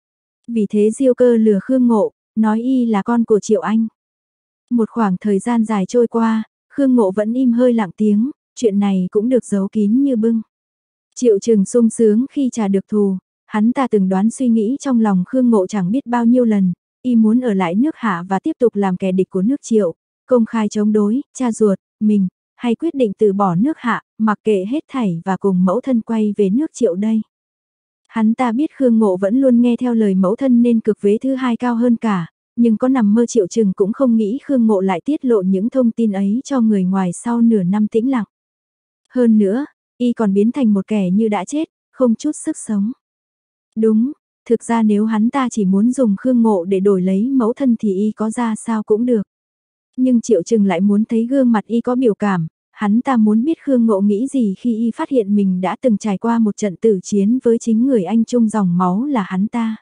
Vì thế Diêu Cơ lừa Khương Ngộ, nói y là con của Triệu Anh. Một khoảng thời gian dài trôi qua, Khương Ngộ vẫn im hơi lặng tiếng, chuyện này cũng được giấu kín như bưng. Triệu Trừng sung sướng khi trả được thù, hắn ta từng đoán suy nghĩ trong lòng Khương Ngộ chẳng biết bao nhiêu lần, y muốn ở lại nước Hạ và tiếp tục làm kẻ địch của nước Triệu, công khai chống đối, cha ruột, mình, hay quyết định từ bỏ nước Hạ, mặc kệ hết thảy và cùng mẫu thân quay về nước Triệu đây. Hắn ta biết Khương Ngộ vẫn luôn nghe theo lời mẫu thân nên cực vế thứ hai cao hơn cả, nhưng có nằm mơ Triệu Trừng cũng không nghĩ Khương Ngộ lại tiết lộ những thông tin ấy cho người ngoài sau nửa năm tĩnh lặng. Hơn nữa, y còn biến thành một kẻ như đã chết, không chút sức sống. Đúng, thực ra nếu hắn ta chỉ muốn dùng Khương Ngộ để đổi lấy mẫu thân thì y có ra sao cũng được. Nhưng Triệu Trừng lại muốn thấy gương mặt y có biểu cảm, hắn ta muốn biết Khương Ngộ nghĩ gì khi y phát hiện mình đã từng trải qua một trận tử chiến với chính người anh chung dòng máu là hắn ta.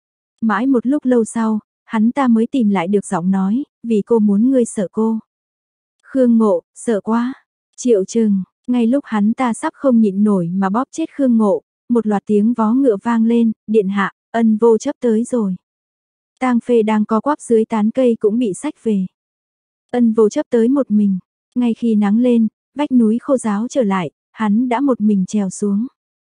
Mãi một lúc lâu sau, hắn ta mới tìm lại được giọng nói, vì cô muốn ngươi sợ cô. Khương Ngộ, sợ quá. Triệu Trừng, ngay lúc hắn ta sắp không nhịn nổi mà bóp chết Khương Ngộ, một loạt tiếng vó ngựa vang lên, điện hạ, Ân Vô Chấp tới rồi. Tang Phê đang co quắp dưới tán cây cũng bị xách về. Ân Vô Chấp tới một mình, ngay khi nắng lên, vách núi khô ráo trở lại, hắn đã một mình trèo xuống.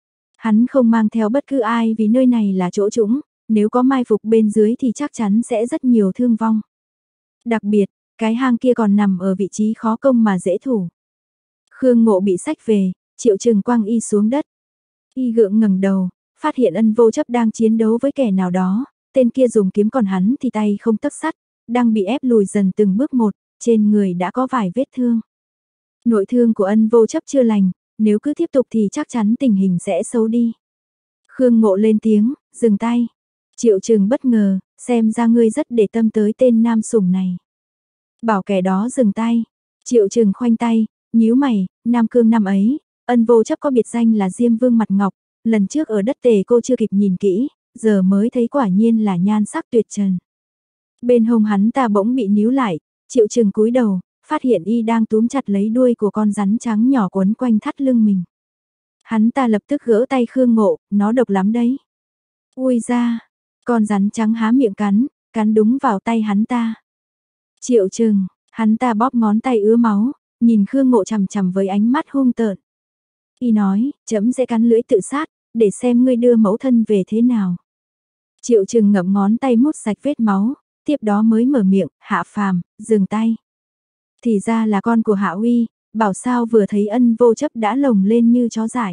Hắn không mang theo bất cứ ai vì nơi này là chỗ trũng, nếu có mai phục bên dưới thì chắc chắn sẽ rất nhiều thương vong. Đặc biệt, cái hang kia còn nằm ở vị trí khó công mà dễ thủ. Khương Ngộ bị xách về, Triệu Trừng quăng y xuống đất. Y gượng ngẩng đầu, phát hiện Ân Vô Chấp đang chiến đấu với kẻ nào đó, tên kia dùng kiếm còn hắn thì tay không tấc sắt, đang bị ép lùi dần từng bước một, trên người đã có vài vết thương. Nội thương của Ân Vô Chấp chưa lành, nếu cứ tiếp tục thì chắc chắn tình hình sẽ xấu đi. Khương Ngộ lên tiếng, dừng tay. Triệu Trừng bất ngờ, xem ra ngươi rất để tâm tới tên nam sủng này. Bảo kẻ đó dừng tay. Triệu Trừng khoanh tay, nhíu mày, Nam Cương năm ấy, Ân Vô Chấp có biệt danh là Diêm Vương Mặt Ngọc, lần trước ở đất Tề cô chưa kịp nhìn kỹ, giờ mới thấy quả nhiên là nhan sắc tuyệt trần. Bên hông hắn ta bỗng bị níu lại, Triệu Trừng cúi đầu, phát hiện y đang túm chặt lấy đuôi của con rắn trắng nhỏ quấn quanh thắt lưng mình. Hắn ta lập tức gỡ tay Khương Ngộ, nó độc lắm đấy. Ui ra, con rắn trắng há miệng cắn đúng vào tay hắn ta. Triệu Trừng, hắn ta bóp ngón tay ứa máu, nhìn Khương Ngộ chằm chằm với ánh mắt hung tợn. Y nói, trẫm sẽ cắn lưỡi tự sát, để xem ngươi đưa mẫu thân về thế nào. Triệu Trừng ngậm ngón tay mút sạch vết máu, tiếp đó mới mở miệng, Hạ Phàm, dừng tay. Thì ra là con của Hạ Uy, bảo sao vừa thấy Ân Vô Chấp đã lồng lên như chó dại.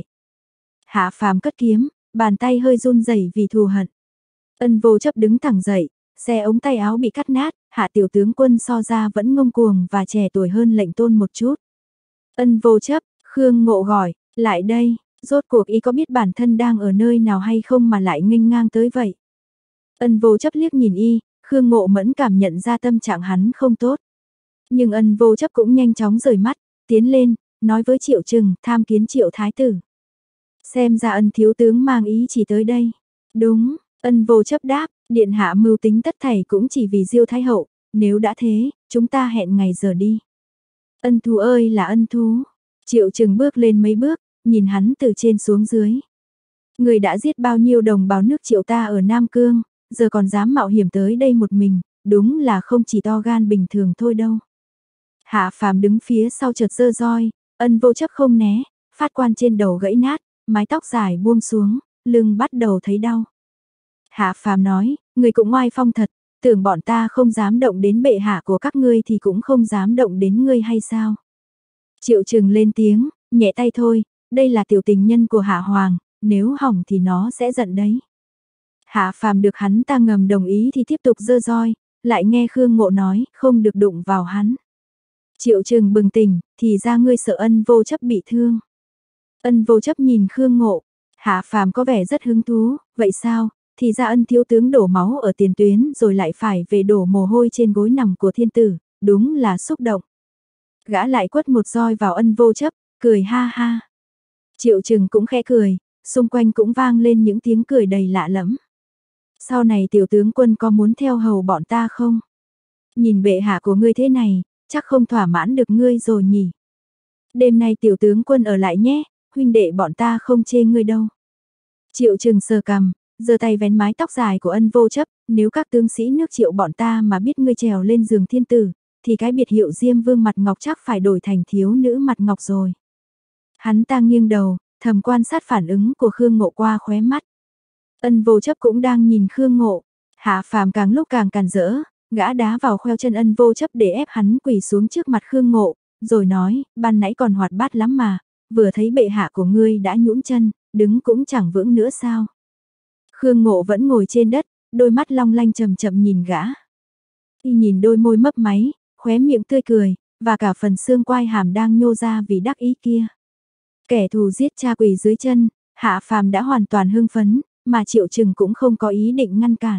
Hạ Phàm cất kiếm, bàn tay hơi run rẩy vì thù hận. Ân Vô Chấp đứng thẳng dậy, xe ống tay áo bị cắt nát, Hạ tiểu tướng quân so ra vẫn ngông cuồng và trẻ tuổi hơn lệnh tôn một chút. Ân Vô Chấp, Khương Ngộ gọi, lại đây, rốt cuộc y có biết bản thân đang ở nơi nào hay không mà lại nghênh ngang tới vậy. Ân Vô Chấp liếc nhìn y, Khương Ngộ mẫn cảm nhận ra tâm trạng hắn không tốt. Nhưng Ân Vô Chấp cũng nhanh chóng rời mắt, tiến lên, nói với Triệu Trừng, tham kiến Triệu Thái Tử. Xem ra Ân thiếu tướng mang ý chỉ tới đây. Đúng, Ân Vô Chấp đáp, điện hạ mưu tính tất thảy cũng chỉ vì Diêu Thái Hậu, nếu đã thế, chúng ta hẹn ngày giờ đi. Ân thú ơi là ân thú. Triệu Trừng bước lên mấy bước, nhìn hắn từ trên xuống dưới. Người đã giết bao nhiêu đồng bào nước Triệu ta ở Nam Cương, giờ còn dám mạo hiểm tới đây một mình, đúng là không chỉ to gan bình thường thôi đâu. Hạ Phàm đứng phía sau chợt giơ roi, Ân Vô Chấp không né, phát quan trên đầu gãy nát, mái tóc dài buông xuống, lưng bắt đầu thấy đau. Hạ Phàm nói, người cũng oai phong thật, tưởng bọn ta không dám động đến bệ hạ của các ngươi thì cũng không dám động đến ngươi hay sao? Triệu Trừng lên tiếng, nhẹ tay thôi, đây là tiểu tình nhân của Hạ Hoàng, nếu hỏng thì nó sẽ giận đấy. Hạ Phàm được hắn ta ngầm đồng ý thì tiếp tục giơ roi, lại nghe Khương Ngộ nói, không được đụng vào hắn. Triệu Trừng bừng tỉnh, thì ra ngươi sợ Ân Vô Chấp bị thương. Ân Vô Chấp nhìn Khương Ngộ, Hạ Phàm có vẻ rất hứng thú, vậy sao, thì ra Ân thiếu tướng đổ máu ở tiền tuyến rồi lại phải về đổ mồ hôi trên gối nằm của thiên tử, đúng là xúc động. Gã lại quất một roi vào Ân Vô Chấp, cười ha ha. Triệu Trừng cũng khẽ cười, xung quanh cũng vang lên những tiếng cười đầy lạ lẫm. Sau này tiểu tướng quân có muốn theo hầu bọn ta không? Nhìn bệ hạ của ngươi thế này, chắc không thỏa mãn được ngươi rồi nhỉ. Đêm nay tiểu tướng quân ở lại nhé, huynh đệ bọn ta không chê ngươi đâu. Triệu Trừng sờ cằm, giơ tay vén mái tóc dài của Ân Vô Chấp, nếu các tướng sĩ nước Triệu bọn ta mà biết ngươi trèo lên giường thiên tử, thì cái biệt hiệu Diêm Vương Mặt Ngọc chắc phải đổi thành thiếu nữ Mặt Ngọc rồi. Hắn ta nghiêng đầu, thầm quan sát phản ứng của Khương Ngộ qua khóe mắt. Ân Vô Chấp cũng đang nhìn Khương Ngộ, Hạ Phàm càng lúc càng càn rỡ, gã đá vào khoeo chân Ân Vô Chấp để ép hắn quỳ xuống trước mặt Khương Ngộ, rồi nói, ban nãy còn hoạt bát lắm mà, vừa thấy bệ hạ của ngươi đã nhũn chân, đứng cũng chẳng vững nữa sao. Khương Ngộ vẫn ngồi trên đất, đôi mắt long lanh chậm chậm nhìn gã. Y nhìn đôi môi mấp máy, khóe miệng tươi cười, và cả phần xương quai hàm đang nhô ra vì đắc ý kia. Kẻ thù giết cha quỳ dưới chân, Hạ Phàm đã hoàn toàn hưng phấn, mà Triệu Trừng cũng không có ý định ngăn cản.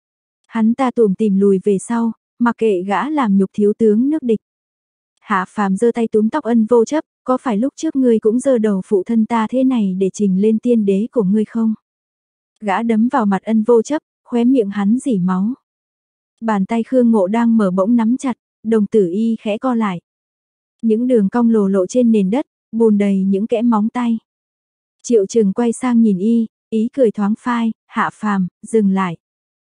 Hắn ta tủm tỉm lùi về sau, mặc kệ gã làm nhục thiếu tướng nước địch. Hạ Phàm giơ tay túm tóc Ân Vô Chấp, có phải lúc trước ngươi cũng giơ đầu phụ thân ta thế này để trình lên tiên đế của ngươi không? Gã đấm vào mặt Ân Vô Chấp, khóe miệng hắn rỉ máu. Bàn tay Khương Ngộ đang mở bỗng nắm chặt, đồng tử y khẽ co lại. Những đường cong lồ lộ trên nền đất, bùn đầy những kẽ móng tay. Triệu Trừng quay sang nhìn y, ý cười thoáng phai, Hạ Phàm, dừng lại.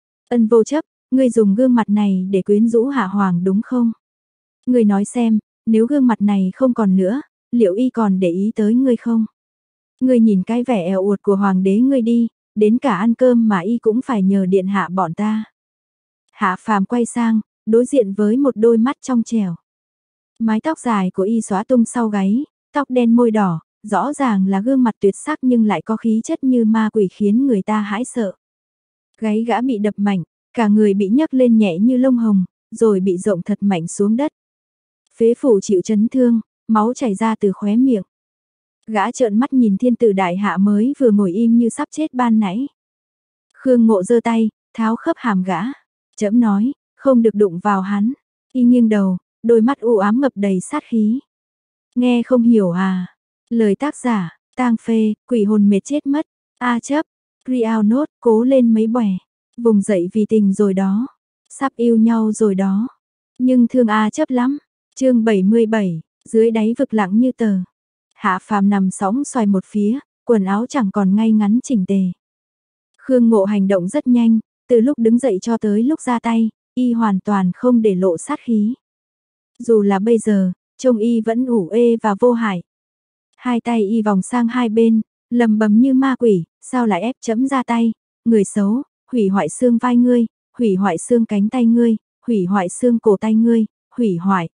Ân Vô Chấp, ngươi dùng gương mặt này để quyến rũ Hạ Hoàng đúng không? Ngươi nói xem, nếu gương mặt này không còn nữa, liệu y còn để ý tới ngươi không? Ngươi nhìn cái vẻ eo uột của Hoàng đế ngươi đi, đến cả ăn cơm mà y cũng phải nhờ điện hạ bọn ta. Hạ Phàm quay sang, đối diện với một đôi mắt trong trẻo. Mái tóc dài của y xóa tung sau gáy, tóc đen môi đỏ, rõ ràng là gương mặt tuyệt sắc nhưng lại có khí chất như ma quỷ khiến người ta hãi sợ. Gáy gã bị đập mạnh, cả người bị nhấc lên nhẹ như lông hồng, rồi bị rộng thật mạnh xuống đất. Phế phủ chịu chấn thương, máu chảy ra từ khóe miệng. Gã trợn mắt nhìn thiên tử đại hạ mới vừa ngồi im như sắp chết ban nãy. Khương Ngộ giơ tay, tháo khớp hàm gã. Trẫm nói, không được đụng vào hắn. Y nghiêng đầu, đôi mắt u ám ngập đầy sát khí. Nghe không hiểu à? Lời tác giả, Tang Phê, quỷ hồn mệt chết mất. A Chấp, Real Nốt, cố lên mấy bòe. Vùng dậy vì tình rồi đó. Sắp yêu nhau rồi đó. Nhưng thương A Chấp lắm. Chương 77, dưới đáy vực lặng như tờ. Hạ Phàm nằm sõng xoài một phía, quần áo chẳng còn ngay ngắn chỉnh tề. Khương Ngộ hành động rất nhanh, từ lúc đứng dậy cho tới lúc ra tay, y hoàn toàn không để lộ sát khí. Dù là bây giờ, trông y vẫn ủ ê và vô hại. Hai tay y vòng sang hai bên, lầm bầm như ma quỷ, sao lại ép chấm ra tay, người xấu, hủy hoại xương vai ngươi, hủy hoại xương cánh tay ngươi, hủy hoại xương cổ tay ngươi, hủy hoại.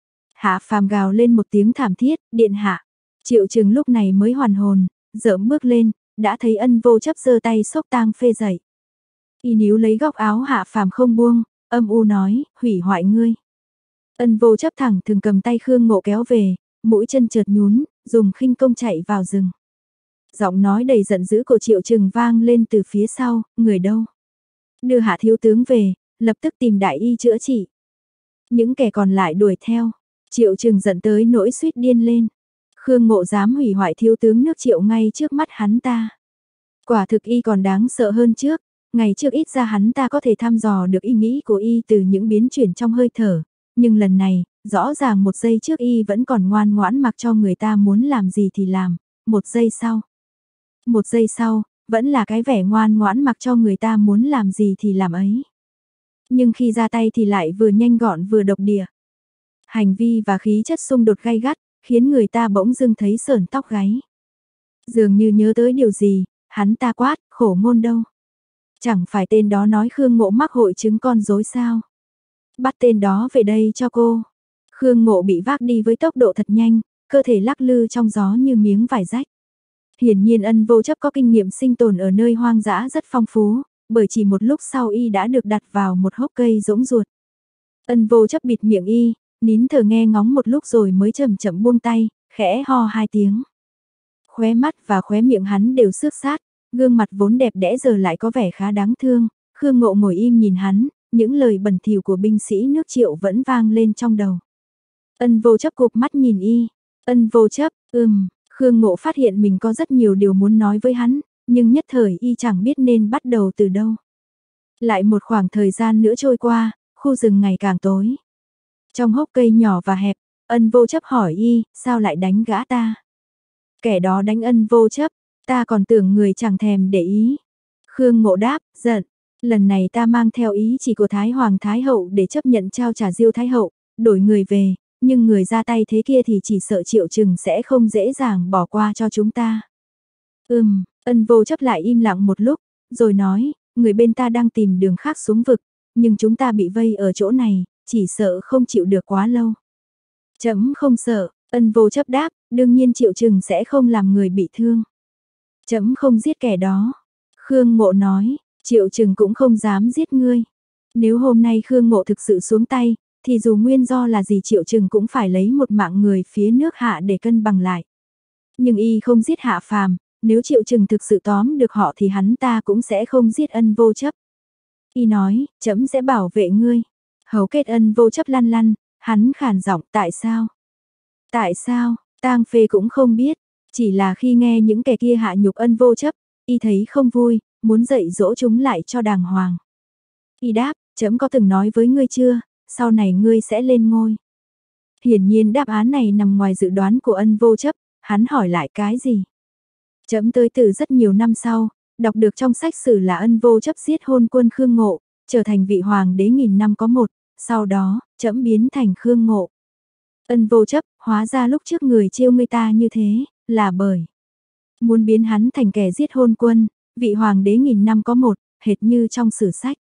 Hạ Phàm gào lên một tiếng thảm thiết, điện hạ. Triệu Trừng lúc này mới hoàn hồn, dỡm bước lên, đã thấy Ân Vô Chấp giơ tay xốc Tang Phê dậy. Y níu lấy góc áo Hạ Phàm không buông, âm u nói, hủy hoại ngươi. Ân Vô Chấp thẳng thường cầm tay Khương Ngộ kéo về, mũi chân chợt nhún, dùng khinh công chạy vào rừng. Giọng nói đầy giận dữ của Triệu Trừng vang lên từ phía sau, người đâu? Đưa Hạ thiếu tướng về, lập tức tìm đại y chữa trị. Những kẻ còn lại đuổi theo. Triệu Trừng giận tới nỗi suýt điên lên. Khương Ngộ dám hủy hoại thiếu tướng nước Triệu ngay trước mắt hắn ta. Quả thực y còn đáng sợ hơn trước. Ngày trước ít ra hắn ta có thể thăm dò được ý nghĩ của y từ những biến chuyển trong hơi thở. Nhưng lần này, rõ ràng một giây trước y vẫn còn ngoan ngoãn mặc cho người ta muốn làm gì thì làm. Một giây sau, vẫn là cái vẻ ngoan ngoãn mặc cho người ta muốn làm gì thì làm ấy. Nhưng khi ra tay thì lại vừa nhanh gọn vừa độc địa. Hành vi và khí chất xung đột gay gắt, khiến người ta bỗng dưng thấy sởn tóc gáy. Dường như nhớ tới điều gì, hắn ta quát, khổ ngôn đâu. Chẳng phải tên đó nói Khương Ngộ mắc hội chứng con rối sao? Bắt tên đó về đây cho cô. Khương Ngộ bị vác đi với tốc độ thật nhanh, cơ thể lắc lư trong gió như miếng vải rách. Hiển nhiên Ân Vô Chấp có kinh nghiệm sinh tồn ở nơi hoang dã rất phong phú, bởi chỉ một lúc sau y đã được đặt vào một hốc cây rỗng ruột. Ân Vô Chấp bịt miệng y, nín thở nghe ngóng một lúc rồi mới chậm chậm buông tay, khẽ ho hai tiếng. Khóe mắt và khóe miệng hắn đều xước sát, gương mặt vốn đẹp đẽ giờ lại có vẻ khá đáng thương. Khương Ngộ ngồi im nhìn hắn, những lời bẩn thỉu của binh sĩ nước Triệu vẫn vang lên trong đầu. Ân Vô Chấp cụp mắt nhìn y. Ân Vô Chấp, Khương Ngộ phát hiện mình có rất nhiều điều muốn nói với hắn, nhưng nhất thời y chẳng biết nên bắt đầu từ đâu. Lại một khoảng thời gian nữa trôi qua, khu rừng ngày càng tối. Trong hốc cây nhỏ và hẹp, Ân Vô Chấp hỏi y, sao lại đánh gã ta? Kẻ đó đánh Ân Vô Chấp, ta còn tưởng người chẳng thèm để ý. Khương Ngộ đáp, giận, lần này ta mang theo ý chỉ của Thái Hoàng Thái Hậu để chấp nhận trao trả Diêu Thái Hậu, đổi người về, nhưng người ra tay thế kia thì chỉ sợ Triệu Trừng sẽ không dễ dàng bỏ qua cho chúng ta. Ân Vô Chấp lại im lặng một lúc, rồi nói, người bên ta đang tìm đường khác xuống vực, nhưng chúng ta bị vây ở chỗ này, chỉ sợ không chịu được quá lâu. Trẫm không sợ, Ân Vô Chấp đáp, đương nhiên Triệu Trừng sẽ không làm người bị thương. Trẫm không giết kẻ đó. Khương Ngộ nói, Triệu Trừng cũng không dám giết ngươi. Nếu hôm nay Khương Ngộ thực sự xuống tay, thì dù nguyên do là gì Triệu Trừng cũng phải lấy một mạng người phía nước Hạ để cân bằng lại. Nhưng y không giết Hạ Phàm, nếu Triệu Trừng thực sự tóm được họ thì hắn ta cũng sẽ không giết Ân Vô Chấp. Y nói, trẫm sẽ bảo vệ ngươi. Hầu Kết Ân Vô Chấp lăn lăn, hắn khàn giọng, tại sao? Tại sao? Tang Phê cũng không biết, chỉ là khi nghe những kẻ kia hạ nhục Ân Vô Chấp, y thấy không vui, muốn dạy dỗ chúng lại cho đàng hoàng. Y đáp, trẫm có từng nói với ngươi chưa, sau này ngươi sẽ lên ngôi. Hiển nhiên đáp án này nằm ngoài dự đoán của Ân Vô Chấp, hắn hỏi lại cái gì? Trẫm tới từ rất nhiều năm sau, đọc được trong sách sử là Ân Vô Chấp giết hôn quân Khương Ngộ, trở thành vị hoàng đế nghìn năm có một, sau đó, trẫm biến thành Khương Ngộ. Ân Vô Chấp, hóa ra lúc trước người trêu người ta như thế, là bởi muốn biến hắn thành kẻ giết hôn quân, vị hoàng đế nghìn năm có một, hệt như trong sử sách.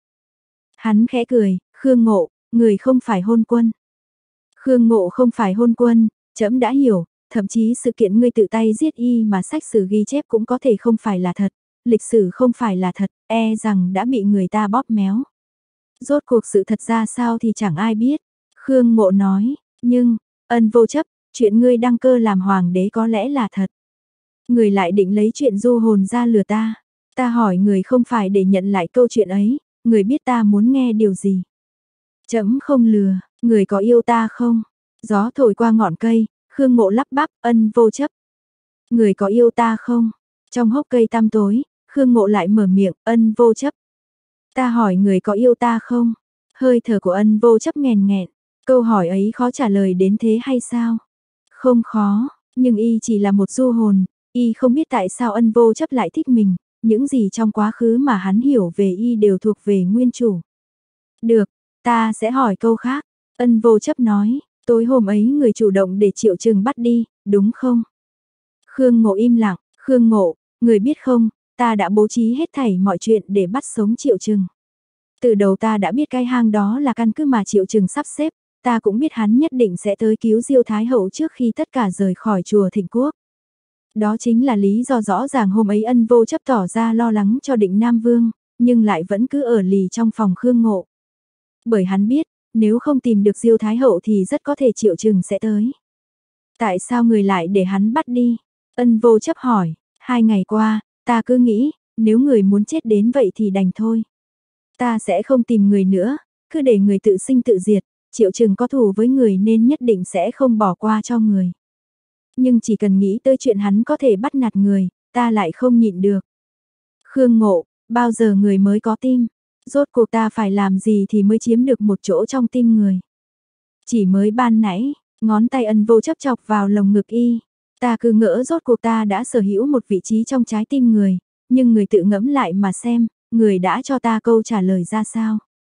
Hắn khẽ cười, Khương Ngộ, người không phải hôn quân. Khương Ngộ không phải hôn quân, trẫm đã hiểu, thậm chí sự kiện ngươi tự tay giết y mà sách sử ghi chép cũng có thể không phải là thật, lịch sử không phải là thật, e rằng đã bị người ta bóp méo. Rốt cuộc sự thật ra sao thì chẳng ai biết. Khương Ngộ nói, nhưng, Ân Vô Chấp, chuyện ngươi đăng cơ làm hoàng đế có lẽ là thật. Người lại định lấy chuyện du hồn ra lừa ta. Ta hỏi người không phải để nhận lại câu chuyện ấy, người biết ta muốn nghe điều gì. Trẫm không lừa, người có yêu ta không? Gió thổi qua ngọn cây, Khương Ngộ lắp bắp, Ân Vô Chấp. Người có yêu ta không? Trong hốc cây tăm tối, Khương Ngộ lại mở miệng, Ân Vô Chấp. Ta hỏi người có yêu ta không? Hơi thở của Ân Vô Chấp nghèn nghẹn, câu hỏi ấy khó trả lời đến thế hay sao? Không khó, nhưng y chỉ là một du hồn, y không biết tại sao Ân Vô Chấp lại thích mình, những gì trong quá khứ mà hắn hiểu về y đều thuộc về nguyên chủ. Được, ta sẽ hỏi câu khác. Ân Vô Chấp nói, tối hôm ấy người chủ động để Triệu Trừng bắt đi, đúng không? Khương Ngộ im lặng, Khương Ngộ, người biết không, ta đã bố trí hết thảy mọi chuyện để bắt sống Triệu Trừng. Từ đầu ta đã biết cái hang đó là căn cứ mà Triệu Trừng sắp xếp, ta cũng biết hắn nhất định sẽ tới cứu Diêu Thái Hậu trước khi tất cả rời khỏi chùa Thịnh Quốc. Đó chính là lý do rõ ràng hôm ấy Ân Vô Chấp tỏ ra lo lắng cho Định Nam Vương, nhưng lại vẫn cứ ở lì trong phòng Khương Ngộ. Bởi hắn biết, nếu không tìm được Diêu Thái Hậu thì rất có thể Triệu Trừng sẽ tới. Tại sao người lại để hắn bắt đi? Ân Vô Chấp hỏi, 2 ngày qua, ta cứ nghĩ, nếu người muốn chết đến vậy thì đành thôi. Ta sẽ không tìm người nữa, cứ để người tự sinh tự diệt, Triệu Trừng có thù với người nên nhất định sẽ không bỏ qua cho người. Nhưng chỉ cần nghĩ tới chuyện hắn có thể bắt nạt người, ta lại không nhịn được. Khương Ngộ, bao giờ người mới có tim? Rốt cuộc ta phải làm gì thì mới chiếm được một chỗ trong tim người? Chỉ mới ban nãy, ngón tay Ân Vô Chấp chọc vào lồng ngực y. Ta cứ ngỡ rốt cuộc ta đã sở hữu một vị trí trong trái tim người, nhưng người tự ngẫm lại mà xem, người đã cho ta câu trả lời ra sao?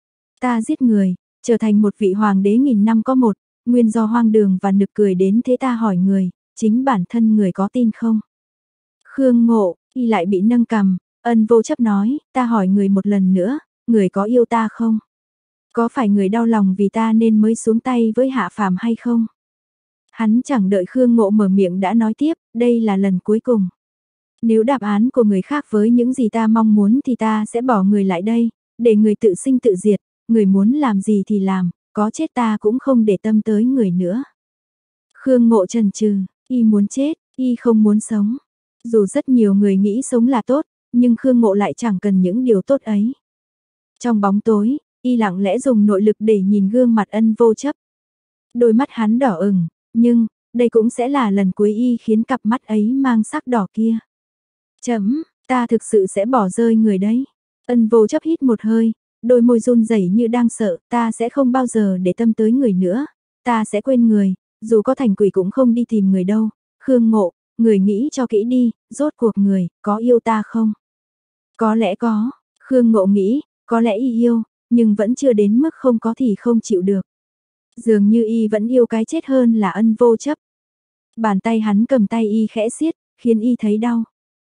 Ta giết người, trở thành một vị hoàng đế nghìn năm có một, nguyên do hoang đường và nực cười đến thế ta hỏi người, chính bản thân người có tin không? Khương Ngộ, y lại bị nâng cằm, Ân Vô Chấp nói, ta hỏi người một lần nữa, người có yêu ta không? Có phải người đau lòng vì ta nên mới xuống tay với Hạ Phàm hay không? Hắn chẳng đợi Khương Ngộ mở miệng đã nói tiếp, đây là lần cuối cùng. Nếu đáp án của người khác với những gì ta mong muốn thì ta sẽ bỏ người lại đây, để người tự sinh tự diệt, người muốn làm gì thì làm, có chết ta cũng không để tâm tới người nữa. Khương Ngộ chần chừ, y muốn chết, y không muốn sống. Dù rất nhiều người nghĩ sống là tốt, nhưng Khương Ngộ lại chẳng cần những điều tốt ấy. Trong bóng tối, y lặng lẽ dùng nội lực để nhìn gương mặt Ân Vô Chấp. Đôi mắt hắn đỏ ửng, nhưng, đây cũng sẽ là lần cuối y khiến cặp mắt ấy mang sắc đỏ kia. Chấm, ta thực sự sẽ bỏ rơi người đấy. Ân Vô Chấp hít một hơi, đôi môi run rẩy như đang sợ, ta sẽ không bao giờ để tâm tới người nữa. Ta sẽ quên người, dù có thành quỷ cũng không đi tìm người đâu. Khương Ngộ, người nghĩ cho kỹ đi, rốt cuộc người, có yêu ta không? Có lẽ có, Khương Ngộ nghĩ, có lẽ y yêu, nhưng vẫn chưa đến mức không có thì không chịu được. Dường như y vẫn yêu cái chết hơn là Ân Vô Chấp. Bàn tay hắn cầm tay y khẽ siết, khiến y thấy đau.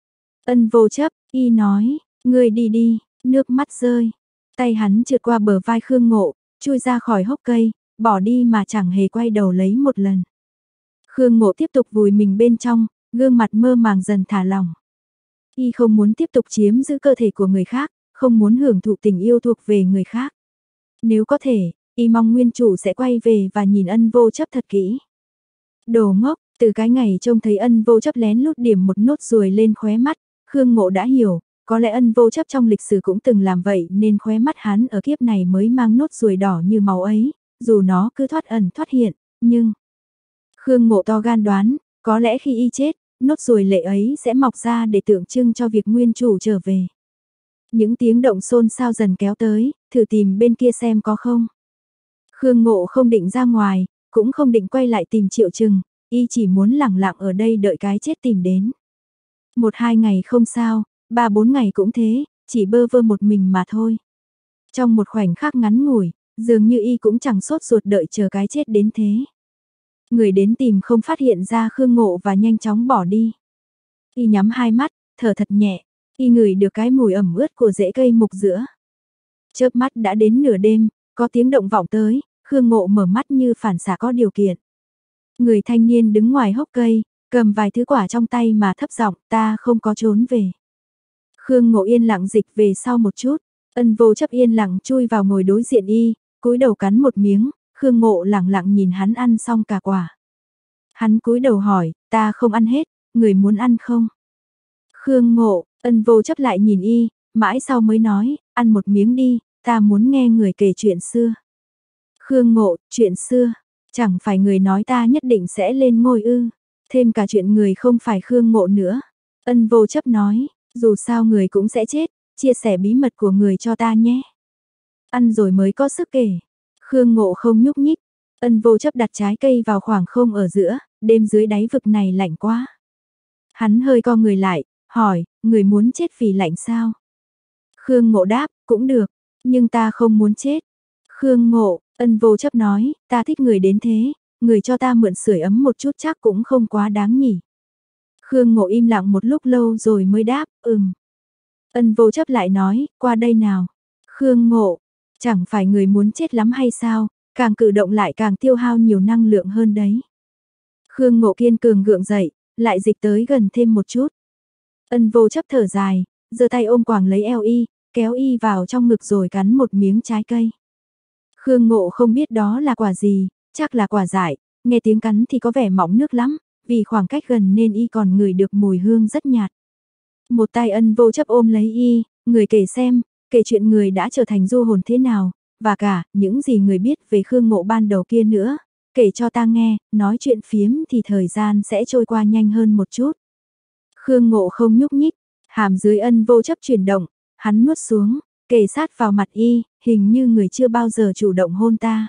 Ân Vô Chấp, y nói, ngươi đi đi, nước mắt rơi. Tay hắn trượt qua bờ vai Khương Ngộ, chui ra khỏi hốc cây, bỏ đi mà chẳng hề quay đầu lấy một lần. Khương Ngộ tiếp tục vùi mình bên trong, gương mặt mơ màng dần thả lỏng. Y không muốn tiếp tục chiếm giữ cơ thể của người khác, không muốn hưởng thụ tình yêu thuộc về người khác. Nếu có thể, Y mong nguyên chủ sẽ quay về và nhìn Ân Vô Chấp thật kỹ. Đồ ngốc, từ cái ngày trông thấy Ân Vô Chấp lén lút điểm một nốt ruồi lên khóe mắt, Khương Ngộ đã hiểu, có lẽ Ân Vô Chấp trong lịch sử cũng từng làm vậy nên khóe mắt hắn ở kiếp này mới mang nốt ruồi đỏ như máu ấy, dù nó cứ thoát ẩn thoát hiện, nhưng... Khương Ngộ to gan đoán, có lẽ khi Y chết, nốt ruồi lệ ấy sẽ mọc ra để tượng trưng cho việc nguyên chủ trở về. Những tiếng động xôn xao dần kéo tới, thử tìm bên kia xem có không. Khương Ngộ không định ra ngoài, cũng không định quay lại tìm Triệu Trừng, Y chỉ muốn lẳng lặng ở đây đợi cái chết tìm đến. 1-2 ngày không sao, 3-4 ngày cũng thế, chỉ bơ vơ một mình mà thôi. Trong một khoảnh khắc ngắn ngủi, dường như Y cũng chẳng sốt ruột đợi chờ cái chết đến thế. Người đến tìm không phát hiện ra Khương Ngộ và nhanh chóng bỏ đi. Y nhắm hai mắt, thở thật nhẹ, Y ngửi được cái mùi ẩm ướt của rễ cây mục giữa. Chớp mắt đã đến nửa đêm, có tiếng động vọng tới, Khương Ngộ mở mắt như phản xạ có điều kiện. Người thanh niên đứng ngoài hốc cây, cầm vài thứ quả trong tay mà thấp giọng, ta không có trốn về. Khương Ngộ yên lặng dịch về sau một chút, Ân Vô Chấp yên lặng chui vào ngồi đối diện Y, cúi đầu cắn một miếng, Khương Ngộ lặng lặng nhìn hắn ăn xong cả quả. Hắn cúi đầu hỏi, ta không ăn hết, người muốn ăn không? Khương Ngộ, Ân Vô Chấp lại nhìn Y, mãi sau mới nói, ăn một miếng đi, ta muốn nghe người kể chuyện xưa. Khương Ngộ, chuyện xưa, chẳng phải người nói ta nhất định sẽ lên ngôi ư, thêm cả chuyện người không phải Khương Ngộ nữa. Ân Vô Chấp nói, dù sao người cũng sẽ chết, chia sẻ bí mật của người cho ta nhé. Ăn rồi mới có sức kể. Khương Ngộ không nhúc nhích, Ân Vô Chấp đặt trái cây vào khoảng không ở giữa, đêm dưới đáy vực này lạnh quá. Hắn hơi co người lại, hỏi, người muốn chết vì lạnh sao? Khương Ngộ đáp, cũng được, nhưng ta không muốn chết. Khương Ngộ, Ân Vô Chấp nói, ta thích người đến thế, người cho ta mượn sưởi ấm một chút chắc cũng không quá đáng nhỉ. Khương Ngộ im lặng một lúc lâu rồi mới đáp, Ân Vô Chấp lại nói, qua đây nào. Khương Ngộ, chẳng phải người muốn chết lắm hay sao, càng cử động lại càng tiêu hao nhiều năng lượng hơn đấy. Khương Ngộ kiên cường gượng dậy, lại dịch tới gần thêm một chút. Ân Vô Chấp thở dài, giơ tay ôm quàng lấy eo Y, kéo Y vào trong ngực rồi cắn một miếng trái cây. Khương Ngộ không biết đó là quả gì, chắc là quả dại, nghe tiếng cắn thì có vẻ mỏng nước lắm, vì khoảng cách gần nên Y còn ngửi được mùi hương rất nhạt. Một tay Ân Vô Chấp ôm lấy Y, người kể xem, kể chuyện người đã trở thành du hồn thế nào, và cả những gì người biết về Khương Ngộ ban đầu kia nữa, kể cho ta nghe, nói chuyện phiếm thì thời gian sẽ trôi qua nhanh hơn một chút. Khương Ngộ không nhúc nhích, hàm dưới Ân Vô Chấp chuyển động, hắn nuốt xuống, kề sát vào mặt Y, hình như người chưa bao giờ chủ động hôn ta.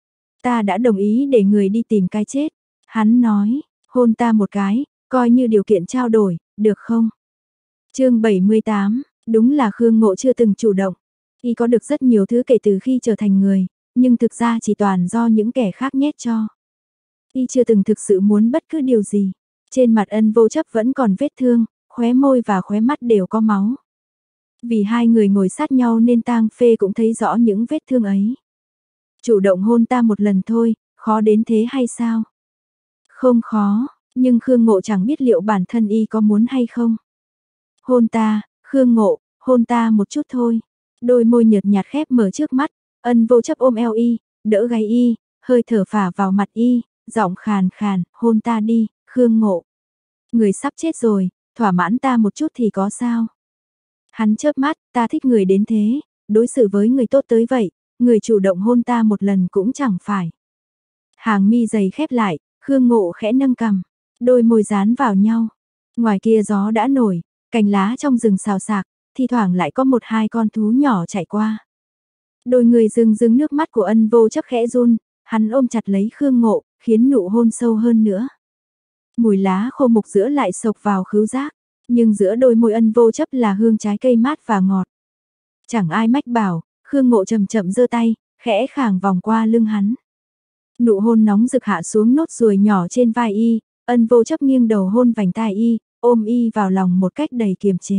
Ta đã đồng ý để người đi tìm cái chết. Hắn nói, hôn ta một cái, coi như điều kiện trao đổi, được không? Chương 78, đúng là Khương Ngộ chưa từng chủ động. Y có được rất nhiều thứ kể từ khi trở thành người, nhưng thực ra chỉ toàn do những kẻ khác nhét cho. Y chưa từng thực sự muốn bất cứ điều gì. Trên mặt Ân Vô Chấp vẫn còn vết thương, khóe môi và khóe mắt đều có máu. Vì hai người ngồi sát nhau nên Tang Phê cũng thấy rõ những vết thương ấy. Chủ động hôn ta một lần thôi, khó đến thế hay sao? Không khó, nhưng Khương Ngộ chẳng biết liệu bản thân Y có muốn hay không. Hôn ta, Khương Ngộ, hôn ta một chút thôi. Đôi môi nhợt nhạt khép mở trước mắt, Ân Vô Chấp ôm eo Y, đỡ gáy Y, hơi thở phả vào mặt Y, giọng khàn khàn, hôn ta đi, Khương Ngộ. Người sắp chết rồi, thỏa mãn ta một chút thì có sao? Hắn chớp mắt, ta thích người đến thế, đối xử với người tốt tới vậy, người chủ động hôn ta một lần cũng chẳng phải. Hàng mi dày khép lại, Khương Ngộ khẽ nâng cằm, đôi môi dán vào nhau. Ngoài kia gió đã nổi, cành lá trong rừng xào xạc, thi thoảng lại có 1-2 con thú nhỏ chạy qua. Đôi người rưng rưng nước mắt của Ân Vô Chấp khẽ run, hắn ôm chặt lấy Khương Ngộ, khiến nụ hôn sâu hơn nữa. Mùi lá khô mục giữa lại sộc vào khứu giác, nhưng giữa đôi môi Ân Vô Chấp là hương trái cây mát và ngọt. Chẳng ai mách bảo, Khương Ngộ chậm chậm giơ tay, khẽ khàng vòng qua lưng hắn. Nụ hôn nóng rực hạ xuống nốt ruồi nhỏ trên vai Y, Ân Vô Chấp nghiêng đầu hôn vành tai Y, ôm Y vào lòng một cách đầy kiềm chế.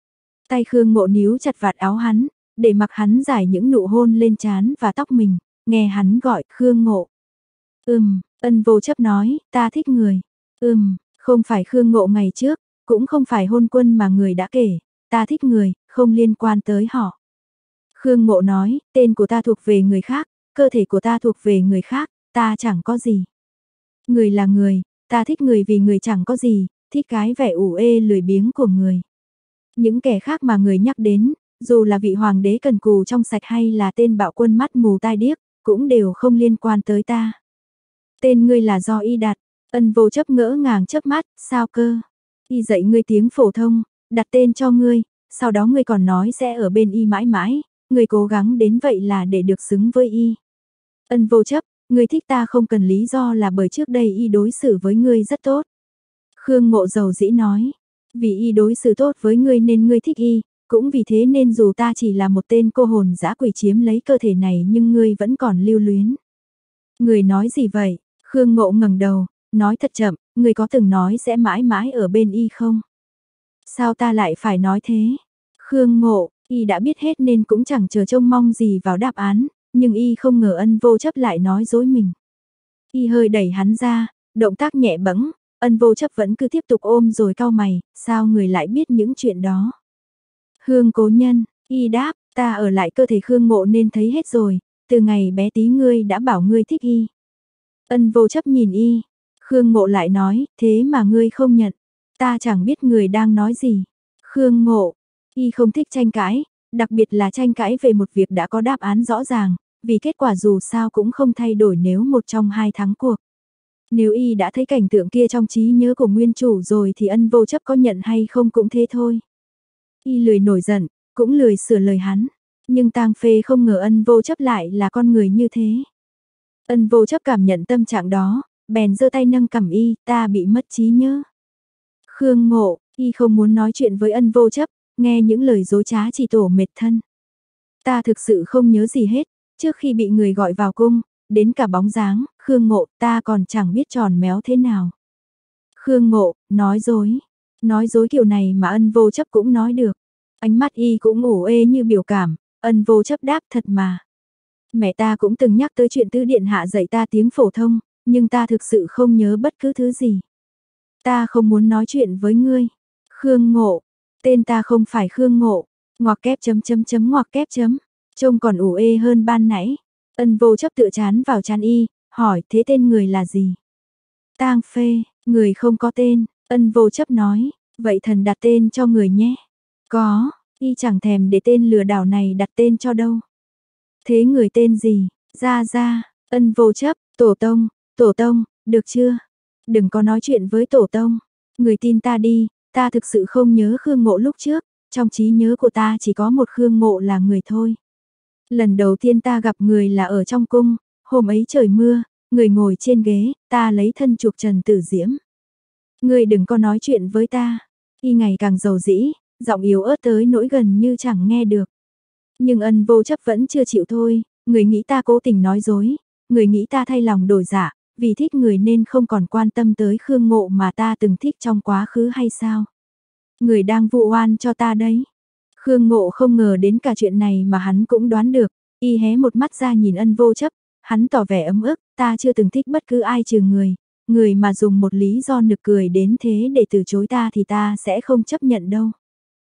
Tay Khương Ngộ níu chặt vạt áo hắn, để mặc hắn giải những nụ hôn lên trán và tóc mình, nghe hắn gọi Khương Ngộ. Ân Vô Chấp nói, ta thích người. Không phải Khương Ngộ ngày trước, cũng không phải hôn quân mà người đã kể, ta thích người, không liên quan tới họ. Khương Ngộ nói, tên của ta thuộc về người khác, cơ thể của ta thuộc về người khác, ta chẳng có gì. Người là người, ta thích người vì người chẳng có gì, thích cái vẻ ủ ê lười biếng của người. Những kẻ khác mà người nhắc đến, dù là vị hoàng đế cần cù trong sạch hay là tên bạo quân mắt mù tai điếc, cũng đều không liên quan tới ta. Tên ngươi là do y đặt, Ân Vô Chấp ngỡ ngàng chớp mắt, sao cơ? Y dạy ngươi tiếng phổ thông, đặt tên cho ngươi, sau đó ngươi còn nói sẽ ở bên y mãi mãi, ngươi cố gắng đến vậy là để được xứng với y. Ân Vô Chấp, ngươi thích ta không cần lý do là bởi trước đây y đối xử với ngươi rất tốt. Khương Ngộ dầu dĩ nói, vì y đối xử tốt với ngươi nên ngươi thích y, cũng vì thế nên dù ta chỉ là một tên cô hồn dã quỷ chiếm lấy cơ thể này nhưng ngươi vẫn còn lưu luyến. Ngươi nói gì vậy? Khương Ngộ ngẩng đầu, nói thật chậm, ngươi có từng nói sẽ mãi mãi ở bên y không? Sao ta lại phải nói thế? Khương Ngộ, y đã biết hết nên cũng chẳng chờ trông mong gì vào đáp án, nhưng y không ngờ Ân Vô Chấp lại nói dối mình. Y hơi đẩy hắn ra, động tác nhẹ bẫng, Ân Vô Chấp vẫn cứ tiếp tục ôm rồi cau mày, sao người lại biết những chuyện đó? Hương cố nhân, y đáp, ta ở lại cơ thể Khương Ngộ nên thấy hết rồi, từ ngày bé tí ngươi đã bảo ngươi thích y. Ân Vô Chấp nhìn y, Khương Ngộ lại nói, thế mà ngươi không nhận, ta chẳng biết người đang nói gì. Khương Ngộ, y không thích tranh cãi, đặc biệt là tranh cãi về một việc đã có đáp án rõ ràng, vì kết quả dù sao cũng không thay đổi nếu một trong hai thắng cuộc. Nếu y đã thấy cảnh tượng kia trong trí nhớ của nguyên chủ rồi thì Ân Vô Chấp có nhận hay không cũng thế thôi. Y lười nổi giận, cũng lười sửa lời hắn, nhưng Tang Phê không ngờ Ân Vô Chấp lại là con người như thế. Ân Vô Chấp cảm nhận tâm trạng đó, bèn giơ tay nâng cằm y, ta bị mất trí nhớ. Khương Ngộ, y không muốn nói chuyện với Ân Vô Chấp, nghe những lời dối trá chỉ tổ mệt thân. Ta thực sự không nhớ gì hết, trước khi bị người gọi vào cung, đến cả bóng dáng, Khương Ngộ, ta còn chẳng biết tròn méo thế nào. Khương Ngộ, nói dối kiểu này mà Ân Vô Chấp cũng nói được. Ánh mắt y cũng ủ ê như biểu cảm, Ân Vô Chấp đáp thật mà. Mẹ ta cũng từng nhắc tới chuyện Tứ Điện Hạ dạy ta tiếng phổ thông, nhưng ta thực sự không nhớ bất cứ thứ gì. Ta không muốn nói chuyện với ngươi. Khương Ngộ, tên ta không phải Khương Ngộ, ngoặc kép chấm chấm chấm ngoặc kép chấm, trông còn ủ ê hơn ban nãy. Ân Vô Chấp tựa chán vào chán y, hỏi thế tên người là gì? Tang Phê, người không có tên, Ân Vô Chấp nói, vậy thần đặt tên cho người nhé. Có, y chẳng thèm để tên lừa đảo này đặt tên cho đâu. Thế người tên gì? Ra, Ân Vô Chấp, tổ tông, được chưa? Đừng có nói chuyện với tổ tông. Người tin ta đi, ta thực sự không nhớ Khương Ngộ lúc trước, trong trí nhớ của ta chỉ có một Khương Ngộ là người thôi. Lần đầu tiên ta gặp người là ở trong cung, hôm ấy trời mưa, người ngồi trên ghế, ta lấy thân chuộc Trần Tử Diễm. Người đừng có nói chuyện với ta. Y ngày càng dầu dĩ, giọng yếu ớt tới nỗi gần như chẳng nghe được. Nhưng Ân Vô Chấp vẫn chưa chịu thôi, người nghĩ ta cố tình nói dối, người nghĩ ta thay lòng đổi dạ, vì thích người nên không còn quan tâm tới Khương Ngộ mà ta từng thích trong quá khứ hay sao? Người đang vụ oan cho ta đấy. Khương Ngộ không ngờ đến cả chuyện này mà hắn cũng đoán được, y hé một mắt ra nhìn Ân Vô Chấp, hắn tỏ vẻ ấm ức, ta chưa từng thích bất cứ ai trừ người mà dùng một lý do nực cười đến thế để từ chối ta thì ta sẽ không chấp nhận đâu.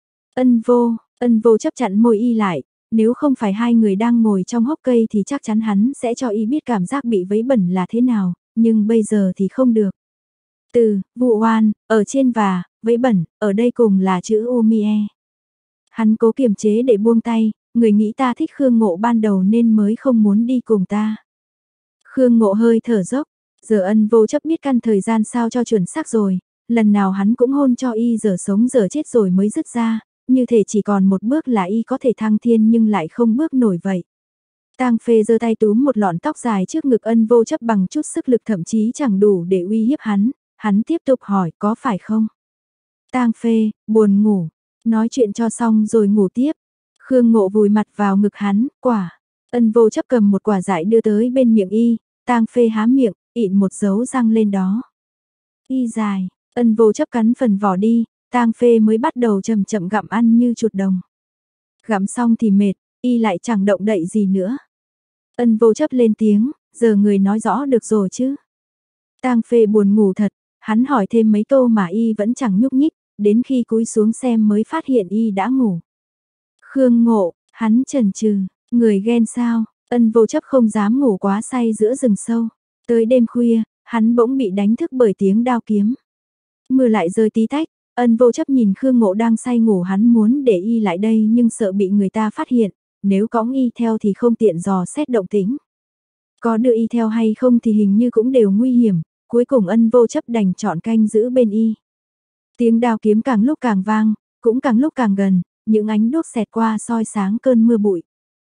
Ân Vô Chấp chặn môi y lại, nếu không phải hai người đang ngồi trong hốc cây thì chắc chắn hắn sẽ cho y biết cảm giác bị vấy bẩn là thế nào, nhưng bây giờ thì không được. Từ, vụ oan, ở trên và, vấy bẩn, ở đây cùng là chữ Umie. Hắn cố kiềm chế để buông tay, người nghĩ ta thích Khương Ngộ ban đầu nên mới không muốn đi cùng ta. Khương Ngộ hơi thở dốc, giờ Ân Vô Chấp biết căn thời gian sao cho chuẩn xác rồi, lần nào hắn cũng hôn cho y giờ sống giờ chết rồi mới dứt ra, như thể chỉ còn một bước là y có thể thăng thiên nhưng lại không bước nổi vậy. Tang Phê giơ tay túm một lọn tóc dài trước ngực Ân Vô Chấp bằng chút sức lực thậm chí chẳng đủ để uy hiếp hắn tiếp tục hỏi có phải không? Tang Phê, buồn ngủ, nói chuyện cho xong rồi ngủ tiếp. Khương Ngộ vùi mặt vào ngực hắn, quả. Ân Vô Chấp cầm một quả dại đưa tới bên miệng y, Tang Phê há miệng, ịn một dấu răng lên đó. Y dài, Ân Vô Chấp cắn phần vỏ đi, Tang Phê mới bắt đầu chậm chậm gặm ăn như chuột đồng. Gặm xong thì mệt, y lại chẳng động đậy gì nữa. Ân Vô Chấp lên tiếng, giờ người nói rõ được rồi chứ. Tang Phê buồn ngủ thật, hắn hỏi thêm mấy câu mà y vẫn chẳng nhúc nhích, đến khi cúi xuống xem mới phát hiện y đã ngủ. Khương Ngộ, hắn chần chừ, người ghen sao, Ân Vô Chấp không dám ngủ quá say giữa rừng sâu. Tới đêm khuya, hắn bỗng bị đánh thức bởi tiếng đao kiếm. Mưa lại rơi tí tách, Ân Vô Chấp nhìn Khương Ngộ đang say ngủ, hắn muốn để y lại đây nhưng sợ bị người ta phát hiện, nếu cõng y theo thì không tiện dò xét động tĩnh. Có đưa y theo hay không thì hình như cũng đều nguy hiểm, cuối cùng Ân Vô Chấp đành chọn canh giữ bên y. Tiếng đao kiếm càng lúc càng vang, cũng càng lúc càng gần, những ánh đuốc xẹt qua soi sáng cơn mưa bụi.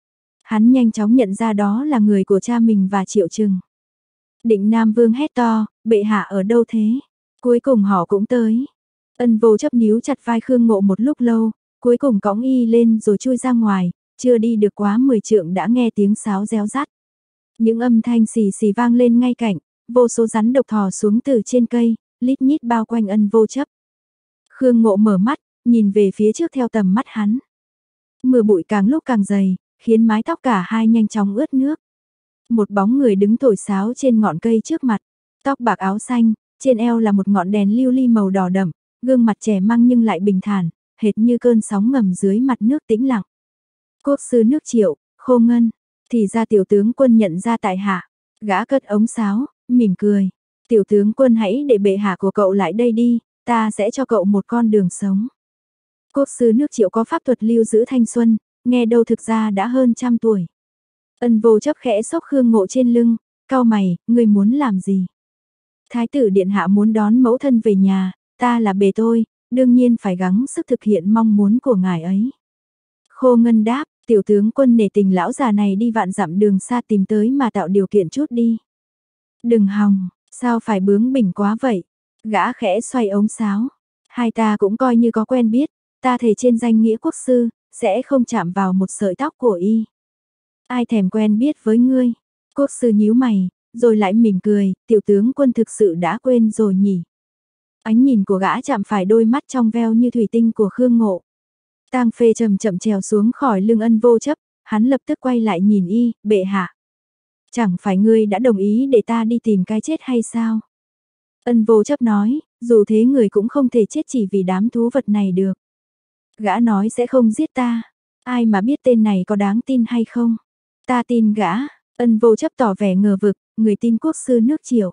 Hắn nhanh chóng nhận ra đó là người của cha mình và Triệu Trừng. Định Nam Vương hét to, bệ hạ ở đâu thế? Cuối cùng họ cũng tới. Ân Vô Chấp níu chặt vai Khương Ngộ một lúc lâu, cuối cùng cõng y lên rồi chui ra ngoài, chưa đi được quá 10 trượng đã nghe tiếng sáo réo rắt. Những âm thanh xì xì vang lên ngay cạnh, vô số rắn độc thò xuống từ trên cây, lít nhít bao quanh Ân Vô Chấp. Khương Ngộ mở mắt, nhìn về phía trước theo tầm mắt hắn. Mưa bụi càng lúc càng dày, khiến mái tóc cả hai nhanh chóng ướt nước. Một bóng người đứng thổi sáo trên ngọn cây trước mặt, tóc bạc áo xanh, trên eo là một ngọn đèn lưu ly màu đỏ đậm, gương mặt trẻ măng nhưng lại bình thản, hệt như cơn sóng ngầm dưới mặt nước tĩnh lặng. Quốc sư nước Triệu, Khô Ngân, thì ra tiểu tướng quân nhận ra tại hạ, gã cất ống sáo, mỉm cười. Tiểu tướng quân hãy để bệ hạ của cậu lại đây đi, ta sẽ cho cậu một con đường sống. Quốc sư nước Triệu có pháp thuật lưu giữ thanh xuân, nghe đâu thực ra đã hơn 100 tuổi. Ân Vô Chấp khẽ xốc Khương Ngộ trên lưng, cau mày, ngươi muốn làm gì? Thái tử điện hạ muốn đón mẫu thân về nhà, ta là bề tôi, đương nhiên phải gắng sức thực hiện mong muốn của ngài ấy. Khô Ngân đáp, tiểu tướng quân nể tình lão già này đi vạn dặm đường xa tìm tới mà tạo điều kiện chút đi. Đừng hòng, sao phải bướng bỉnh quá vậy? Gã khẽ xoay ống sáo. Hai ta cũng coi như có quen biết, ta thề trên danh nghĩa quốc sư, sẽ không chạm vào một sợi tóc của y. Ai thèm quen biết với ngươi? Quốc sư nhíu mày, rồi lại mỉm cười, tiểu tướng quân thực sự đã quên rồi nhỉ? Ánh nhìn của gã chạm phải đôi mắt trong veo như thủy tinh của Khương Ngộ. Tang Phê chậm chậm trèo xuống khỏi lưng Ân Vô Chấp, hắn lập tức quay lại nhìn y, bệ hạ. Chẳng phải ngươi đã đồng ý để ta đi tìm cái chết hay sao? Ân Vô Chấp nói, dù thế người cũng không thể chết chỉ vì đám thú vật này được. Gã nói sẽ không giết ta, ai mà biết tên này có đáng tin hay không? Ta tin gã. Ân Vô Chấp tỏ vẻ ngờ vực, người tin quốc sư nước Triệu.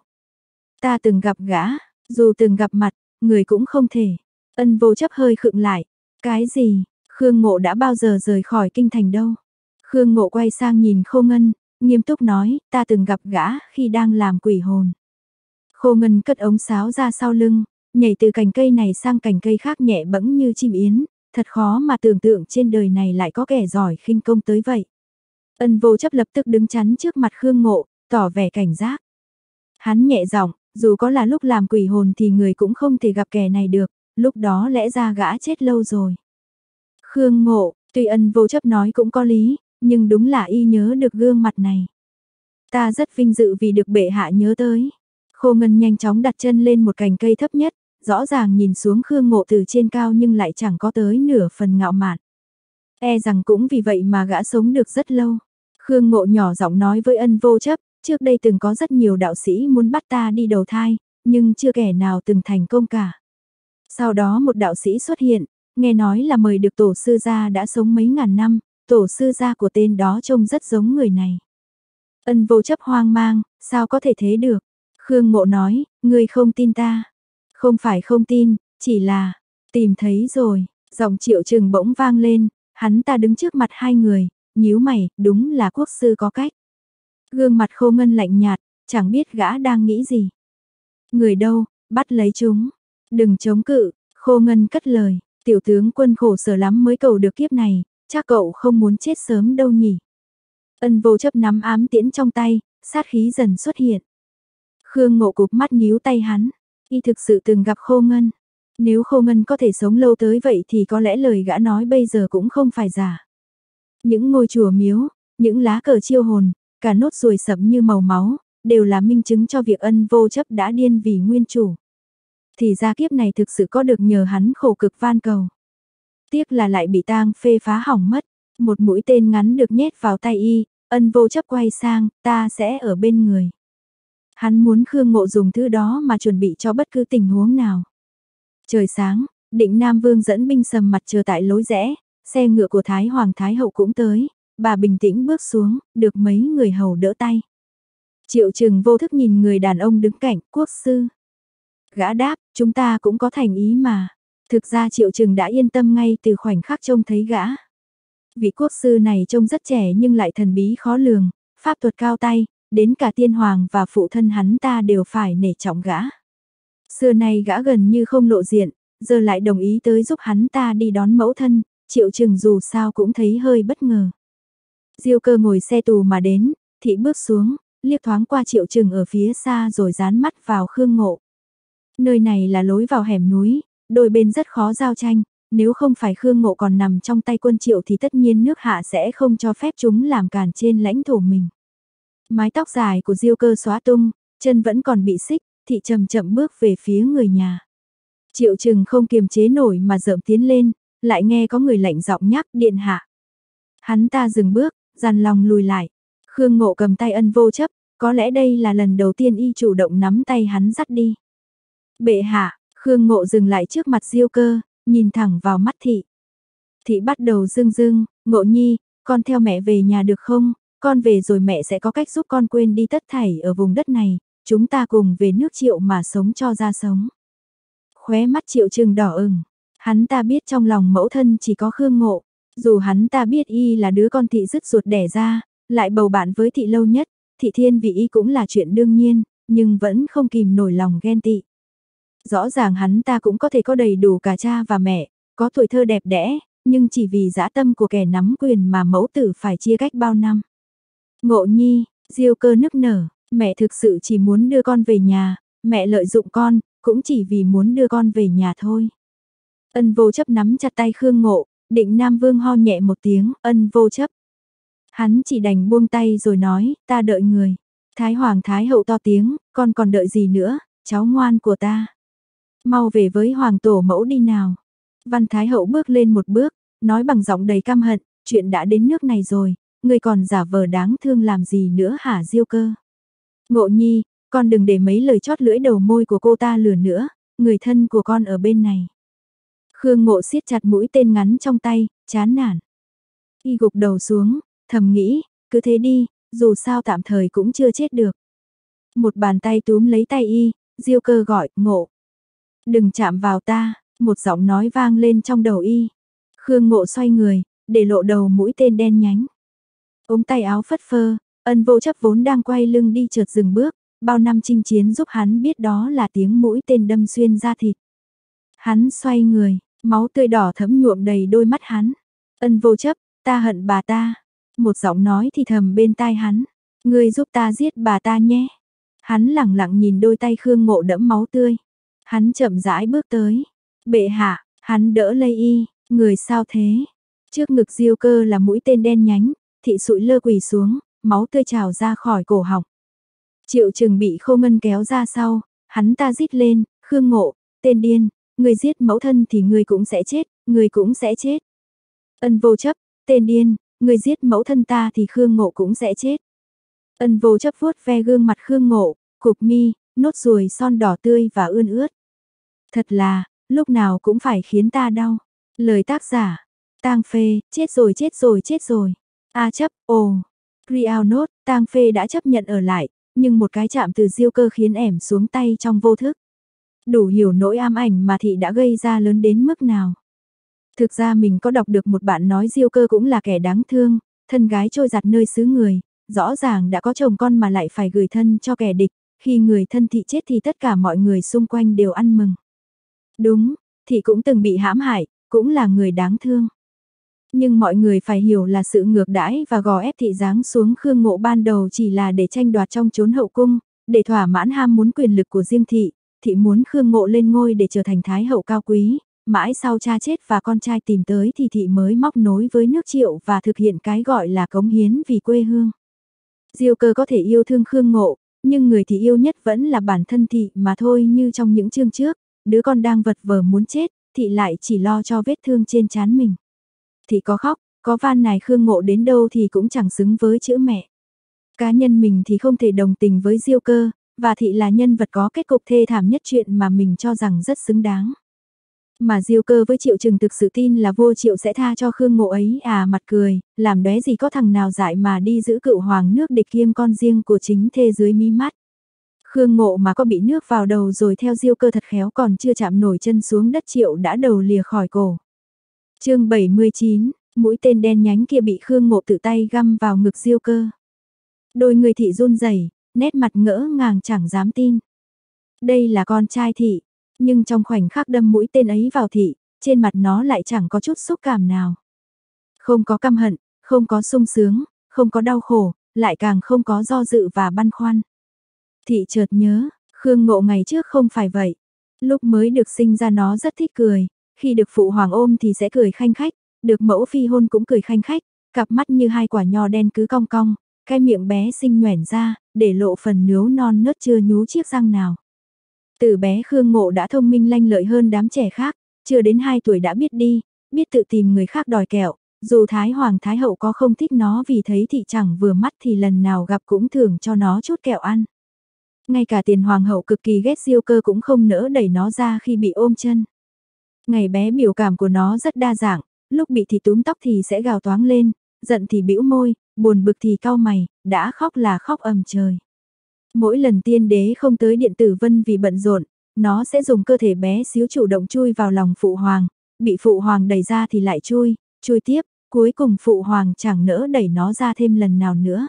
Ta từng gặp gã, dù từng gặp mặt, người cũng không thể. Ân Vô Chấp hơi khựng lại. Cái gì? Khương Ngộ đã bao giờ rời khỏi kinh thành đâu? Khương Ngộ quay sang nhìn Khô Ngân, nghiêm túc nói, ta từng gặp gã khi đang làm quỷ hồn. Khô Ngân cất ống sáo ra sau lưng, nhảy từ cành cây này sang cành cây khác nhẹ bẫng như chim yến, thật khó mà tưởng tượng trên đời này lại có kẻ giỏi khinh công tới vậy. Ân Vô Chấp lập tức đứng chắn trước mặt Khương Ngộ, tỏ vẻ cảnh giác. Hắn nhẹ giọng, dù có là lúc làm quỷ hồn thì người cũng không thể gặp kẻ này được, lúc đó lẽ ra gã chết lâu rồi. Khương Ngộ, tuy Ân Vô Chấp nói cũng có lý, nhưng đúng là y nhớ được gương mặt này. Ta rất vinh dự vì được bệ hạ nhớ tới. Khô Ngân nhanh chóng đặt chân lên một cành cây thấp nhất, rõ ràng nhìn xuống Khương Ngộ từ trên cao nhưng lại chẳng có tới nửa phần ngạo mạn. E rằng cũng vì vậy mà gã sống được rất lâu. Khương Ngộ nhỏ giọng nói với Ân Vô Chấp, trước đây từng có rất nhiều đạo sĩ muốn bắt ta đi đầu thai, nhưng chưa kẻ nào từng thành công cả. Sau đó một đạo sĩ xuất hiện, nghe nói là mời được tổ sư gia đã sống mấy ngàn năm, tổ sư gia của tên đó trông rất giống người này. Ân Vô Chấp hoang mang, sao có thể thế được? Khương Ngộ nói, ngươi không tin ta. Không phải không tin, chỉ là, tìm thấy rồi, giọng Triệu Trừng bỗng vang lên, hắn ta đứng trước mặt hai người, nhíu mày, đúng là quốc sư có cách. Gương mặt Khô Ngân lạnh nhạt, chẳng biết gã đang nghĩ gì. Người đâu, bắt lấy chúng, đừng chống cự, Khô Ngân cất lời, tiểu tướng quân khổ sở lắm mới cầu được kiếp này, chắc cậu không muốn chết sớm đâu nhỉ. Ân Vô Chấp nắm ám tiễn trong tay, sát khí dần xuất hiện. Khương Ngộ cụp mắt níu tay hắn, y thực sự từng gặp Khô Ngân. Nếu Khô Ngân có thể sống lâu tới vậy thì có lẽ lời gã nói bây giờ cũng không phải giả. Những ngôi chùa miếu, những lá cờ chiêu hồn, cả nốt ruồi sẫm như màu máu, đều là minh chứng cho việc Ân Vô Chấp đã điên vì nguyên chủ. Thì ra kiếp này thực sự có được nhờ hắn khổ cực van cầu. Tiếc là lại bị Tang Phê phá hỏng mất, một mũi tên ngắn được nhét vào tay y, Ân Vô Chấp quay sang, ta sẽ ở bên người. Hắn muốn Khương Ngộ dùng thứ đó mà chuẩn bị cho bất cứ tình huống nào. Trời sáng, Định Nam Vương dẫn binh sầm mặt chờ tại lối rẽ, xe ngựa của Thái Hoàng Thái Hậu cũng tới, bà bình tĩnh bước xuống, được mấy người hầu đỡ tay. Triệu Trừng vô thức nhìn người đàn ông đứng cạnh, quốc sư. Gã đáp, chúng ta cũng có thành ý mà. Thực ra Triệu Trừng đã yên tâm ngay từ khoảnh khắc trông thấy gã. Vị quốc sư này trông rất trẻ nhưng lại thần bí khó lường, pháp thuật cao tay, đến cả tiên hoàng và phụ thân hắn ta đều phải nể trọng gã. Xưa nay gã gần như không lộ diện, giờ lại đồng ý tới giúp hắn ta đi đón mẫu thân, Triệu Trừng dù sao cũng thấy hơi bất ngờ. Diêu Cơ ngồi xe tù mà đến, thị bước xuống, liếc thoáng qua Triệu Trừng ở phía xa rồi dán mắt vào Khương Ngộ. Nơi này là lối vào hẻm núi, đôi bên rất khó giao tranh, nếu không phải Khương Ngộ còn nằm trong tay quân Triệu thì tất nhiên nước Hạ sẽ không cho phép chúng làm cản trên lãnh thổ mình. Mái tóc dài của Diêu Cơ xóa tung, chân vẫn còn bị xích, thị chậm chậm bước về phía người nhà. Triệu Trừng không kiềm chế nổi mà rợm tiến lên, lại nghe có người lạnh giọng nhắc điện hạ. Hắn ta dừng bước, dằn lòng lùi lại. Khương Ngộ cầm tay Ân Vô Chấp, có lẽ đây là lần đầu tiên y chủ động nắm tay hắn dắt đi. Bệ hạ, Khương Ngộ dừng lại trước mặt Diêu Cơ, nhìn thẳng vào mắt thị. Thị bắt đầu rưng rưng, Ngộ nhi, con theo mẹ về nhà được không? Con về rồi mẹ sẽ có cách giúp con quên đi tất thảy ở vùng đất này, chúng ta cùng về nước Triệu mà sống cho ra sống. Khóe mắt Triệu Trừng đỏ ửng, hắn ta biết trong lòng mẫu thân chỉ có Khương Ngộ, dù hắn ta biết y là đứa con thị dứt ruột đẻ ra, lại bầu bạn với thị lâu nhất, thị thiên vị y cũng là chuyện đương nhiên, nhưng vẫn không kìm nổi lòng ghen tị. Rõ ràng hắn ta cũng có thể có đầy đủ cả cha và mẹ, có tuổi thơ đẹp đẽ, nhưng chỉ vì dã tâm của kẻ nắm quyền mà mẫu tử phải chia cách bao năm. Ngộ nhi, Diêu Cơ nức nở, mẹ thực sự chỉ muốn đưa con về nhà, mẹ lợi dụng con, cũng chỉ vì muốn đưa con về nhà thôi. Ân Vô Chấp nắm chặt tay Khương Ngộ, Định Nam Vương ho nhẹ một tiếng, Ân Vô Chấp. Hắn chỉ đành buông tay rồi nói, ta đợi người. Thái Hoàng Thái Hậu to tiếng, con còn đợi gì nữa, cháu ngoan của ta. Mau về với Hoàng Tổ mẫu đi nào. Văn Thái Hậu bước lên một bước, nói bằng giọng đầy căm hận, chuyện đã đến nước này rồi, ngươi còn giả vờ đáng thương làm gì nữa hả Diêu Cơ. Ngộ nhi, con đừng để mấy lời chót lưỡi đầu môi của cô ta lừa nữa, người thân của con ở bên này. Khương Ngộ siết chặt mũi tên ngắn trong tay, chán nản. Y gục đầu xuống, thầm nghĩ, cứ thế đi, dù sao tạm thời cũng chưa chết được. Một bàn tay túm lấy tay y, Diêu Cơ gọi, Ngộ. Đừng chạm vào ta, một giọng nói vang lên trong đầu y. Khương Ngộ xoay người, để lộ đầu mũi tên đen nhánh. Ống tay áo phất phơ, Ân Vô Chấp vốn đang quay lưng đi chợt dừng bước, bao năm chinh chiến giúp hắn biết đó là tiếng mũi tên đâm xuyên da thịt. Hắn xoay người, máu tươi đỏ thẫm nhuộm đầy đôi mắt hắn. Ân Vô Chấp, ta hận bà ta. Một giọng nói thì thầm bên tai hắn, ngươi giúp ta giết bà ta nhé. Hắn lẳng lặng nhìn đôi tay Khương Ngộ đẫm máu tươi. Hắn chậm rãi bước tới. Bệ hạ, hắn đỡ lấy y, người sao thế? Trước ngực Diêu Cơ là mũi tên đen nhánh, thị sụi lơ quỳ xuống, máu tươi trào ra khỏi cổ họng. Triệu Trừng bị Khô Ngân kéo ra sau, hắn ta rít lên, Khương Ngộ, tên điên, ngươi giết mẫu thân thì ngươi cũng sẽ chết, ngươi cũng sẽ chết. Ân Vô Chấp, tên điên, ngươi giết mẫu thân ta thì Khương Ngộ cũng sẽ chết. Ân Vô Chấp vuốt ve gương mặt Khương Ngộ, cụp mi, nốt ruồi son đỏ tươi và ươn ướt. Thật là, lúc nào cũng phải khiến ta đau. Lời tác giả, Tang Phê, chết rồi chết rồi chết rồi. A Chấp, ồ. Real Note, Tang Phê đã chấp nhận ở lại, nhưng một cái chạm từ Diêu Cơ khiến ẻm xuống tay trong vô thức. Đủ hiểu nỗi ám ảnh mà thị đã gây ra lớn đến mức nào. Thực ra mình có đọc được một bạn nói Diêu Cơ cũng là kẻ đáng thương, thân gái trôi giặt nơi xứ người, rõ ràng đã có chồng con mà lại phải gửi thân cho kẻ địch, khi người thân thị chết thì tất cả mọi người xung quanh đều ăn mừng. Đúng, thị cũng từng bị hãm hại, cũng là người đáng thương. Nhưng mọi người phải hiểu là sự ngược đãi và gò ép thị giáng xuống Khương Ngộ ban đầu chỉ là để tranh đoạt trong chốn hậu cung, để thỏa mãn ham muốn quyền lực của riêng thị muốn Khương Ngộ lên ngôi để trở thành thái hậu cao quý, mãi sau cha chết và con trai tìm tới thì thị mới móc nối với nước Triệu và thực hiện cái gọi là cống hiến vì quê hương. Diêu Cơ có thể yêu thương Khương Ngộ, nhưng người thị yêu nhất vẫn là bản thân thị mà thôi, như trong những chương trước, đứa con đang vật vờ muốn chết, thị lại chỉ lo cho vết thương trên trán mình. Thị có khóc, có van nài Khương Ngộ đến đâu thì cũng chẳng xứng với chữ mẹ. Cá nhân mình thì không thể đồng tình với Diêu Cơ, và thị là nhân vật có kết cục thê thảm nhất chuyện mà mình cho rằng rất xứng đáng. Mà Diêu Cơ với Triệu Trừng thực sự tin là vua Triệu sẽ tha cho Khương Ngộ ấy à, mặt cười, làm đóe gì có thằng nào dại mà đi giữ cựu hoàng nước địch kiêm con riêng của chính thê dưới mí mắt. Khương Ngộ mà có bị nước vào đầu rồi theo Diêu Cơ thật khéo, còn chưa chạm nổi chân xuống đất Triệu đã đầu lìa khỏi cổ. Chương 79, mũi tên đen nhánh kia bị Khương Ngộ tự tay găm vào ngực Diêu Cơ. Đôi người thị run rẩy, nét mặt ngỡ ngàng chẳng dám tin. Đây là con trai thị, nhưng trong khoảnh khắc đâm mũi tên ấy vào thị, trên mặt nó lại chẳng có chút xúc cảm nào. Không có căm hận, không có sung sướng, không có đau khổ, lại càng không có do dự và băn khoăn. Thị chợt nhớ, Khương Ngộ ngày trước không phải vậy. Lúc mới được sinh ra nó rất thích cười, khi được phụ hoàng ôm thì sẽ cười khanh khách, được mẫu phi hôn cũng cười khanh khách, cặp mắt như hai quả nho đen cứ cong cong, cái miệng bé xinh nhoẻn ra, để lộ phần nướu non nớt chưa nhú chiếc răng nào. Từ bé Khương Ngộ đã thông minh lanh lợi hơn đám trẻ khác, chưa đến 2 tuổi đã biết đi, biết tự tìm người khác đòi kẹo, dù Thái Hoàng Thái Hậu có không thích nó vì thấy thị chẳng vừa mắt thì lần nào gặp cũng thưởng cho nó chút kẹo ăn. Ngay cả Tiền Hoàng hậu cực kỳ ghét Diêu Cơ cũng không nỡ đẩy nó ra khi bị ôm chân. Ngày bé biểu cảm của nó rất đa dạng, lúc bị thì túm tóc thì sẽ gào toáng lên, giận thì bĩu môi, buồn bực thì cau mày, đã khóc là khóc ầm trời. Mỗi lần tiên đế không tới điện tử vân vì bận rộn, nó sẽ dùng cơ thể bé xíu chủ động chui vào lòng phụ hoàng, bị phụ hoàng đẩy ra thì lại chui tiếp, cuối cùng phụ hoàng chẳng nỡ đẩy nó ra thêm lần nào nữa.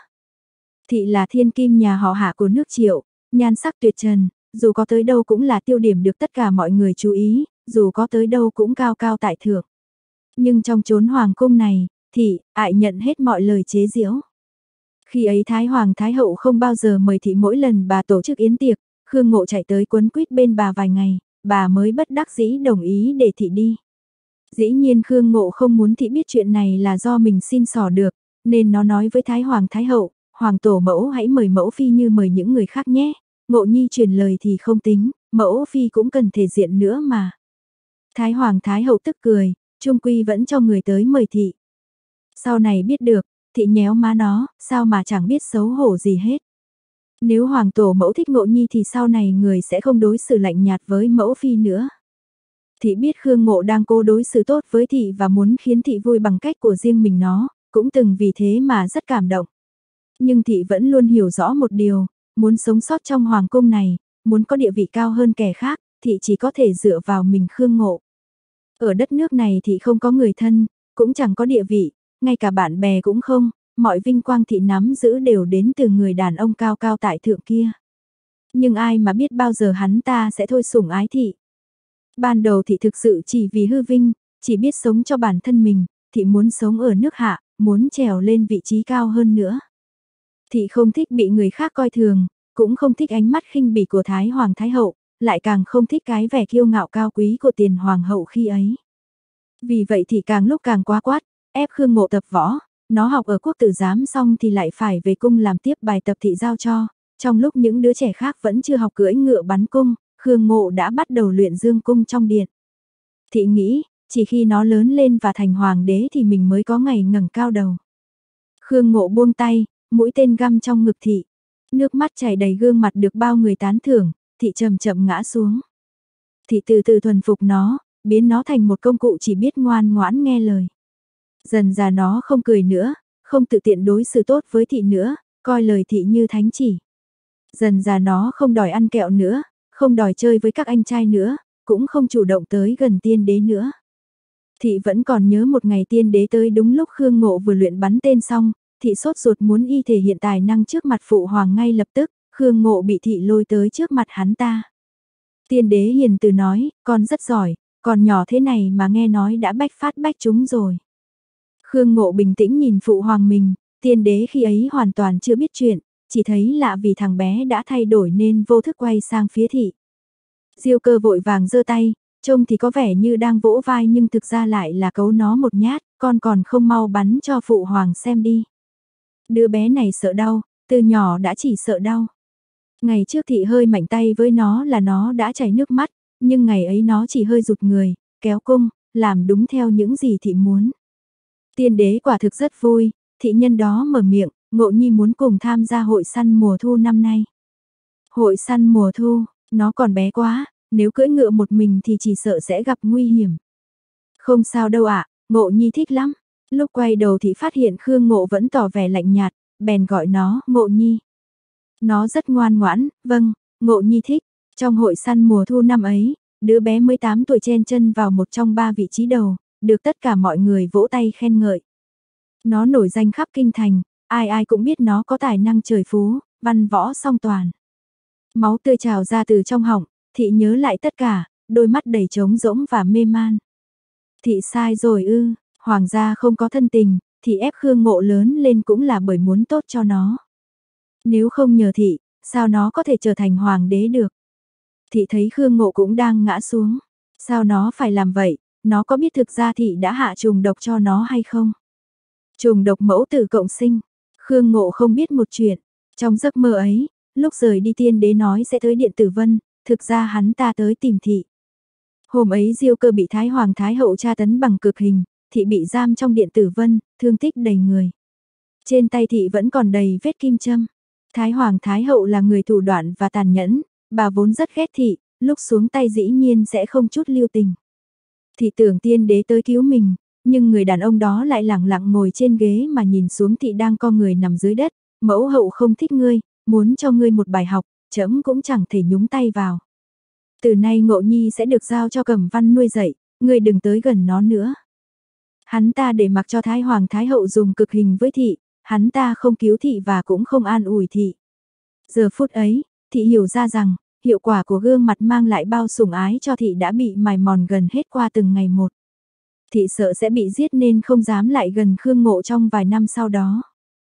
Thị là thiên kim nhà họ Hạ của nước Triệu, nhan sắc tuyệt trần, dù có tới đâu cũng là tiêu điểm được tất cả mọi người chú ý, dù có tới đâu cũng cao cao tại thượng. Nhưng trong chốn hoàng cung này, thị ại nhận hết mọi lời chế giễu. Khi ấy Thái Hoàng Thái Hậu không bao giờ mời thị, mỗi lần bà tổ chức yến tiệc, Khương Ngộ chạy tới quấn quýt bên bà vài ngày, bà mới bất đắc dĩ đồng ý để thị đi. Dĩ nhiên Khương Ngộ không muốn thị biết chuyện này là do mình xin xỏ được, nên nó nói với Thái Hoàng Thái Hậu, Hoàng tổ mẫu hãy mời mẫu phi như mời những người khác nhé. Ngộ nhi truyền lời thì không tính, mẫu phi cũng cần thể diện nữa mà. Thái Hoàng Thái Hậu tức cười, chung quy vẫn cho người tới mời thị. Sau này biết được, thị nhéo má nó, sao mà chẳng biết xấu hổ gì hết. Nếu hoàng tổ mẫu thích Ngộ nhi thì sau này người sẽ không đối xử lạnh nhạt với mẫu phi nữa. Thị biết Khương Ngộ đang cố đối xử tốt với thị và muốn khiến thị vui bằng cách của riêng mình nó, cũng từng vì thế mà rất cảm động. Nhưng thị vẫn luôn hiểu rõ một điều, muốn sống sót trong hoàng cung này, muốn có địa vị cao hơn kẻ khác, thị chỉ có thể dựa vào mình Khương Ngộ. Ở đất nước này thị không có người thân, cũng chẳng có địa vị, ngay cả bạn bè cũng không, mọi vinh quang thị nắm giữ đều đến từ người đàn ông cao cao tại thượng kia. Nhưng ai mà biết bao giờ hắn ta sẽ thôi sủng ái thị. Ban đầu thị thực sự chỉ vì hư vinh, chỉ biết sống cho bản thân mình, thị muốn sống ở nước Hạ, muốn trèo lên vị trí cao hơn nữa. Thị không thích bị người khác coi thường, cũng không thích ánh mắt khinh bỉ của Thái Hoàng Thái Hậu, lại càng không thích cái vẻ kiêu ngạo cao quý của Tiền Hoàng hậu khi ấy. Vì vậy thị càng lúc càng quá quát, ép Khương Ngộ tập võ, nó học ở quốc tử giám xong thì lại phải về cung làm tiếp bài tập thị giao cho. Trong lúc những đứa trẻ khác vẫn chưa học cưỡi ngựa bắn cung, Khương Ngộ đã bắt đầu luyện dương cung trong điện. Thị nghĩ, chỉ khi nó lớn lên và thành hoàng đế thì mình mới có ngày ngẩng cao đầu. Khương Ngộ buông tay, mũi tên găm trong ngực thị. Nước mắt chảy đầy gương mặt được bao người tán thưởng, thị chậm chậm ngã xuống. Thị từ từ thuần phục nó, biến nó thành một công cụ chỉ biết ngoan ngoãn nghe lời. Dần ra nó không cười nữa, không tự tiện đối xử tốt với thị nữa, coi lời thị như thánh chỉ. Dần ra nó không đòi ăn kẹo nữa, không đòi chơi với các anh trai nữa, cũng không chủ động tới gần tiên đế nữa. Thị vẫn còn nhớ một ngày tiên đế tới đúng lúc Khương Ngộ vừa luyện bắn tên xong, thị sốt ruột muốn y thể hiện tài năng trước mặt phụ hoàng ngay lập tức, Khương Ngộ bị thị lôi tới trước mặt hắn ta. Tiên đế hiền từ nói, con rất giỏi, còn nhỏ thế này mà nghe nói đã bách phát bách trúng rồi. Khương Ngộ bình tĩnh nhìn phụ hoàng mình, tiên đế khi ấy hoàn toàn chưa biết chuyện, chỉ thấy lạ vì thằng bé đã thay đổi nên vô thức quay sang phía thị. Diêu Cơ vội vàng giơ tay, trông thì có vẻ như đang vỗ vai nhưng thực ra lại là cấu nó một nhát, con còn không mau bắn cho phụ hoàng xem đi. Đứa bé này sợ đau, từ nhỏ đã chỉ sợ đau. Ngày trước thị hơi mạnh tay với nó là nó đã chảy nước mắt, nhưng ngày ấy nó chỉ hơi rụt người, kéo cung, làm đúng theo những gì thị muốn. Tiên đế quả thực rất vui, thị nhân đó mở miệng, Ngộ nhi muốn cùng tham gia hội săn mùa thu năm nay. Hội săn mùa thu, nó còn bé quá, nếu cưỡi ngựa một mình thì chỉ sợ sẽ gặp nguy hiểm. Không sao đâu ạ, Ngộ Nhi thích lắm. Lúc quay đầu thì phát hiện Khương Ngộ vẫn tỏ vẻ lạnh nhạt, bèn gọi nó, Ngộ Nhi. Nó rất ngoan ngoãn, vâng, Ngộ Nhi thích. Trong hội săn mùa thu năm ấy, đứa bé mới 8 tuổi chen chân vào một trong 3 vị trí đầu, được tất cả mọi người vỗ tay khen ngợi. Nó nổi danh khắp kinh thành, ai ai cũng biết nó có tài năng trời phú, văn võ song toàn. Máu tươi trào ra từ trong họng, Thị nhớ lại tất cả, đôi mắt đầy trống rỗng và mê man. Thị sai rồi ư, hoàng gia không có thân tình, Thị ép Khương Ngộ lớn lên cũng là bởi muốn tốt cho nó. Nếu không nhờ Thị, sao nó có thể trở thành hoàng đế được? Thị thấy Khương Ngộ cũng đang ngã xuống. Sao nó phải làm vậy? Nó có biết thực ra Thị đã hạ trùng độc cho nó hay không? Trùng độc mẫu tử cộng sinh. Khương Ngộ không biết một chuyện. Trong giấc mơ ấy, lúc rời đi tiên đế nói sẽ tới Điện Tử Vân, thực ra hắn ta tới tìm Thị. Hôm ấy Diêu Cơ bị Thái Hoàng Thái Hậu tra tấn bằng cực hình, Thị bị giam trong Điện Tử Vân, thương tích đầy người. Trên tay Thị vẫn còn đầy vết kim châm. Thái Hoàng Thái Hậu là người thủ đoạn và tàn nhẫn, bà vốn rất ghét Thị, lúc xuống tay dĩ nhiên sẽ không chút lưu tình. Thị tưởng tiên đế tới cứu mình, nhưng người đàn ông đó lại lẳng lặng ngồi trên ghế mà nhìn xuống Thị đang co người nằm dưới đất. Mẫu hậu không thích ngươi, muốn cho ngươi một bài học, trẫm cũng chẳng thể nhúng tay vào. Từ nay Ngộ Nhi sẽ được giao cho Cẩm Văn nuôi dạy, ngươi đừng tới gần nó nữa. Hắn ta để mặc cho Thái Hoàng Thái Hậu dùng cực hình với Thị, hắn ta không cứu Thị và cũng không an ủi Thị. Giờ phút ấy, Thị hiểu ra rằng, hiệu quả của gương mặt mang lại bao sủng ái cho Thị đã bị mài mòn gần hết qua từng ngày một. Thị sợ sẽ bị giết nên không dám lại gần Khương Ngộ trong vài năm sau đó.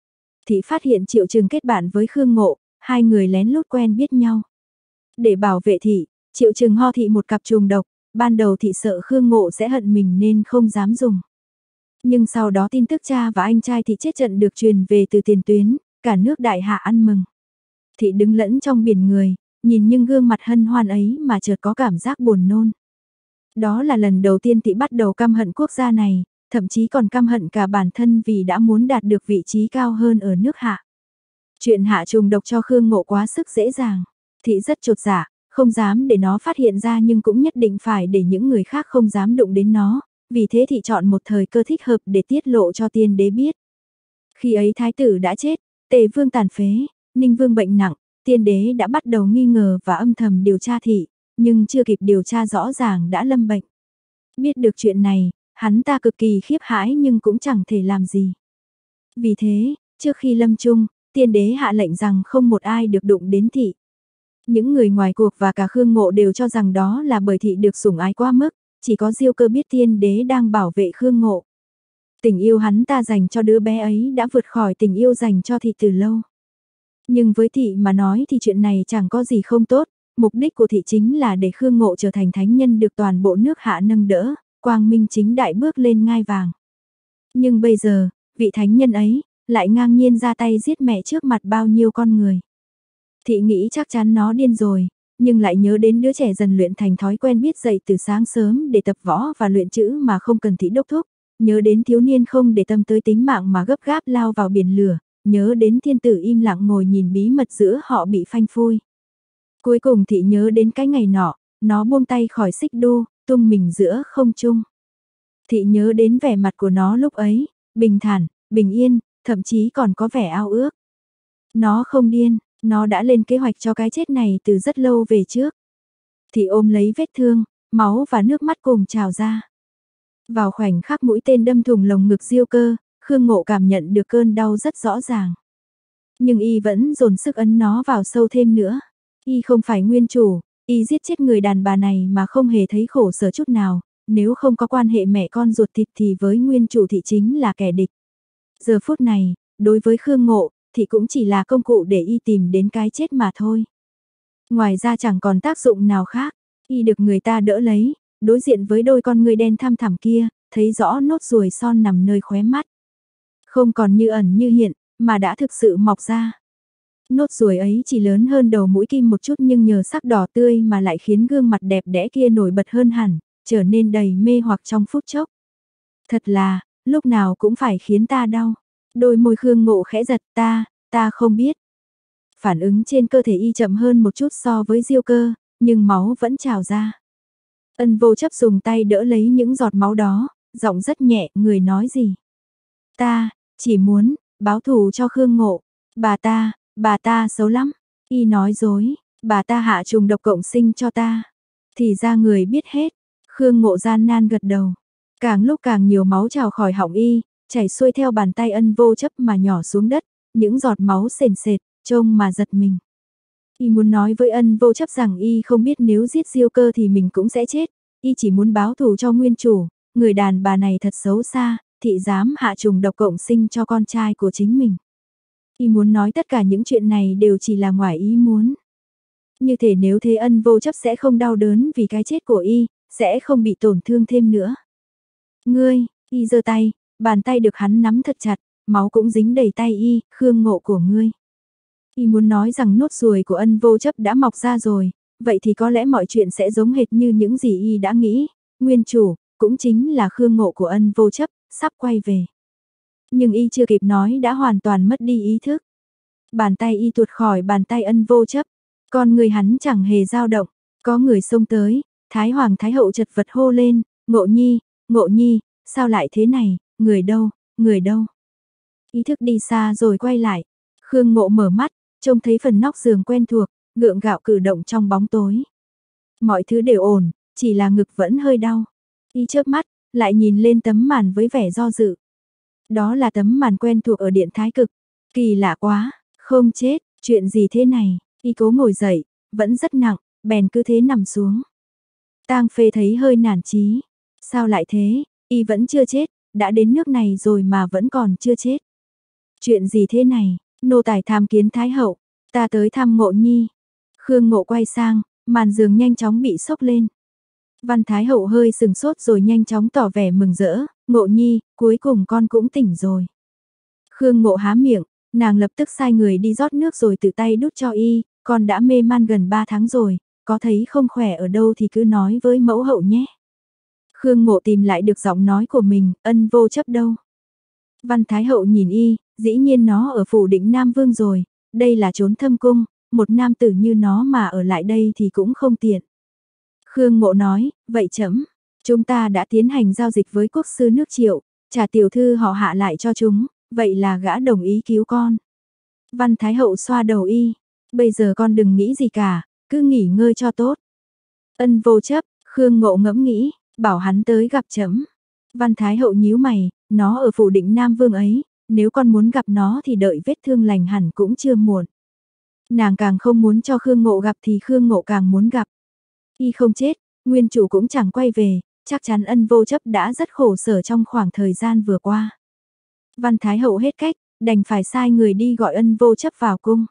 Thị phát hiện Triệu Trừng kết bạn với Khương Ngộ, hai người lén lút quen biết nhau. Để bảo vệ Thị, Triệu Trừng ho Thị một cặp trùng độc, ban đầu Thị sợ Khương Ngộ sẽ hận mình nên không dám dùng. Nhưng sau đó tin tức cha và anh trai Thị chết trận được truyền về từ tiền tuyến, cả nước đại hạ ăn mừng. Thị đứng lẫn trong biển người, nhìn những gương mặt hân hoan ấy mà chợt có cảm giác buồn nôn. Đó là lần đầu tiên Thị bắt đầu căm hận quốc gia này, thậm chí còn căm hận cả bản thân vì đã muốn đạt được vị trí cao hơn ở nước hạ. Chuyện hạ trùng độc cho Khương Ngộ quá sức dễ dàng, Thị rất chột dạ, không dám để nó phát hiện ra nhưng cũng nhất định phải để những người khác không dám đụng đến nó, vì thế Thị chọn một thời cơ thích hợp để tiết lộ cho tiên đế biết. Khi ấy thái tử đã chết, Tề Vương tàn phế, Ninh Vương bệnh nặng, tiên đế đã bắt đầu nghi ngờ và âm thầm điều tra Thị, nhưng chưa kịp điều tra rõ ràng đã lâm bệnh. Biết được chuyện này, hắn ta cực kỳ khiếp hãi nhưng cũng chẳng thể làm gì. Vì thế, trước khi lâm chung, tiên đế hạ lệnh rằng không một ai được đụng đến Thị. Những người ngoài cuộc và cả Khương Ngộ đều cho rằng đó là bởi Thị được sủng ái quá mức, chỉ có Diêu Cơ biết tiên đế đang bảo vệ Khương Ngộ. Tình yêu hắn ta dành cho đứa bé ấy đã vượt khỏi tình yêu dành cho Thị từ lâu. Nhưng với Thị mà nói thì chuyện này chẳng có gì không tốt, mục đích của Thị chính là để Khương Ngộ trở thành thánh nhân được toàn bộ nước hạ nâng đỡ, quang minh chính đại bước lên ngai vàng. Nhưng bây giờ, vị thánh nhân ấy, lại ngang nhiên ra tay giết mẹ trước mặt bao nhiêu con người. Thị nghĩ chắc chắn nó điên rồi, nhưng lại nhớ đến đứa trẻ dần luyện thành thói quen biết dậy từ sáng sớm để tập võ và luyện chữ mà không cần Thị đốc thúc, nhớ đến thiếu niên không để tâm tới tính mạng mà gấp gáp lao vào biển lửa, nhớ đến thiên tử im lặng ngồi nhìn bí mật giữa họ bị phanh phui. Cuối cùng Thị nhớ đến cái ngày nọ, nó buông tay khỏi xích đu, tung mình giữa không trung. Thị nhớ đến vẻ mặt của nó lúc ấy, bình thản, bình yên, thậm chí còn có vẻ ao ước. Nó không điên, nó đã lên kế hoạch cho cái chết này từ rất lâu về trước. Thị ôm lấy vết thương, máu và nước mắt cùng trào ra. Vào khoảnh khắc mũi tên đâm thủng lồng ngực Diêu Cơ, Khương Ngộ cảm nhận được cơn đau rất rõ ràng. Nhưng y vẫn dồn sức ấn nó vào sâu thêm nữa. Y không phải nguyên chủ, y giết chết người đàn bà này mà không hề thấy khổ sở chút nào, nếu không có quan hệ mẹ con ruột thịt thì với nguyên chủ Thị chính là kẻ địch. Giờ phút này, đối với Khương Ngộ, Thị cũng chỉ là công cụ để y tìm đến cái chết mà thôi. Ngoài ra chẳng còn tác dụng nào khác, y được người ta đỡ lấy, đối diện với đôi con người đen thăm thẳm kia, thấy rõ nốt ruồi son nằm nơi khóe mắt. Không còn như ẩn như hiện, mà đã thực sự mọc ra. Nốt ruồi ấy chỉ lớn hơn đầu mũi kim một chút nhưng nhờ sắc đỏ tươi mà lại khiến gương mặt đẹp đẽ kia nổi bật hơn hẳn, trở nên đầy mê hoặc trong phút chốc. Thật là, lúc nào cũng phải khiến ta đau. Đôi môi Khương Ngộ khẽ giật, ta không biết. Phản ứng trên cơ thể y chậm hơn một chút so với Diêu Cơ, nhưng máu vẫn trào ra. Ân Vô Chấp dùng tay đỡ lấy những giọt máu đó, giọng rất nhẹ, người nói gì? Ta, chỉ muốn, báo thù cho Khương Ngộ. Bà ta xấu lắm. Y nói dối, bà ta hạ trùng độc cộng sinh cho ta. Thì ra người biết hết. Khương Ngộ gian nan gật đầu. Càng lúc càng nhiều máu trào khỏi họng y, chảy xuôi theo bàn tay Ân Vô Chấp mà nhỏ xuống đất, những giọt máu sền sệt, trông mà giật mình. Y muốn nói với Ân Vô Chấp rằng y không biết nếu giết Diêu Cơ thì mình cũng sẽ chết, y chỉ muốn báo thù cho nguyên chủ, người đàn bà này thật xấu xa, thị dám hạ trùng độc cộng sinh cho con trai của chính mình. Y muốn nói tất cả những chuyện này đều chỉ là ngoài ý muốn. Như thể nếu thế Ân Vô Chấp sẽ không đau đớn vì cái chết của y, sẽ không bị tổn thương thêm nữa. Ngươi, y giơ tay, bàn tay được hắn nắm thật chặt, máu cũng dính đầy tay y, Khương Ngộ của ngươi. Y muốn nói rằng nốt ruồi của Ân Vô Chấp đã mọc ra rồi, vậy thì có lẽ mọi chuyện sẽ giống hệt như những gì y đã nghĩ, nguyên chủ, cũng chính là Khương Ngộ của Ân Vô Chấp, sắp quay về. Nhưng y chưa kịp nói đã hoàn toàn mất đi ý thức. Bàn tay y tuột khỏi bàn tay Ân Vô Chấp, con người hắn chẳng hề dao động, có người xông tới, Thái Hoàng Thái Hậu chật vật hô lên, Ngộ Nhi, sao lại thế này, người đâu? Ý thức đi xa rồi quay lại, Khương Ngộ mở mắt, trông thấy phần nóc giường quen thuộc, gượng gạo cử động trong bóng tối. Mọi thứ đều ổn, chỉ là ngực vẫn hơi đau. Y chớp mắt, lại nhìn lên tấm màn với vẻ do dự. Đó là tấm màn quen thuộc ở Điện Thái Cực. Kỳ lạ quá, không chết, chuyện gì thế này? Y cố ngồi dậy, vẫn rất nặng, bèn cứ thế nằm xuống. Tang Phê thấy hơi nản chí. Sao lại thế, y vẫn chưa chết, đã đến nước này rồi mà vẫn còn chưa chết. Chuyện gì thế này, nô tài tham kiến Thái Hậu, ta tới thăm Ngộ Nhi. Khương Ngộ quay sang, màn giường nhanh chóng bị xốc lên. Văn Thái Hậu hơi sừng sốt rồi nhanh chóng tỏ vẻ mừng rỡ, Ngộ Nhi, cuối cùng con cũng tỉnh rồi. Khương Ngộ há miệng, nàng lập tức sai người đi rót nước rồi tự tay đút cho y, con đã mê man gần 3 tháng rồi, có thấy không khỏe ở đâu thì cứ nói với mẫu hậu nhé. Khương Ngộ tìm lại được giọng nói của mình, Ân Vô Chấp đâu? Văn Thái Hậu nhìn y, dĩ nhiên nó ở phủ Định Nam Vương rồi, đây là trốn thâm cung, một nam tử như nó mà ở lại đây thì cũng không tiện. Khương Ngộ nói, vậy chấm, chúng ta đã tiến hành giao dịch với quốc sư nước Triệu, trả tiểu thư họ Hạ lại cho chúng, vậy là gã đồng ý cứu con. Văn Thái Hậu xoa đầu y, bây giờ con đừng nghĩ gì cả, cứ nghỉ ngơi cho tốt. Ân Vô Chấp, Khương Ngộ ngẫm nghĩ, bảo hắn tới gặp chấm. Văn Thái Hậu nhíu mày, nó ở phủ Định Nam Vương ấy, nếu con muốn gặp nó thì đợi vết thương lành hẳn cũng chưa muộn. Nàng càng không muốn cho Khương Ngộ gặp thì Khương Ngộ càng muốn gặp. Y không chết, nguyên chủ cũng chẳng quay về, chắc chắn Ân Vô Chấp đã rất khổ sở trong khoảng thời gian vừa qua. Văn Thái Hậu hết cách, đành phải sai người đi gọi Ân Vô Chấp vào cung.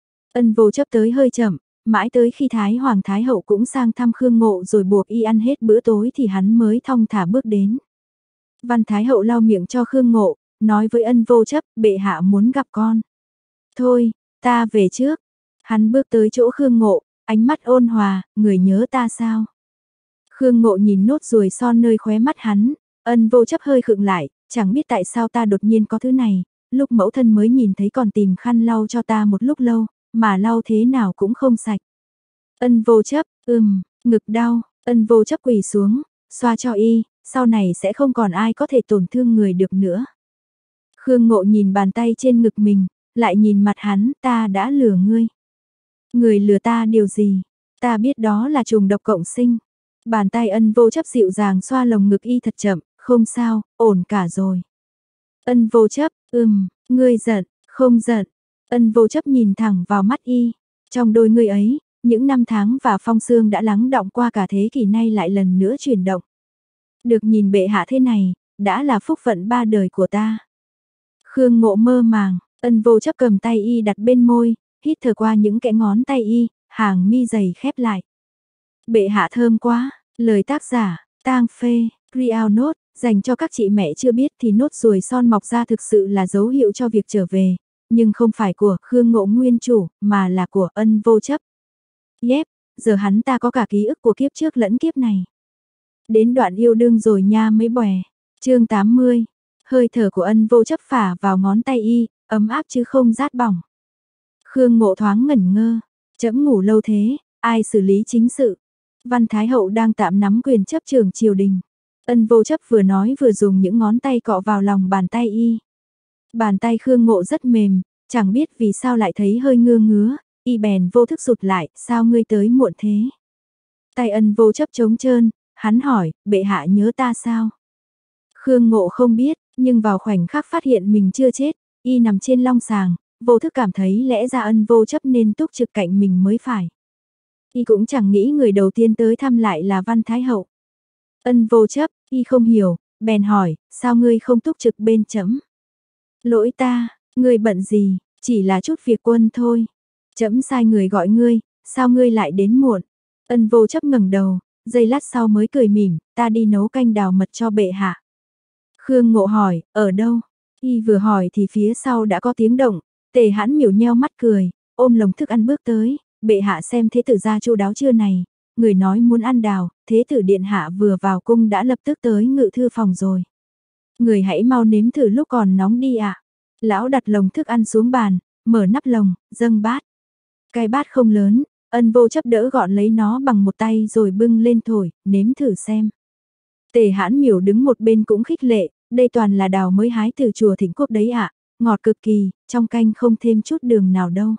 Ân Vô Chấp tới hơi chậm, mãi tới khi Thái Hoàng Thái Hậu cũng sang thăm Khương Ngộ rồi buộc y ăn hết bữa tối thì hắn mới thong thả bước đến. Văn Thái Hậu lau miệng cho Khương Ngộ, nói với Ân Vô Chấp, bệ hạ muốn gặp con. Thôi, ta về trước. Hắn bước tới chỗ Khương Ngộ, ánh mắt ôn hòa, người nhớ ta sao? Khương Ngộ nhìn nốt ruồi son nơi khóe mắt hắn, Ân Vô Chấp hơi khựng lại, chẳng biết tại sao ta đột nhiên có thứ này, lúc mẫu thân mới nhìn thấy còn tìm khăn lau cho ta một lúc lâu, mà lau thế nào cũng không sạch. Ân Vô Chấp, ngực đau, Ân Vô Chấp quỳ xuống, xoa cho y, sau này sẽ không còn ai có thể tổn thương người được nữa. Khương Ngộ nhìn bàn tay trên ngực mình, lại nhìn mặt hắn, ta đã lừa ngươi. Người lừa ta điều gì? Ta biết đó là trùng độc cộng sinh. Bàn tay Ân Vô Chấp dịu dàng xoa lồng ngực y thật chậm, không sao, ổn cả rồi. Ân Vô Chấp, ngươi giận, không giận. Ân Vô Chấp nhìn thẳng vào mắt y, trong đôi ngươi ấy, những năm tháng và phong sương đã lắng đọng qua cả thế kỷ nay lại lần nữa chuyển động. Được nhìn bệ hạ thế này, đã là phúc phận 3 đời của ta. Khương Ngộ mơ màng, Ân Vô Chấp cầm tay y đặt bên môi, hít thở qua những kẽ ngón tay y, hàng mi dày khép lại. Bệ hạ thơm quá, lời tác giả, Tang Phê, Real Note, dành cho các chị mẹ chưa biết thì nốt ruồi son mọc ra thực sự là dấu hiệu cho việc trở về, nhưng không phải của Khương Ngộ nguyên chủ, mà là của Ân Vô Chấp. Yep, giờ hắn ta có cả ký ức của kiếp trước lẫn kiếp này. Đến đoạn yêu đương rồi nha mấy bòe. Chương 80. Hơi thở của Ân Vô Chấp phả vào ngón tay y, ấm áp chứ không rát bỏng. Khương Ngộ thoáng ngẩn ngơ, trẫm ngủ lâu thế, ai xử lý chính sự. Văn Thái Hậu đang tạm nắm quyền chấp trưởng triều đình. Ân Vô Chấp vừa nói vừa dùng những ngón tay cọ vào lòng bàn tay y. Bàn tay Khương Ngộ rất mềm, chẳng biết vì sao lại thấy hơi ngứa ngứa, y bèn vô thức rụt lại, sao ngươi tới muộn thế? Tay Ân Vô Chấp trống trơn, hắn hỏi, bệ hạ nhớ ta sao? Khương Ngộ không biết, nhưng vào khoảnh khắc phát hiện mình chưa chết, y nằm trên long sàng, vô thức cảm thấy lẽ ra Ân Vô Chấp nên túc trực cạnh mình mới phải. Y cũng chẳng nghĩ người đầu tiên tới thăm lại là Văn Thái Hậu. Ân Vô Chấp, y không hiểu, bèn hỏi, sao ngươi không túc trực bên trẫm? Lỗi ta, ngươi bận gì, chỉ là chút việc quân thôi. Trẫm sai người gọi ngươi, sao ngươi lại đến muộn? Ân Vô Chấp ngẩng đầu, giây lát sau mới cười mỉm, ta đi nấu canh đào mật cho bệ hạ. Khương Ngộ hỏi, ở đâu? Y vừa hỏi thì phía sau đã có tiếng động, Tề Hãn Miểu nheo mắt cười, ôm lồng thức ăn bước tới, bệ hạ xem thế tử gia chu đáo chưa này, người nói muốn ăn đào, thế tử điện hạ vừa vào cung đã lập tức tới ngự thư phòng rồi. Người hãy mau nếm thử lúc còn nóng đi ạ. Lão đặt lồng thức ăn xuống bàn, mở nắp lồng, dâng bát. Cái bát không lớn, Ân Vô Chấp đỡ gọn lấy nó bằng một tay rồi bưng lên thổi, nếm thử xem. Tề Hãn Miểu đứng một bên cũng khích lệ, đây toàn là đào mới hái từ chùa Thỉnh Quốc đấy ạ, ngọt cực kỳ, trong canh không thêm chút đường nào đâu.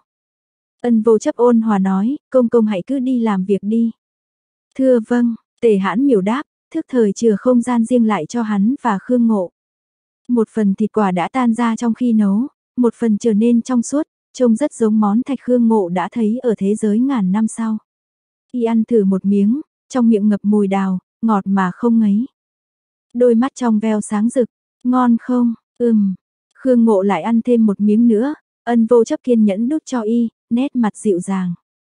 Ân Vô Chấp ôn hòa nói, công công hãy cứ đi làm việc đi. Thưa vâng, Tề Hãn Miểu đáp, thức thời chừa không gian riêng lại cho hắn và Khương Ngộ. Một phần thịt quả đã tan ra trong khi nấu, một phần trở nên trong suốt, trông rất giống món thạch Khương Ngộ đã thấy ở thế giới ngàn năm sau. Y ăn thử một miếng, trong miệng ngập mùi đào, ngọt mà không ngấy. Đôi mắt trong veo sáng rực, ngon không? Khương Ngộ lại ăn thêm một miếng nữa, Ân Vô Chấp kiên nhẫn đút cho y, nét mặt dịu dàng.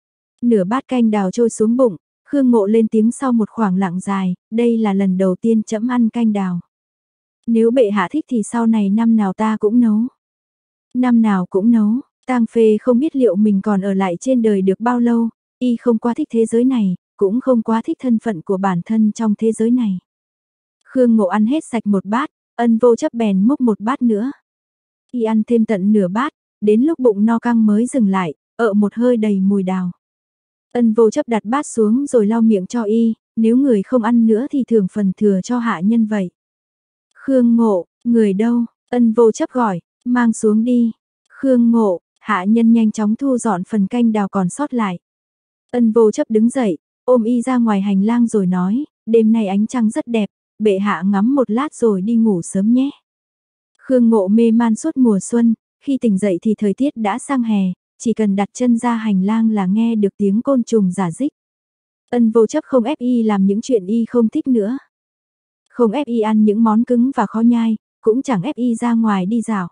Nửa bát canh đào trôi xuống bụng, Khương Ngộ lên tiếng sau một khoảng lặng dài, đây là lần đầu tiên trẫm ăn canh đào. Nếu bệ hạ thích thì sau này năm nào ta cũng nấu. Năm nào cũng nấu, Tang Phê không biết liệu mình còn ở lại trên đời được bao lâu, y không quá thích thế giới này, cũng không quá thích thân phận của bản thân trong thế giới này. Khương Ngộ ăn hết sạch một bát, Ân Vô Chấp bèn múc một bát nữa. Y ăn thêm tận nửa bát, đến lúc bụng no căng mới dừng lại, một hơi đầy mùi đào. Ân Vô Chấp đặt bát xuống rồi lau miệng cho y, nếu người không ăn nữa thì thưởng phần thừa cho hạ nhân vậy. Khương Ngộ, người đâu? Ân Vô Chấp gọi, mang xuống đi. Khương Ngộ, hạ nhân nhanh chóng thu dọn phần canh đào còn sót lại. Ân Vô Chấp đứng dậy, ôm y ra ngoài hành lang rồi nói, đêm nay ánh trăng rất đẹp, bệ hạ ngắm một lát rồi đi ngủ sớm nhé. Khương Ngộ mê man suốt mùa xuân, khi tỉnh dậy thì thời tiết đã sang hè, chỉ cần đặt chân ra hành lang là nghe được tiếng côn trùng rả rích. Ân Vô Chấp không ép y làm những chuyện y không thích nữa. Không ép y ăn những món cứng và khó nhai, cũng chẳng ép y ra ngoài đi dạo.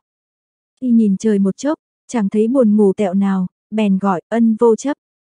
Y nhìn trời một chốc, chẳng thấy buồn ngủ tẹo nào, bèn gọi Ân Vô Chấp.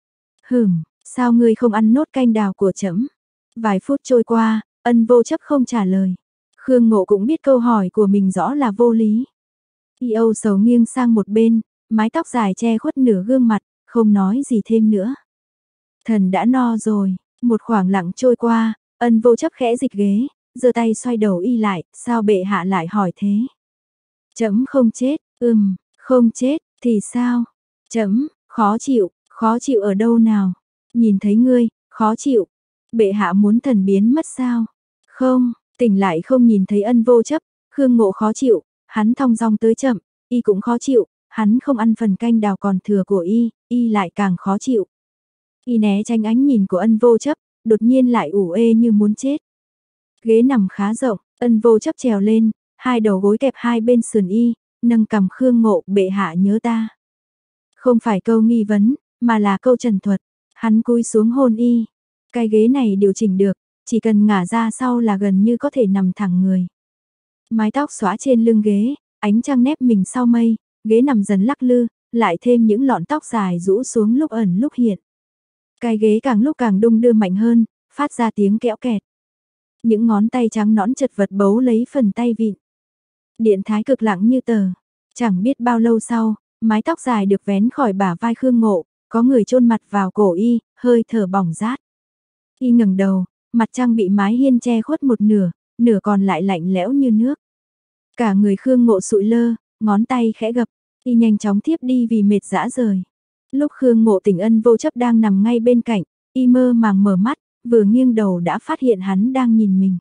Sao ngươi không ăn nốt canh đào của trẫm? Vài phút trôi qua, Ân Vô Chấp không trả lời. Khương Ngộ cũng biết câu hỏi của mình rõ là vô lý. Y âu sầu nghiêng sang một bên, mái tóc dài che khuất nửa gương mặt, không nói gì thêm nữa. Thần đã no rồi, một khoảng lặng trôi qua, Ân Vô Chấp khẽ dịch ghế, giơ tay xoay đầu y lại, sao bệ hạ lại hỏi thế? Trẫm không chết, không chết, thì sao? Trẫm, khó chịu ở đâu nào? Nhìn thấy ngươi, khó chịu. Bệ hạ muốn thần biến mất sao? Không, tỉnh lại không nhìn thấy Ân Vô Chấp, Khương Ngộ khó chịu, hắn thong dong tới chậm, y cũng khó chịu, hắn không ăn phần canh đào còn thừa của y lại càng khó chịu. Y né tránh ánh nhìn của Ân Vô Chấp, đột nhiên lại ủ ê như muốn chết. Ghế nằm khá rộng, Ân Vô Chấp trèo lên, hai đầu gối kẹp hai bên sườn y, nâng cằm Khương Ngộ, bệ hạ nhớ ta. Không phải câu nghi vấn, mà là câu trần thuật, hắn cúi xuống hôn y. Cái ghế này điều chỉnh được, chỉ cần ngả ra sau là gần như có thể nằm thẳng người. Mái tóc xõa trên lưng ghế, ánh trăng nép mình sau mây, ghế nằm dần lắc lư, lại thêm những lọn tóc dài rũ xuống lúc ẩn lúc hiện. Cái ghế càng lúc càng đung đưa mạnh hơn, phát ra tiếng kẽo kẹt. Những ngón tay trắng nõn chật vật bấu lấy phần tay vịn. Điện thái cực lặng như tờ. Chẳng biết bao lâu sau, mái tóc dài được vén khỏi bả vai Khương Ngộ, có người chôn mặt vào cổ y, hơi thở bỏng rát. Y ngẩng đầu, mặt trăng bị mái hiên che khuất một nửa, nửa còn lại lạnh lẽo như nước. Cả người Khương Ngộ sụi lơ, ngón tay khẽ gập, y nhanh chóng thiếp đi vì mệt rã rời. Lúc Khương Ngộ tỉnh Ân Vô Chấp đang nằm ngay bên cạnh, y mơ màng mở mắt, vừa nghiêng đầu đã phát hiện hắn đang nhìn mình.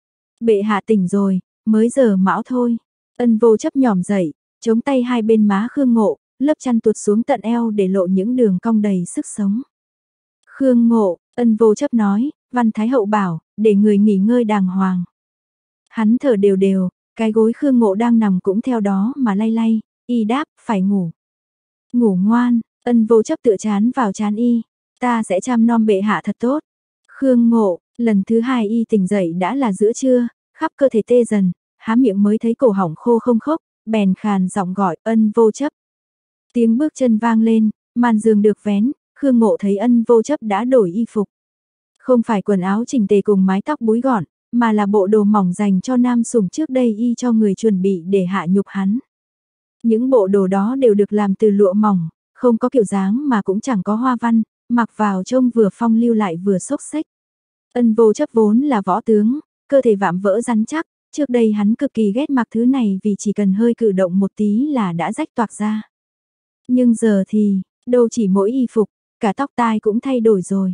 Bệ hạ tỉnh rồi, mới giờ mão thôi. Ân Vô Chấp nhỏm dậy, chống tay hai bên má Khương Ngộ, lớp chăn tuột xuống tận eo để lộ những đường cong đầy sức sống. Khương Ngộ, Ân Vô Chấp nói, Văn Thái Hậu bảo, để người nghỉ ngơi đàng hoàng. Hắn thở đều đều, cái gối Khương Ngộ đang nằm cũng theo đó mà lay lay, y đáp, phải ngủ. Ngủ ngoan, Ân Vô Chấp tựa chán vào chán y, ta sẽ chăm nom bệ hạ thật tốt. Khương Ngộ, lần thứ hai y tỉnh dậy đã là giữa trưa, khắp cơ thể tê dần, há miệng mới thấy cổ họng khô không khốc, bèn khàn giọng gọi Ân Vô Chấp. Tiếng bước chân vang lên, màn giường được vén, Khương Ngộ thấy Ân Vô Chấp đã đổi y phục. Không phải quần áo chỉnh tề cùng mái tóc búi gọn, mà là bộ đồ mỏng dành cho nam sủng trước đây y cho người chuẩn bị để hạ nhục hắn. Những bộ đồ đó đều được làm từ lụa mỏng, không có kiểu dáng mà cũng chẳng có hoa văn, mặc vào trông vừa phong lưu lại vừa xốc xếch. Ân Vô Chấp vốn là võ tướng, cơ thể vạm vỡ rắn chắc, trước đây hắn cực kỳ ghét mặc thứ này vì chỉ cần hơi cử động một tí là đã rách toạc ra. Nhưng giờ thì, đâu chỉ mỗi y phục, cả tóc tai cũng thay đổi rồi.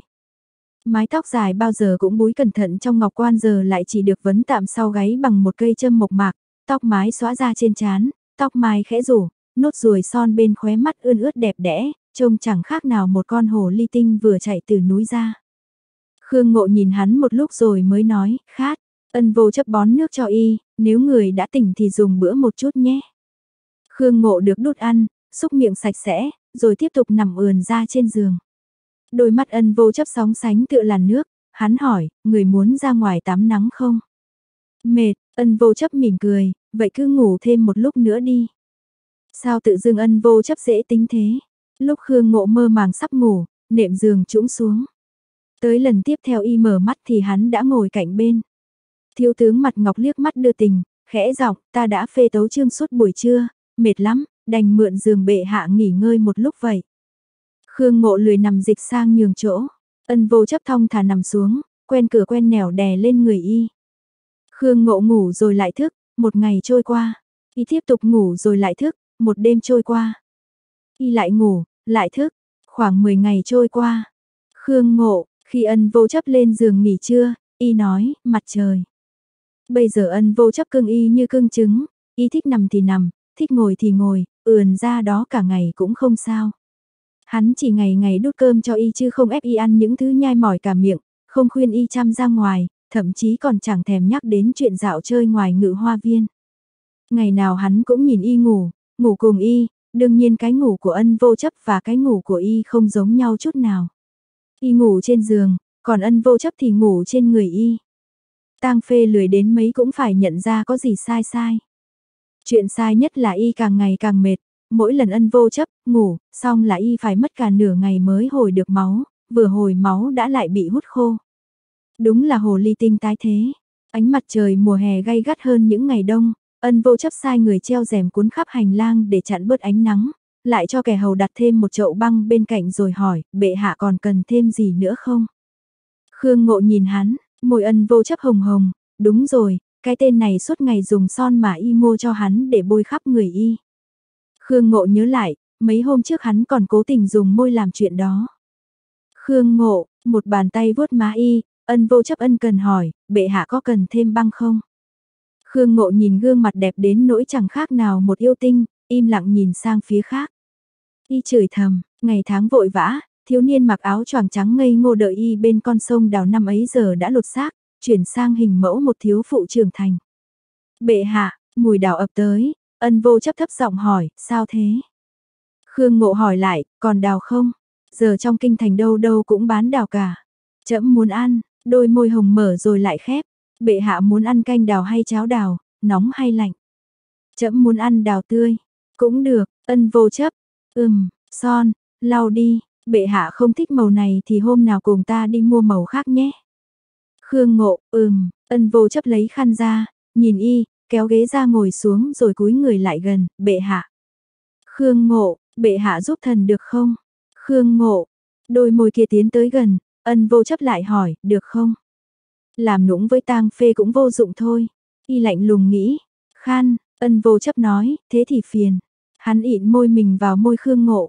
Mái tóc dài bao giờ cũng búi cẩn thận trong ngọc quan giờ lại chỉ được vấn tạm sau gáy bằng một cây châm mộc mạc, tóc mái xõa ra trên trán, tóc mai khẽ rủ, nốt ruồi son bên khóe mắt ươn ướt đẹp đẽ, trông chẳng khác nào một con hồ ly tinh vừa chạy từ núi ra. Khương Ngộ nhìn hắn một lúc rồi mới nói, khát, Ân Vô Chấp bón nước cho y, nếu người đã tỉnh thì dùng bữa một chút nhé. Khương Ngộ được đút ăn, xúc miệng sạch sẽ, rồi tiếp tục nằm ườn ra trên giường. Đôi mắt Ân Vô Chấp sóng sánh tựa làn nước, hắn hỏi, người muốn ra ngoài tắm nắng không? Mệt, Ân Vô Chấp mỉm cười, vậy cứ ngủ thêm một lúc nữa đi. Sao tự dưng Ân Vô Chấp dễ tính thế? Lúc Khương Ngộ mơ màng sắp ngủ, nệm giường trũng xuống. Tới lần tiếp theo y mở mắt thì hắn đã ngồi cạnh bên. Thiếu tướng Mặt Ngọc liếc mắt đưa tình, khẽ giọng, ta đã phê tấu chương suốt buổi trưa, mệt lắm, đành mượn giường bệ hạ nghỉ ngơi một lúc vậy. Khương Ngộ lười nằm dịch sang nhường chỗ, Ân Vô Chấp thong thả nằm xuống, quen cửa quen nẻo đè lên người y. Khương Ngộ ngủ rồi lại thức, một ngày trôi qua, y tiếp tục ngủ rồi lại thức, một đêm trôi qua. Y lại ngủ, lại thức, khoảng 10 ngày trôi qua. Khương Ngộ, khi Ân Vô Chấp lên giường nghỉ trưa, y nói, mặt trời. Bây giờ Ân Vô Chấp cưng y như cưng trứng, y thích nằm thì nằm, thích ngồi thì ngồi, ườn ra đó cả ngày cũng không sao. Hắn chỉ ngày ngày đút cơm cho y chứ không ép y ăn những thứ nhai mỏi cả miệng, không khuyên y chăm ra ngoài, thậm chí còn chẳng thèm nhắc đến chuyện dạo chơi ngoài Ngự Hoa Viên. Ngày nào hắn cũng nhìn y ngủ, ngủ cùng y, đương nhiên cái ngủ của Ân Vô Chấp và cái ngủ của y không giống nhau chút nào. Y ngủ trên giường, còn Ân Vô Chấp thì ngủ trên người y. Tang Phê lười đến mấy cũng phải nhận ra có gì sai sai. Chuyện sai nhất là y càng ngày càng mệt, mỗi lần Ân Vô Chấp ngủ, xong là y phải mất cả nửa ngày mới hồi được máu, vừa hồi máu đã lại bị hút khô. Đúng là hồ ly tinh tái thế. Ánh mặt trời mùa hè gay gắt hơn những ngày đông, Ân Vô Chấp sai người treo rèm cuốn khắp hành lang để chặn bớt ánh nắng, lại cho kẻ hầu đặt thêm một chậu băng bên cạnh rồi hỏi, bệ hạ còn cần thêm gì nữa không? Khương Ngộ nhìn hắn, môi Ân Vô Chấp hồng hồng, đúng rồi, cái tên này suốt ngày dùng son mà y mua cho hắn để bôi khắp người y. Khương Ngộ nhớ lại, mấy hôm trước hắn còn cố tình dùng môi làm chuyện đó. Khương Ngộ, một bàn tay vuốt má y, Ân Vô Chấp ân cần hỏi, bệ hạ có cần thêm băng không? Khương Ngộ nhìn gương mặt đẹp đến nỗi chẳng khác nào một yêu tinh, im lặng nhìn sang phía khác. Y chửi thầm, ngày tháng vội vã, thiếu niên mặc áo choàng trắng ngây ngô đợi y bên con sông Đào năm ấy giờ đã lột xác, chuyển sang hình mẫu một thiếu phụ trưởng thành. Bệ hạ, mùi đào ập tới, Ân Vô Chấp thấp giọng hỏi, sao thế? Khương Ngộ hỏi lại, còn đào không? Giờ trong kinh thành đâu đâu cũng bán đào cả. Trẫm muốn ăn, đôi môi hồng mở rồi lại khép. Bệ hạ muốn ăn canh đào hay cháo đào, nóng hay lạnh? Trẫm muốn ăn đào tươi. Cũng được, Ân Vô Chấp. Son, lau đi, bệ hạ không thích màu này thì hôm nào cùng ta đi mua màu khác nhé. Khương Ngộ, Ân Vô Chấp lấy khăn ra, nhìn y, kéo ghế ra ngồi xuống rồi cúi người lại gần, bệ hạ. Khương Ngộ, bệ hạ giúp thần được không? Khương Ngộ, đôi môi kia tiến tới gần, Ân Vô Chấp lại hỏi, được không? Làm nũng với Tang Phê cũng vô dụng thôi. Y lạnh lùng nghĩ, Ân Vô Chấp nói, thế thì phiền. Hắn ịn môi mình vào môi Khương Ngộ.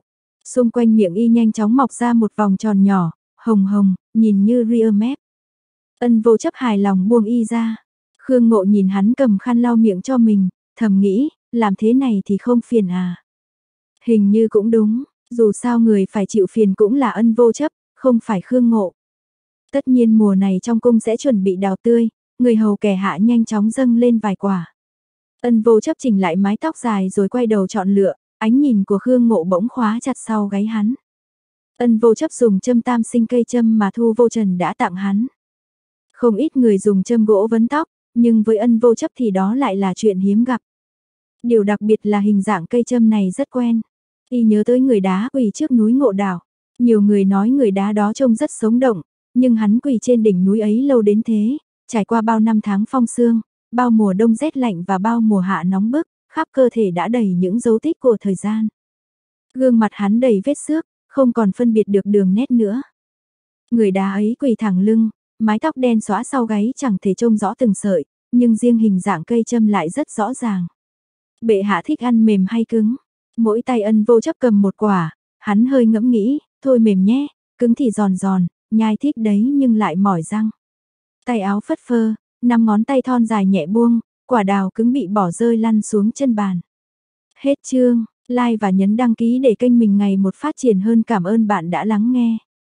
Xung quanh miệng y nhanh chóng mọc ra một vòng tròn nhỏ, hồng hồng, nhìn như ria mép. Ân Vô Chấp hài lòng buông y ra. Khương Ngộ nhìn hắn cầm khăn lau miệng cho mình, thầm nghĩ, làm thế này thì không phiền à. Hình như cũng đúng, dù sao người phải chịu phiền cũng là Ân Vô Chấp, không phải Khương Ngộ. Tất nhiên mùa này trong cung sẽ chuẩn bị đào tươi, người hầu kẻ hạ nhanh chóng dâng lên vài quả. Ân Vô Chấp chỉnh lại mái tóc dài rồi quay đầu chọn lựa, ánh nhìn của Khương Ngộ bỗng khóa chặt sau gáy hắn. Ân Vô Chấp dùng châm tam sinh cây châm mà Thu Vô Trần đã tặng hắn. Không ít người dùng châm gỗ vấn tóc, nhưng với Ân Vô Chấp thì đó lại là chuyện hiếm gặp. Điều đặc biệt là hình dạng cây châm này rất quen. Y nhớ tới người đá quỳ trước núi Ngộ Đảo. Nhiều người nói người đá đó trông rất sống động, nhưng hắn quỳ trên đỉnh núi ấy lâu đến thế, trải qua bao năm tháng phong sương, bao mùa đông rét lạnh và bao mùa hạ nóng bức, khắp cơ thể đã đầy những dấu tích của thời gian. Gương mặt hắn đầy vết xước, không còn phân biệt được đường nét nữa. Người đá ấy quỳ thẳng lưng, mái tóc đen xõa sau gáy chẳng thể trông rõ từng sợi, nhưng riêng hình dạng cây châm lại rất rõ ràng. Bệ hạ thích ăn mềm hay cứng? Mỗi tay Ân Vô Chấp cầm một quả, hắn hơi ngẫm nghĩ, thôi mềm nhé, cứng thì giòn giòn, nhai thích đấy nhưng lại mỏi răng. Tay áo phất phơ, 5 ngón tay thon dài nhẹ buông, quả đào cứng bị bỏ rơi lăn xuống chân bàn. Hết chương, like và nhấn đăng ký để kênh mình ngày một phát triển hơn. Cảm ơn bạn đã lắng nghe.